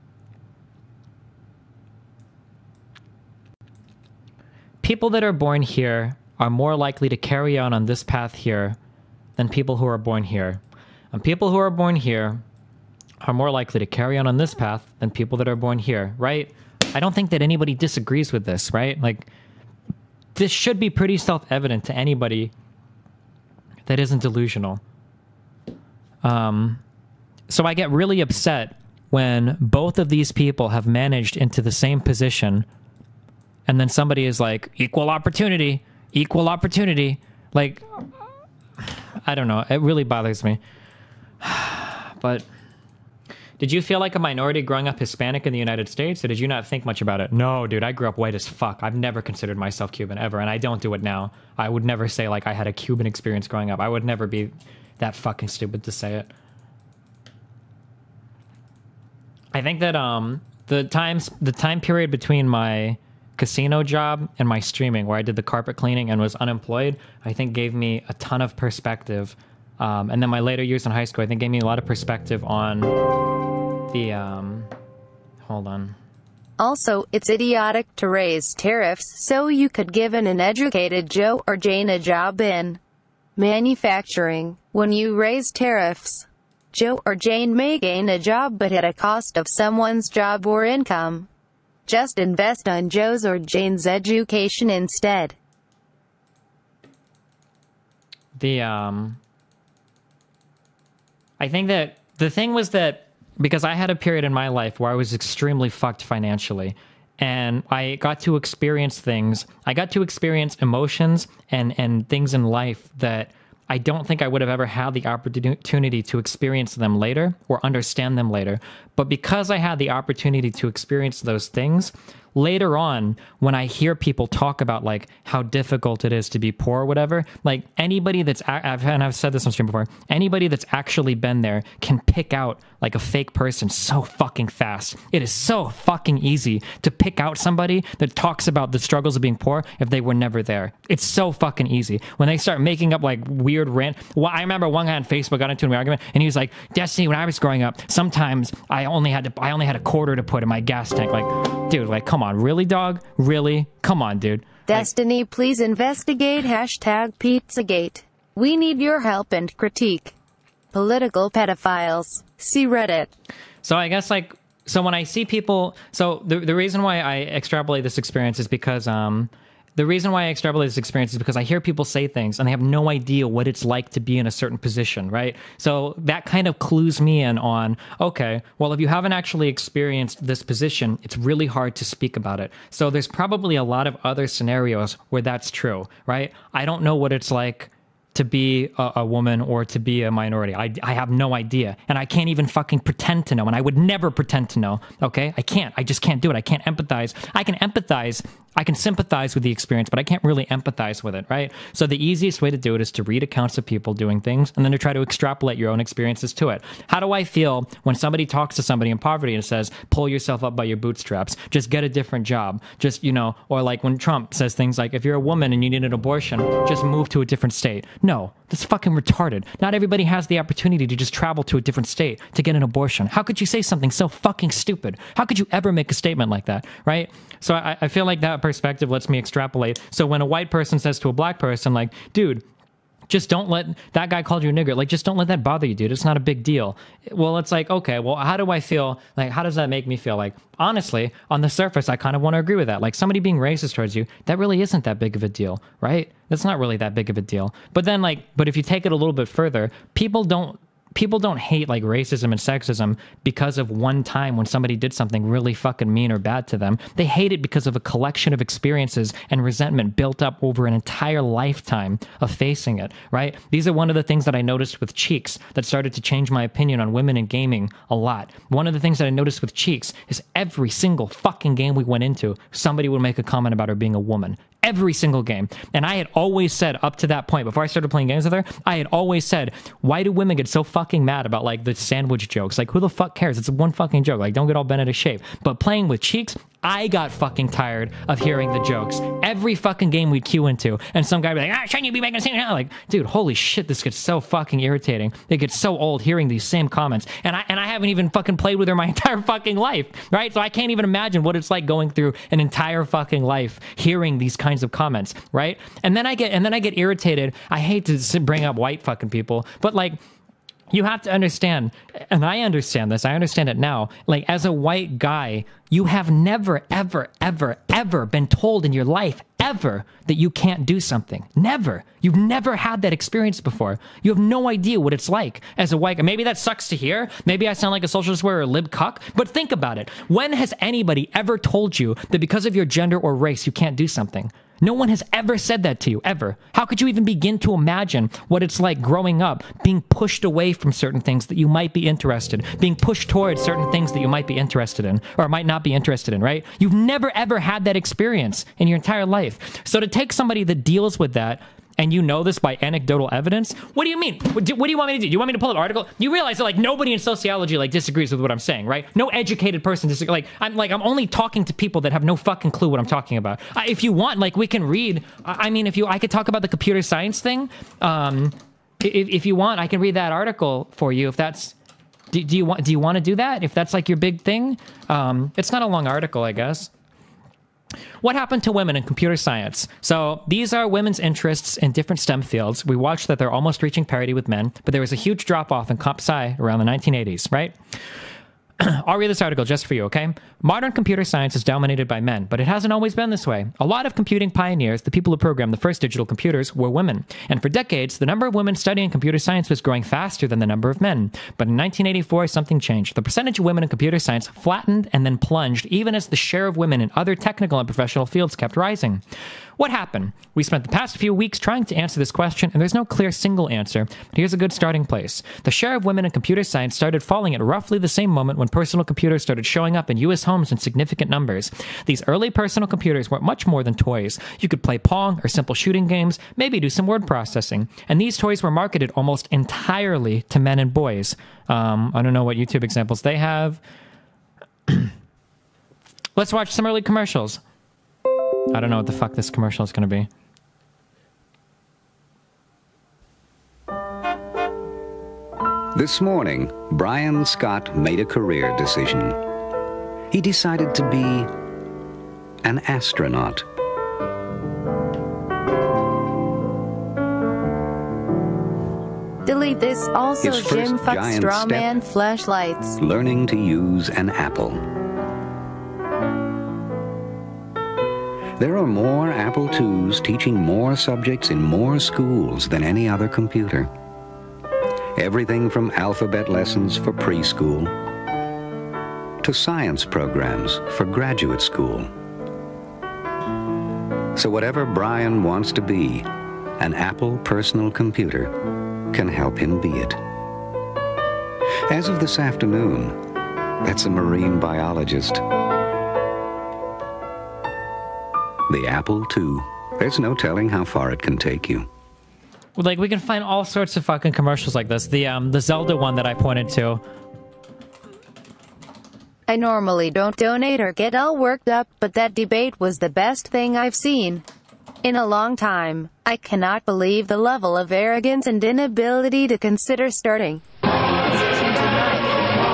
People that are born here are more likely to carry on on this path here than people who are born here. And people who are born here are more likely to carry on on this path than people that are born here, right? I don't think that anybody disagrees with this, right? Like, this should be pretty self-evident to anybody that isn't delusional. Um, so I get really upset when both of these people have managed into the same position, and then somebody is like, equal opportunity, equal opportunity. Like, I don't know. It really bothers me. But did you feel like a minority growing up Hispanic in the United States, or did you not think much about it? No, dude, I grew up white as fuck. I've never considered myself Cuban ever, and I don't do it now. I would never say like I had a Cuban experience growing up. I would never be that fucking stupid to say it. I think that um the times the time period between my casino job and my streaming, where I did the carpet cleaning and was unemployed, I think gave me a ton of perspective. Um, and then my later years in high school, I think gave me a lot of perspective on the, um, hold on. Also, it's idiotic to raise tariffs so you could give an uneducated Joe or Jane a job in manufacturing. When you raise tariffs, Joe or Jane may gain a job but at a cost of someone's job or income. Just invest on Joe's or Jane's education instead. The, um... I think that the thing was that because I had a period in my life where I was extremely fucked financially, and I got to experience things, I got to experience emotions and, and things in life that I don't think I would have ever had the opportunity to experience them later or understand them later. But because I had the opportunity to experience those things, later on, when I hear people talk about like how difficult it is to be poor or whatever, like anybody that's, I've, and I've said this on stream before, anybody that's actually been there can pick out like a fake person so fucking fast. It is so fucking easy to pick out somebody that talks about the struggles of being poor if they were never there. It's so fucking easy. When they start making up like weird rant, well, I remember one guy on Facebook got into an argument and he was like, Destiny, when I was growing up, sometimes I only had to, I only had a quarter to put in my gas tank. Like, dude, like, come on, really, dog? Really? Come on, dude. Destiny, like, please investigate hashtag Pizzagate. We need your help and critique. Political pedophiles. See Reddit. So I guess, like, so when I see people, so the the reason why I extrapolate this experience is because um the reason why I extrapolate this experience is because I hear people say things and they have no idea what it's like to be in a certain position, right? So that kind of clues me in on, okay, well, if you haven't actually experienced this position, it's really hard to speak about it. So there's probably a lot of other scenarios where that's true, right? I don't know what it's like to be a, a woman or to be a minority. I, I have no idea. And I can't even fucking pretend to know. And I would never pretend to know, okay? I can't. I just can't do it. I can't empathize. I can empathize. I can sympathize with the experience, but I can't really empathize with it, right? So the easiest way to do it is to read accounts of people doing things and then to try to extrapolate your own experiences to it. How do I feel when somebody talks to somebody in poverty and says, pull yourself up by your bootstraps, just get a different job, just, you know, or like when Trump says things like, if you're a woman and you need an abortion, just move to a different state. No, that's fucking retarded. Not everybody has the opportunity to just travel to a different state to get an abortion. How could you say something so fucking stupid? How could you ever make a statement like that, right? So I, I feel like that perspective lets me extrapolate. So when a white person says to a black person, like, dude, just don't let that guy called you a nigger. Like, just don't let that bother you, dude. It's not a big deal. Well, it's like, okay, well, how do I feel? Like, how does that make me feel? Like, honestly, on the surface, I kind of want to agree with that. Like, somebody being racist towards you, that really isn't that big of a deal, right? That's not really that big of a deal. But then, like, but if you take it a little bit further, people don't, people don't hate like racism and sexism because of one time when somebody did something really fucking mean or bad to them. They hate it because of a collection of experiences and resentment built up over an entire lifetime of facing it, right? These are one of the things that I noticed with Cheeks that started to change my opinion on women in gaming a lot. One of the things that I noticed with Cheeks is every single fucking game we went into, somebody would make a comment about her being a woman. Every single game. And I had always said up to that point, before I started playing games with her, I had always said, why do women get so fucking mad about like the sandwich jokes? Like, who the fuck cares? It's one fucking joke. Like, don't get all bent out of shape. But playing with Cheeks, I got fucking tired of hearing the jokes. Every fucking game we'd queue into, and some guy would be like, ah, shouldn't you be making the same? Like, dude, holy shit, this gets so fucking irritating. It gets so old hearing these same comments. And I and I haven't even fucking played with her my entire fucking life, right? So I can't even imagine what it's like going through an entire fucking life hearing these kinds of comments, right? And then I get and then I get irritated. I hate to bring up white fucking people, but like, you have to understand, and I understand this, I understand it now, like, as a white guy, you have never, ever, ever, ever been told in your life, ever, that you can't do something. Never. You've never had that experience before. You have no idea what it's like as a white guy. Maybe that sucks to hear. Maybe I sound like a socialist or a lib cuck, but think about it. When has anybody ever told you that because of your gender or race, you can't do something? No one has ever said that to you, ever. How could you even begin to imagine what it's like growing up, being pushed away from certain things that you might be interested, being pushed towards certain things that you might be interested in, or might not be interested in, right? You've never, ever had that experience in your entire life. So to take somebody that deals with that, and you know this by anecdotal evidence, what do you mean? What do, what do you want me to do? Do you want me to pull an article? You realize that like nobody in sociology like disagrees with what I'm saying, right? No educated person disagrees. Like I'm like I'm only talking to people that have no fucking clue what I'm talking about. Uh, if you want, like we can read. I mean, if you, I could talk about the computer science thing. Um, if, if you want, I can read that article for you. If that's, do, do you want? Do you want to do that? If that's like your big thing, um, it's not a long article, I guess. What happened to women in computer science? So these are women's interests in different STEM fields. We watched that they're almost reaching parity with men, but there was a huge drop-off in comp sci around the nineteen eighties, right? I'll read this article just for you, okay? Modern computer science is dominated by men, but it hasn't always been this way. A lot of computing pioneers, the people who programmed the first digital computers, were women. And for decades, the number of women studying computer science was growing faster than the number of men. But in nineteen eighty-four, something changed. The percentage of women in computer science flattened and then plunged, even as the share of women in other technical and professional fields kept rising. What happened? We spent the past few weeks trying to answer this question, and there's no clear single answer, but here's a good starting place. The share of women in computer science started falling at roughly the same moment when personal computers started showing up in U S homes in significant numbers. These early personal computers weren't much more than toys. You could play Pong or simple shooting games, maybe do some word processing. And these toys were marketed almost entirely to men and boys. Um, I don't know what YouTube examples they have. Let's watch some early commercials. I don't know what the fuck this commercial is going to be. This morning, Brian Scott made a career decision. He decided to be an astronaut. Delete this. Also, His Jim first fucks giant straw step. man flashlights. Learning to use an Apple. There are more Apple twos teaching more subjects in more schools than any other computer. Everything from alphabet lessons for preschool to science programs for graduate school. So whatever Brian wants to be, an Apple personal computer can help him be it. As of this afternoon, that's a marine biologist. The Apple two. There's no telling how far it can take you. Like, we can find all sorts of fucking commercials like this. The um the Zelda one that I pointed to. I normally don't donate or get all worked up, but that debate was the best thing I've seen in a long time. I cannot believe the level of arrogance and inability to consider starting positions in life.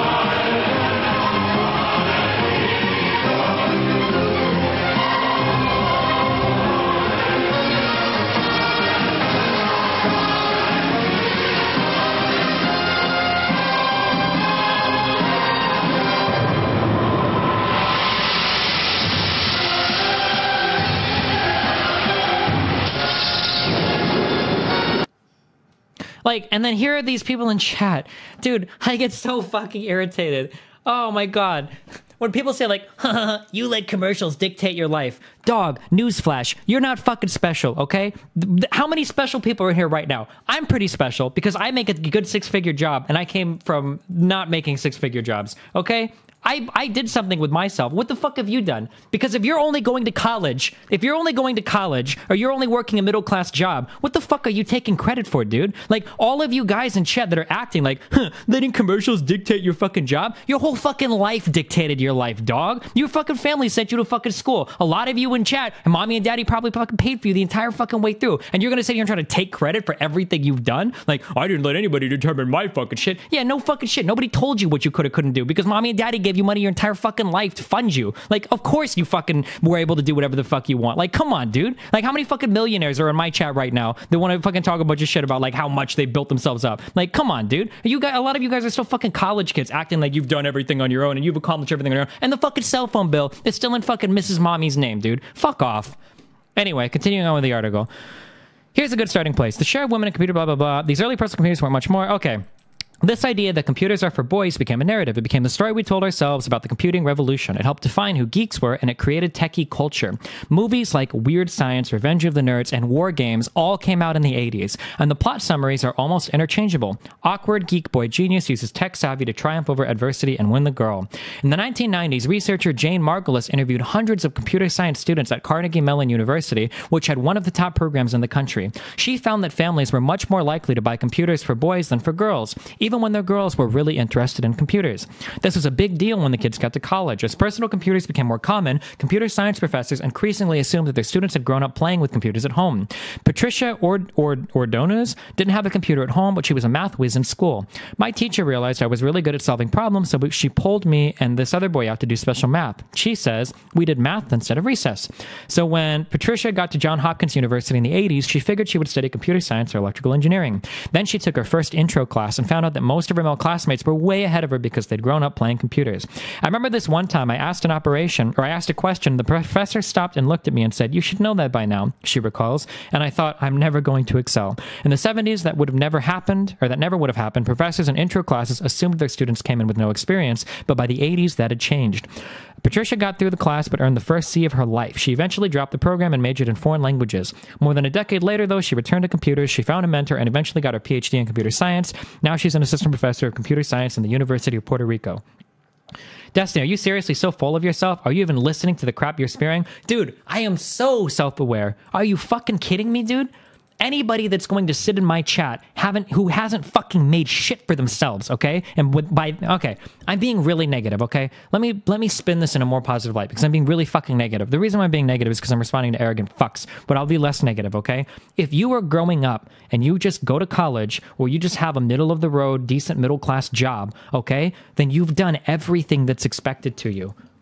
Like, and then here are these people in chat. Dude, I get so fucking irritated. Oh my god. When people say like, haha, you let commercials dictate your life. Dog, newsflash, you're not fucking special, okay? Th- How many special people are in here right now? I'm pretty special because I make a good six-figure job and I came from not making six-figure jobs, okay? I, I did something with myself. What the fuck have you done? Because if you're only going to college, if you're only going to college, or you're only working a middle-class job, what the fuck are you taking credit for, dude? Like, all of you guys in chat that are acting like, huh, letting commercials dictate your fucking job? Your whole fucking life dictated your life, dog. Your fucking family sent you to fucking school. A lot of you in chat, and mommy and daddy probably fucking paid for you the entire fucking way through. And you're gonna sit here and try to take credit for everything you've done? Like, I didn't let anybody determine my fucking shit. Yeah, no fucking shit. Nobody told you what you could or couldn't do because mommy and daddy gave you money your entire fucking life to fund you. Like, of course you fucking were able to do whatever the fuck you want. Like, come on, dude. Like, how many fucking millionaires are in my chat right now that want to fucking talk a bunch of shit about like how much they built themselves up? Like, come on, dude. You guys, a lot of you guys are still fucking college kids acting like you've done everything on your own and you've accomplished everything on your own. And the fucking cell phone bill is still in fucking Missus Mommy's name, dude. Fuck off. Anyway, continuing on with the article. Here's a good starting place. The share of women in computer, blah, blah, blah. These early personal computers weren't much more. Okay. This idea that computers are for boys became a narrative. It became the story we told ourselves about the computing revolution. It helped define who geeks were, and it created techie culture. Movies like Weird Science, Revenge of the Nerds, and War Games all came out in the eighties, and the plot summaries are almost interchangeable. Awkward geek boy genius uses tech savvy to triumph over adversity and win the girl. In the nineteen nineties, researcher Jane Margulis interviewed hundreds of computer science students at Carnegie Mellon University, which had one of the top programs in the country. She found that families were much more likely to buy computers for boys than for girls, even when their girls were really interested in computers. This was a big deal when the kids got to college. As personal computers became more common, computer science professors increasingly assumed that their students had grown up playing with computers at home. Patricia Ord- Ord- Ordonez didn't have a computer at home, but she was a math whiz in school. My teacher realized I was really good at solving problems, so she pulled me and this other boy out to do special math. She says we did math instead of recess. So when Patricia got to Johns Hopkins University in the eighties, she figured she would study computer science or electrical engineering. Then she took her first intro class and found out that most of her male classmates were way ahead of her because they'd grown up playing computers. I remember this one time I asked an operation, or I asked a question, the professor stopped and looked at me and said, "You should know that by now," she recalls, and I thought, I'm never going to excel. In the seventies, that would have never happened, or that never would have happened. Professors in intro classes assumed their students came in with no experience, but by the eighties, that had changed. Patricia got through the class but earned the first C of her life. She eventually dropped the program and majored in foreign languages. More than a decade later, though, she returned to computers. She found a mentor and eventually got her P H D in computer science. Now she's an assistant professor of computer science in the University of Puerto Rico. Destiny, are you seriously so full of yourself? Are you even listening to the crap you're spewing? Dude, I am so self-aware. Are you fucking kidding me, dude? Anybody that's going to sit in my chat haven't who hasn't fucking made shit for themselves, okay? And with, by okay, I'm being really negative, okay? Let me let me spin this in a more positive light because I'm being really fucking negative. The reason why I'm being negative is because I'm responding to arrogant fucks, but I'll be less negative, okay? If you are growing up and you just go to college or you just have a middle of the road, decent middle class job, okay? Then you've done everything that's expected to you.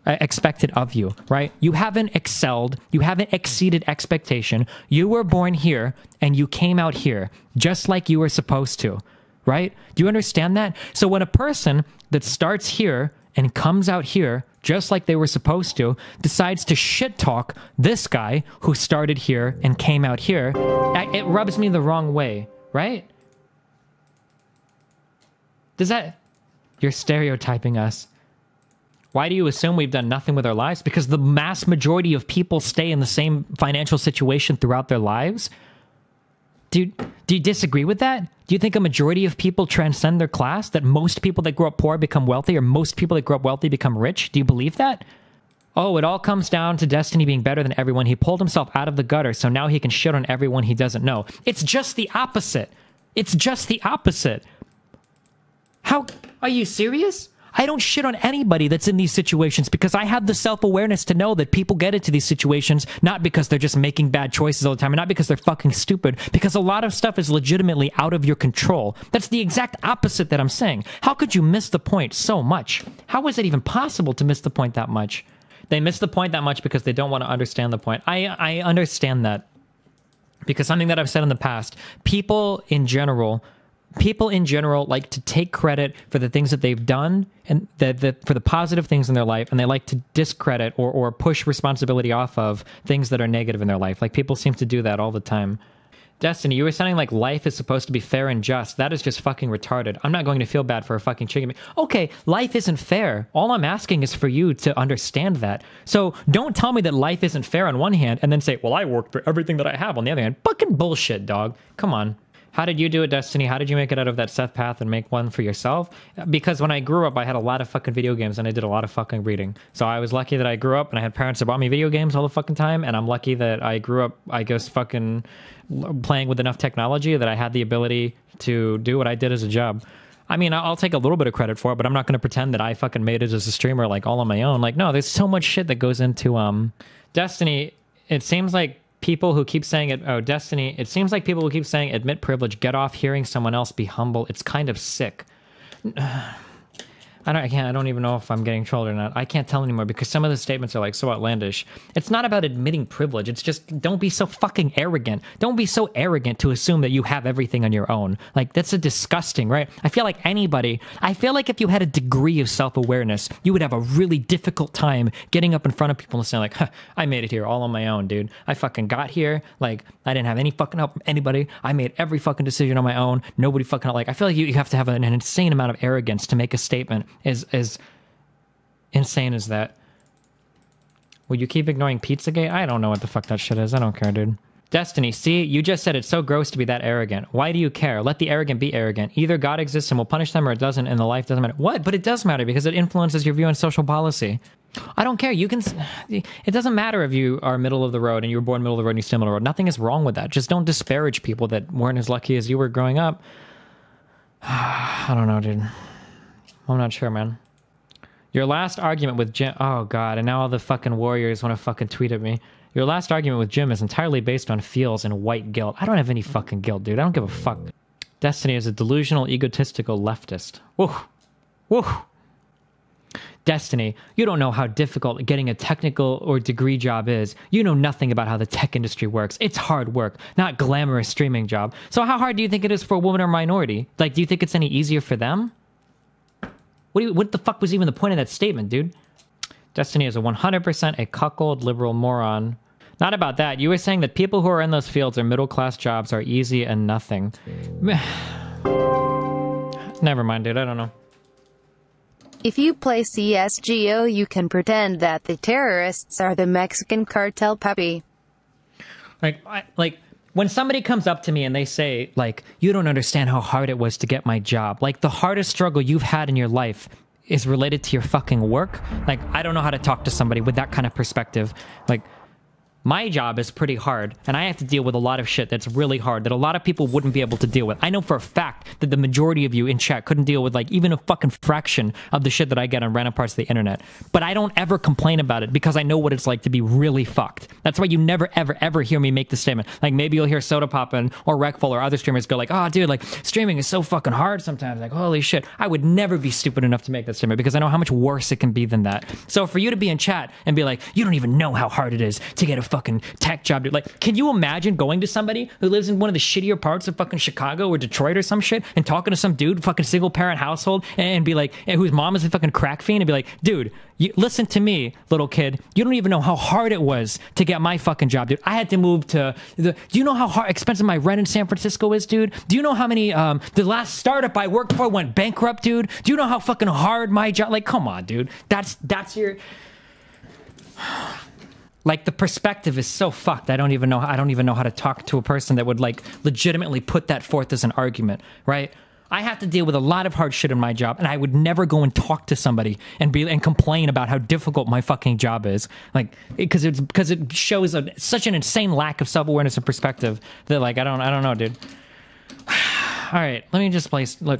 uh, expected of you, right? You haven't excelled. You haven't exceeded expectation. You were born here and you came out here just like you were supposed to, right? Do you understand that? So when a person that starts here and comes out here just like they were supposed to decides to shit talk this guy who started here and came out here, it rubs me the wrong way, right? Does that... You're stereotyping us. Why do you assume we've done nothing with our lives? Because the mass majority of people stay in the same financial situation throughout their lives? Do you, do you disagree with that? Do you think a majority of people transcend their class? That most people that grow up poor become wealthy, or most people that grow up wealthy become rich? Do you believe that? Oh, it all comes down to Destiny being better than everyone. He pulled himself out of the gutter, so now he can shit on everyone he doesn't know. It's just the opposite. It's just the opposite. How... Are you serious? I don't shit on anybody that's in these situations because I have the self-awareness to know that people get into these situations not because they're just making bad choices all the time and not because they're fucking stupid, because a lot of stuff is legitimately out of your control. That's the exact opposite that I'm saying. How could you miss the point so much? How is it even possible to miss the point that much? They miss the point that much because they don't want to understand the point. I, I understand that. Because something that I've said in the past, people in general... People in general like to take credit for the things that they've done and the, the, for the positive things in their life, and they like to discredit or, or push responsibility off of things that are negative in their life. Like, people seem to do that all the time. Destiny, you were sounding like life is supposed to be fair and just. That is just fucking retarded. I'm not going to feel bad for a fucking chicken. Okay, life isn't fair. All I'm asking is for you to understand that. So don't tell me that life isn't fair on one hand and then say, well, I worked for everything that I have on the other hand. Fucking bullshit, dog. Come on. How did you do it, Destiny? How did you make it out of that Seth path and make one for yourself? Because when I grew up, I had a lot of fucking video games and I did a lot of fucking reading. So I was lucky that I grew up and I had parents that bought me video games all the fucking time. And I'm lucky that I grew up, I guess, fucking playing with enough technology that I had the ability to do what I did as a job. I mean, I'll take a little bit of credit for it, but I'm not going to pretend that I fucking made it as a streamer, like, all on my own. Like, no, there's so much shit that goes into um Destiny. It seems like people who keep saying it, oh, Destiny, it seems like people who keep saying admit privilege, get off hearing someone else be humble. It's kind of sick. I don't, I can't, I don't even know if I'm getting trolled or not. I can't tell anymore because some of the statements are like so outlandish. It's not about admitting privilege. It's just, don't be so fucking arrogant. Don't be so arrogant to assume that you have everything on your own. Like, that's a disgusting, right? I feel like anybody, I feel like if you had a degree of self-awareness, you would have a really difficult time getting up in front of people and saying like, huh, I made it here all on my own, dude. I fucking got here. Like, I didn't have any fucking help from anybody. I made every fucking decision on my own. Nobody fucking, like, I feel like you, you have to have an, an insane amount of arrogance to make a statement as as insane as that. Will you keep ignoring Pizzagate? I don't know what the fuck that shit is. I don't care, dude. Destiny, see, you just said it's so gross to be that arrogant. Why do you care? Let the arrogant be arrogant. Either God exists and will punish them, or it doesn't, and the life doesn't matter. What? But it does matter because it influences your view on social policy. I don't care. You can. It doesn't matter if you are middle of the road and you were born middle of the road and you're still middle of the road. Nothing is wrong with that. Just don't disparage people that weren't as lucky as you were growing up. I don't know, dude. I'm not sure, man. Your last argument with Jim... Oh, God. And now all the fucking warriors want to fucking tweet at me. Your last argument with Jim is entirely based on feels and white guilt. I don't have any fucking guilt, dude. I don't give a fuck. Destiny is a delusional, egotistical leftist. Woo. Woo. Destiny, you don't know how difficult getting a technical or degree job is. You know nothing about how the tech industry works. It's hard work, not glamorous streaming job. So how hard do you think it is for a woman or minority? Like, do you think it's any easier for them? What, do you, what the fuck was even the point of that statement, dude? Destiny is a one hundred percent a cuckold liberal moron. Not about that. You were saying that people who are in those fields or middle-class jobs are easy and nothing. Never mind, dude. I don't know. If you play C S G O, you can pretend that the terrorists are the Mexican cartel puppy. Like, I, like... When somebody comes up to me and they say, like, you don't understand how hard it was to get my job. Like, the hardest struggle you've had in your life is related to your fucking work. Like, I don't know how to talk to somebody with that kind of perspective. Like, My job is pretty hard, and I have to deal with a lot of shit that's really hard that a lot of people wouldn't be able to deal with. I know for a fact that the majority of you in chat couldn't deal with like even a fucking fraction of the shit that I get on random parts of the internet. But I don't ever complain about it because I know what it's like to be really fucked. That's why you never, ever, ever hear me make the statement. Like maybe you'll hear Soda Poppin' or Wreckful or other streamers go like, oh, dude, like streaming is so fucking hard sometimes. Like, holy shit. I would never be stupid enough to make that statement because I know how much worse it can be than that. So for you to be in chat and be like, you don't even know how hard it is to get a fucking tech job, dude. Like, can you imagine going to somebody who lives in one of the shittier parts of fucking Chicago or Detroit or some shit and talking to some dude, fucking single parent household, and be like, and whose mom is a fucking crack fiend, and be like, dude, you, listen to me, little kid. You don't even know how hard it was to get my fucking job, dude. I had to move to the. Do you know how hard, expensive my rent in San Francisco is, dude? Do you know how many? Um, the last startup I worked for went bankrupt, dude. Do you know how fucking hard my job? Like, come on, dude. That's that's your. Like, the perspective is so fucked. I don't even know. I don't even know how to talk to a person that would like legitimately put that forth as an argument, right? I have to deal with a lot of hard shit in my job, and I would never go and talk to somebody and be and complain about how difficult my fucking job is, like because it's because it shows a, such an insane lack of self-awareness and perspective that like I don't I don't know, dude. All right, let me just place look.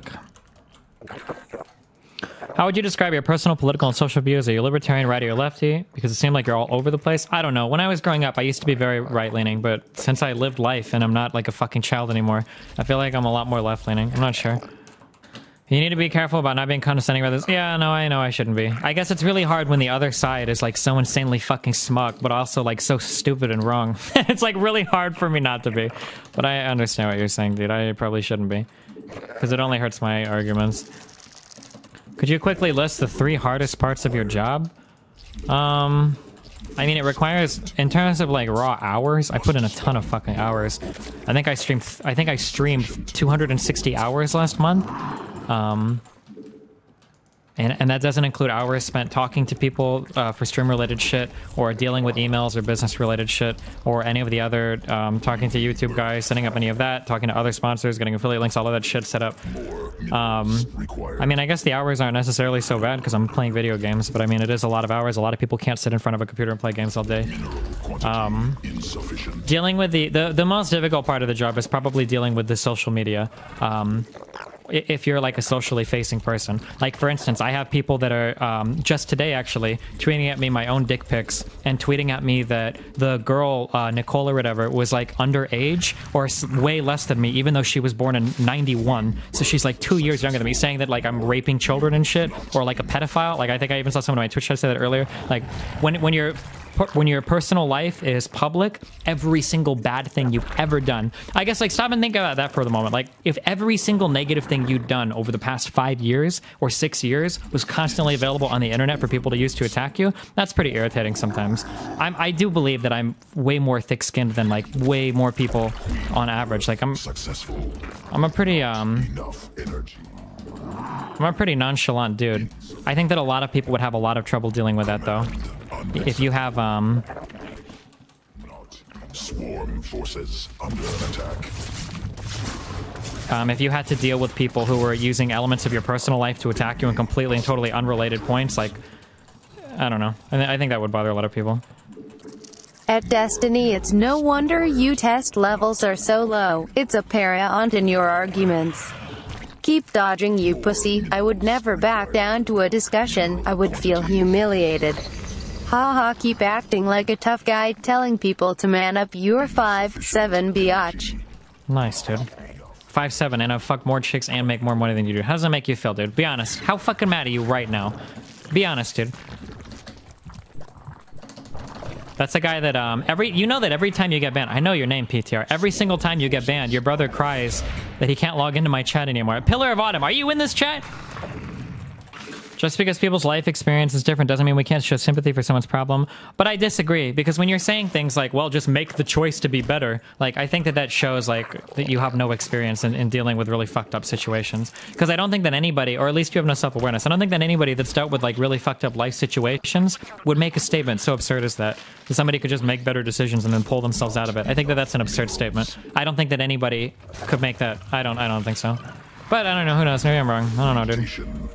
How would you describe your personal, political, and social views? Are you libertarian, righty, or lefty? Because it seemed like you're all over the place. I don't know. When I was growing up, I used to be very right-leaning, but since I lived life and I'm not like a fucking child anymore, I feel like I'm a lot more left-leaning. I'm not sure. You need to be careful about not being condescending about this. Yeah, no, I know I shouldn't be. I guess it's really hard when the other side is like so insanely fucking smug, but also like so stupid and wrong. It's like really hard for me not to be. But I understand what you're saying, dude. I probably shouldn't be. Because it only hurts my arguments. Could you quickly list the three hardest parts of your job? Um, I mean, it requires, in terms of like raw hours, I put in a ton of fucking hours. I think I streamed, I think I streamed two hundred sixty hours last month. Um, and, and that doesn't include hours spent talking to people uh, for stream-related shit, or dealing with emails or business-related shit, or any of the other, um, talking to YouTube guys, setting up any of that, talking to other sponsors, getting affiliate links, all of that shit set up. Um, I mean, I guess the hours aren't necessarily so bad because I'm playing video games, but I mean, it is a lot of hours. A lot of people can't sit in front of a computer and play games all day. Um, dealing with the, the, the most difficult part of the job is probably dealing with the social media. Um, if you're like a socially facing person. Like, for instance, I have people that are, um, just today actually, tweeting at me my own dick pics and tweeting at me that the girl, uh, Nicole or whatever, was like underage or s way less than me, even though she was born in ninety-one. So she's like two years younger than me, saying that like I'm raping children and shit, or like a pedophile. Like, I think I even saw someone on my Twitch chat say that earlier. Like, when, when you're... when your personal life is public, every single bad thing you've ever done, I guess, like, stop and think about that for the moment. Like, if every single negative thing you've done over the past five years or six years was constantly available on the internet for people to use to attack you, that's pretty irritating sometimes. I'm, I do believe that I'm way more thick-skinned than, like, way more people on average. Like, I'm, I'm a pretty, um... I'm a pretty nonchalant dude. I think that a lot of people would have a lot of trouble dealing with that, though. If you have, um... Swarm forces under attack. Um, if you had to deal with people who were using elements of your personal life to attack you in completely and totally unrelated points, like... I don't know. I, th I think that would bother a lot of people. At Destiny, it's no wonder you test levels are so low. It's apparent in your arguments. Keep dodging, you pussy. I would never back down to a discussion. I would feel humiliated. Haha, keep acting like a tough guy, telling people to man up. You're five seven, biatch. Nice, dude. five seven, and I fuck more chicks and make more money than you do. How does that make you feel, dude? Be honest. How fucking mad are you right now? Be honest, dude. That's a guy that, um, every, you know that every time you get banned, I know your name, P T R, every single time you get banned, your brother cries that he can't log into my chat anymore. Pillar of Autumn, are you in this chat? Just because people's life experience is different doesn't mean we can't show sympathy for someone's problem. But I disagree, because when you're saying things like, well, just make the choice to be better, like, I think that that shows, like, that you have no experience in, in dealing with really fucked up situations. Because I don't think that anybody, or at least you have no self-awareness, I don't think that anybody that's dealt with, like, really fucked up life situations would make a statement so absurd as that. That somebody could just make better decisions and then pull themselves out of it. I think that that's an absurd statement. I don't think that anybody could make that. I don't, I don't think so. But I don't know, who knows, maybe I'm wrong. I don't know, dude.